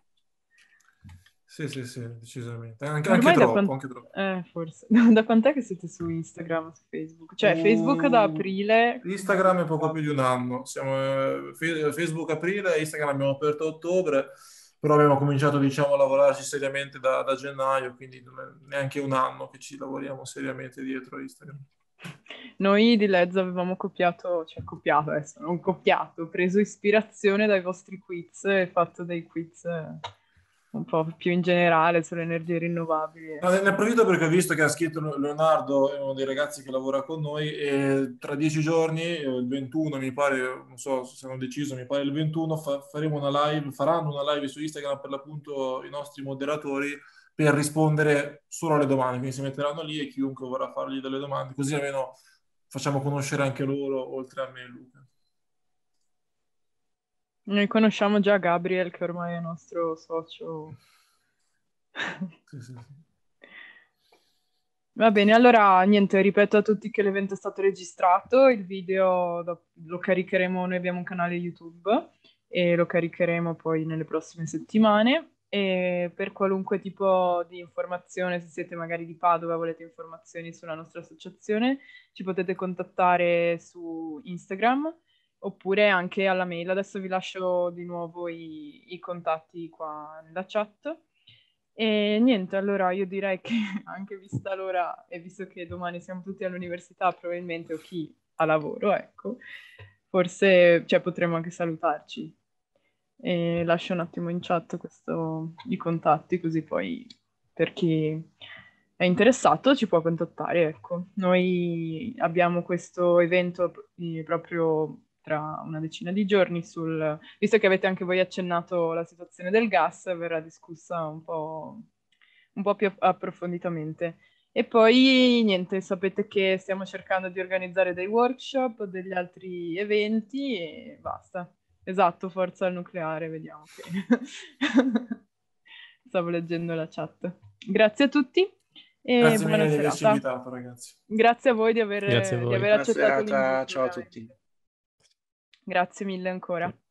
Sì, decisamente. Anche troppo. Forse. Da quant'è che siete su Instagram, su Facebook? Cioè, Facebook da aprile... Instagram è poco più di un anno. Siamo Facebook aprile, Instagram abbiamo aperto a ottobre, però abbiamo cominciato, diciamo, a lavorarci seriamente da gennaio, quindi non è neanche un anno che ci lavoriamo seriamente dietro Instagram. Noi di Lez avevamo preso ispirazione dai vostri quiz e fatto dei quiz un po' più in generale sulle energie rinnovabili. No, ne approfitto perché ho visto che ha scritto Leonardo, è uno dei ragazzi che lavora con noi, e tra 10 giorni, il 21 mi pare, non so se hanno deciso, mi pare il 21, faranno una live su Instagram per l'appunto i nostri moderatori per rispondere solo alle domande, quindi si metteranno lì e chiunque vorrà fargli delle domande, così almeno facciamo conoscere anche loro, oltre a me e Luca. Noi conosciamo già Gabriel, che ormai è nostro socio. Sì. Va bene, allora niente, ripeto a tutti che l'evento è stato registrato, il video lo caricheremo, noi abbiamo un canale YouTube e lo caricheremo poi nelle prossime settimane. E per qualunque tipo di informazione, se siete magari di Padova e volete informazioni sulla nostra associazione, ci potete contattare su Instagram oppure anche alla mail. Adesso vi lascio di nuovo i contatti qua nella chat. E niente, allora io direi che anche vista l'ora e visto che domani siamo tutti all'università probabilmente o chi a lavoro, ecco, forse potremmo anche salutarci. E lascio un attimo in chat i contatti, così poi per chi è interessato ci può contattare, ecco. Noi abbiamo questo evento proprio tra una decina di giorni visto che avete anche voi accennato la situazione del gas, verrà discussa un po' più approfonditamente. E poi niente, sapete che stiamo cercando di organizzare dei workshop, degli altri eventi e basta. Esatto, forza al nucleare, vediamo che... Stavo leggendo la chat. Grazie a tutti e Grazie buona mille di averci serata. invitato, ragazzi. Grazie a voi di Grazie a aver voi. accettato Buona serata, l'invito. ciao a veramente. tutti. Grazie mille ancora.